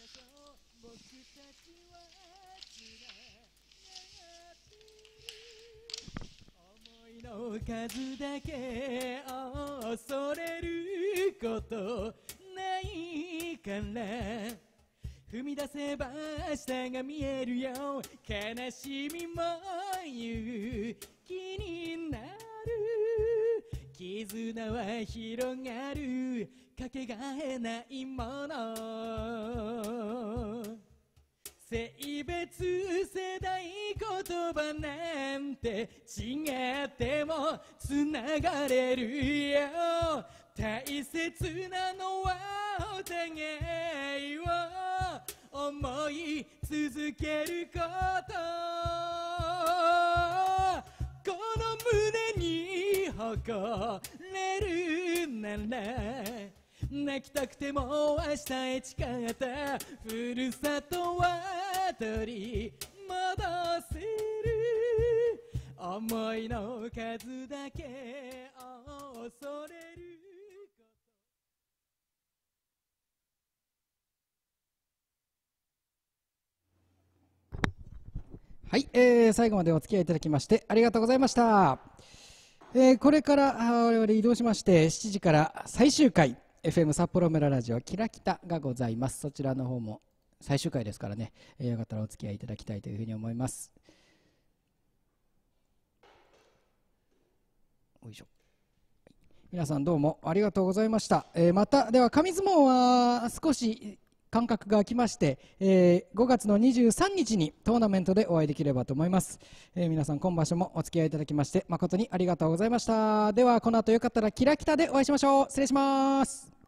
思いの数だけ恐れることないから踏み出せば下が見えるよ。悲しみも勇気になる。絆は広がる。かけがえないもの。性別世代言葉なんて違ってもつながれるよ。大切なのはお互いを思い続けること。この胸に誇れるなら泣きたくても明日へ誓ったふるさとは取り戻せる。思いの数だけ恐れる。はい、最後までお付き合いいただきましてありがとうございました。これから我々移動しまして7時から最終回 FM 札幌村ラジオキラキタがございます。そちらの方も最終回ですからね、よかったらお付き合いいただきたいというふうに思います。よいしょ。皆さんどうもありがとうございました。またでは紙相撲は少し間隔が空きまして、5月の23日にトーナメントでお会いできればと思います。皆さん今場所もお付き合いいただきまして誠にありがとうございました。ではこの後よかったらキラキタでお会いしましょう。失礼します。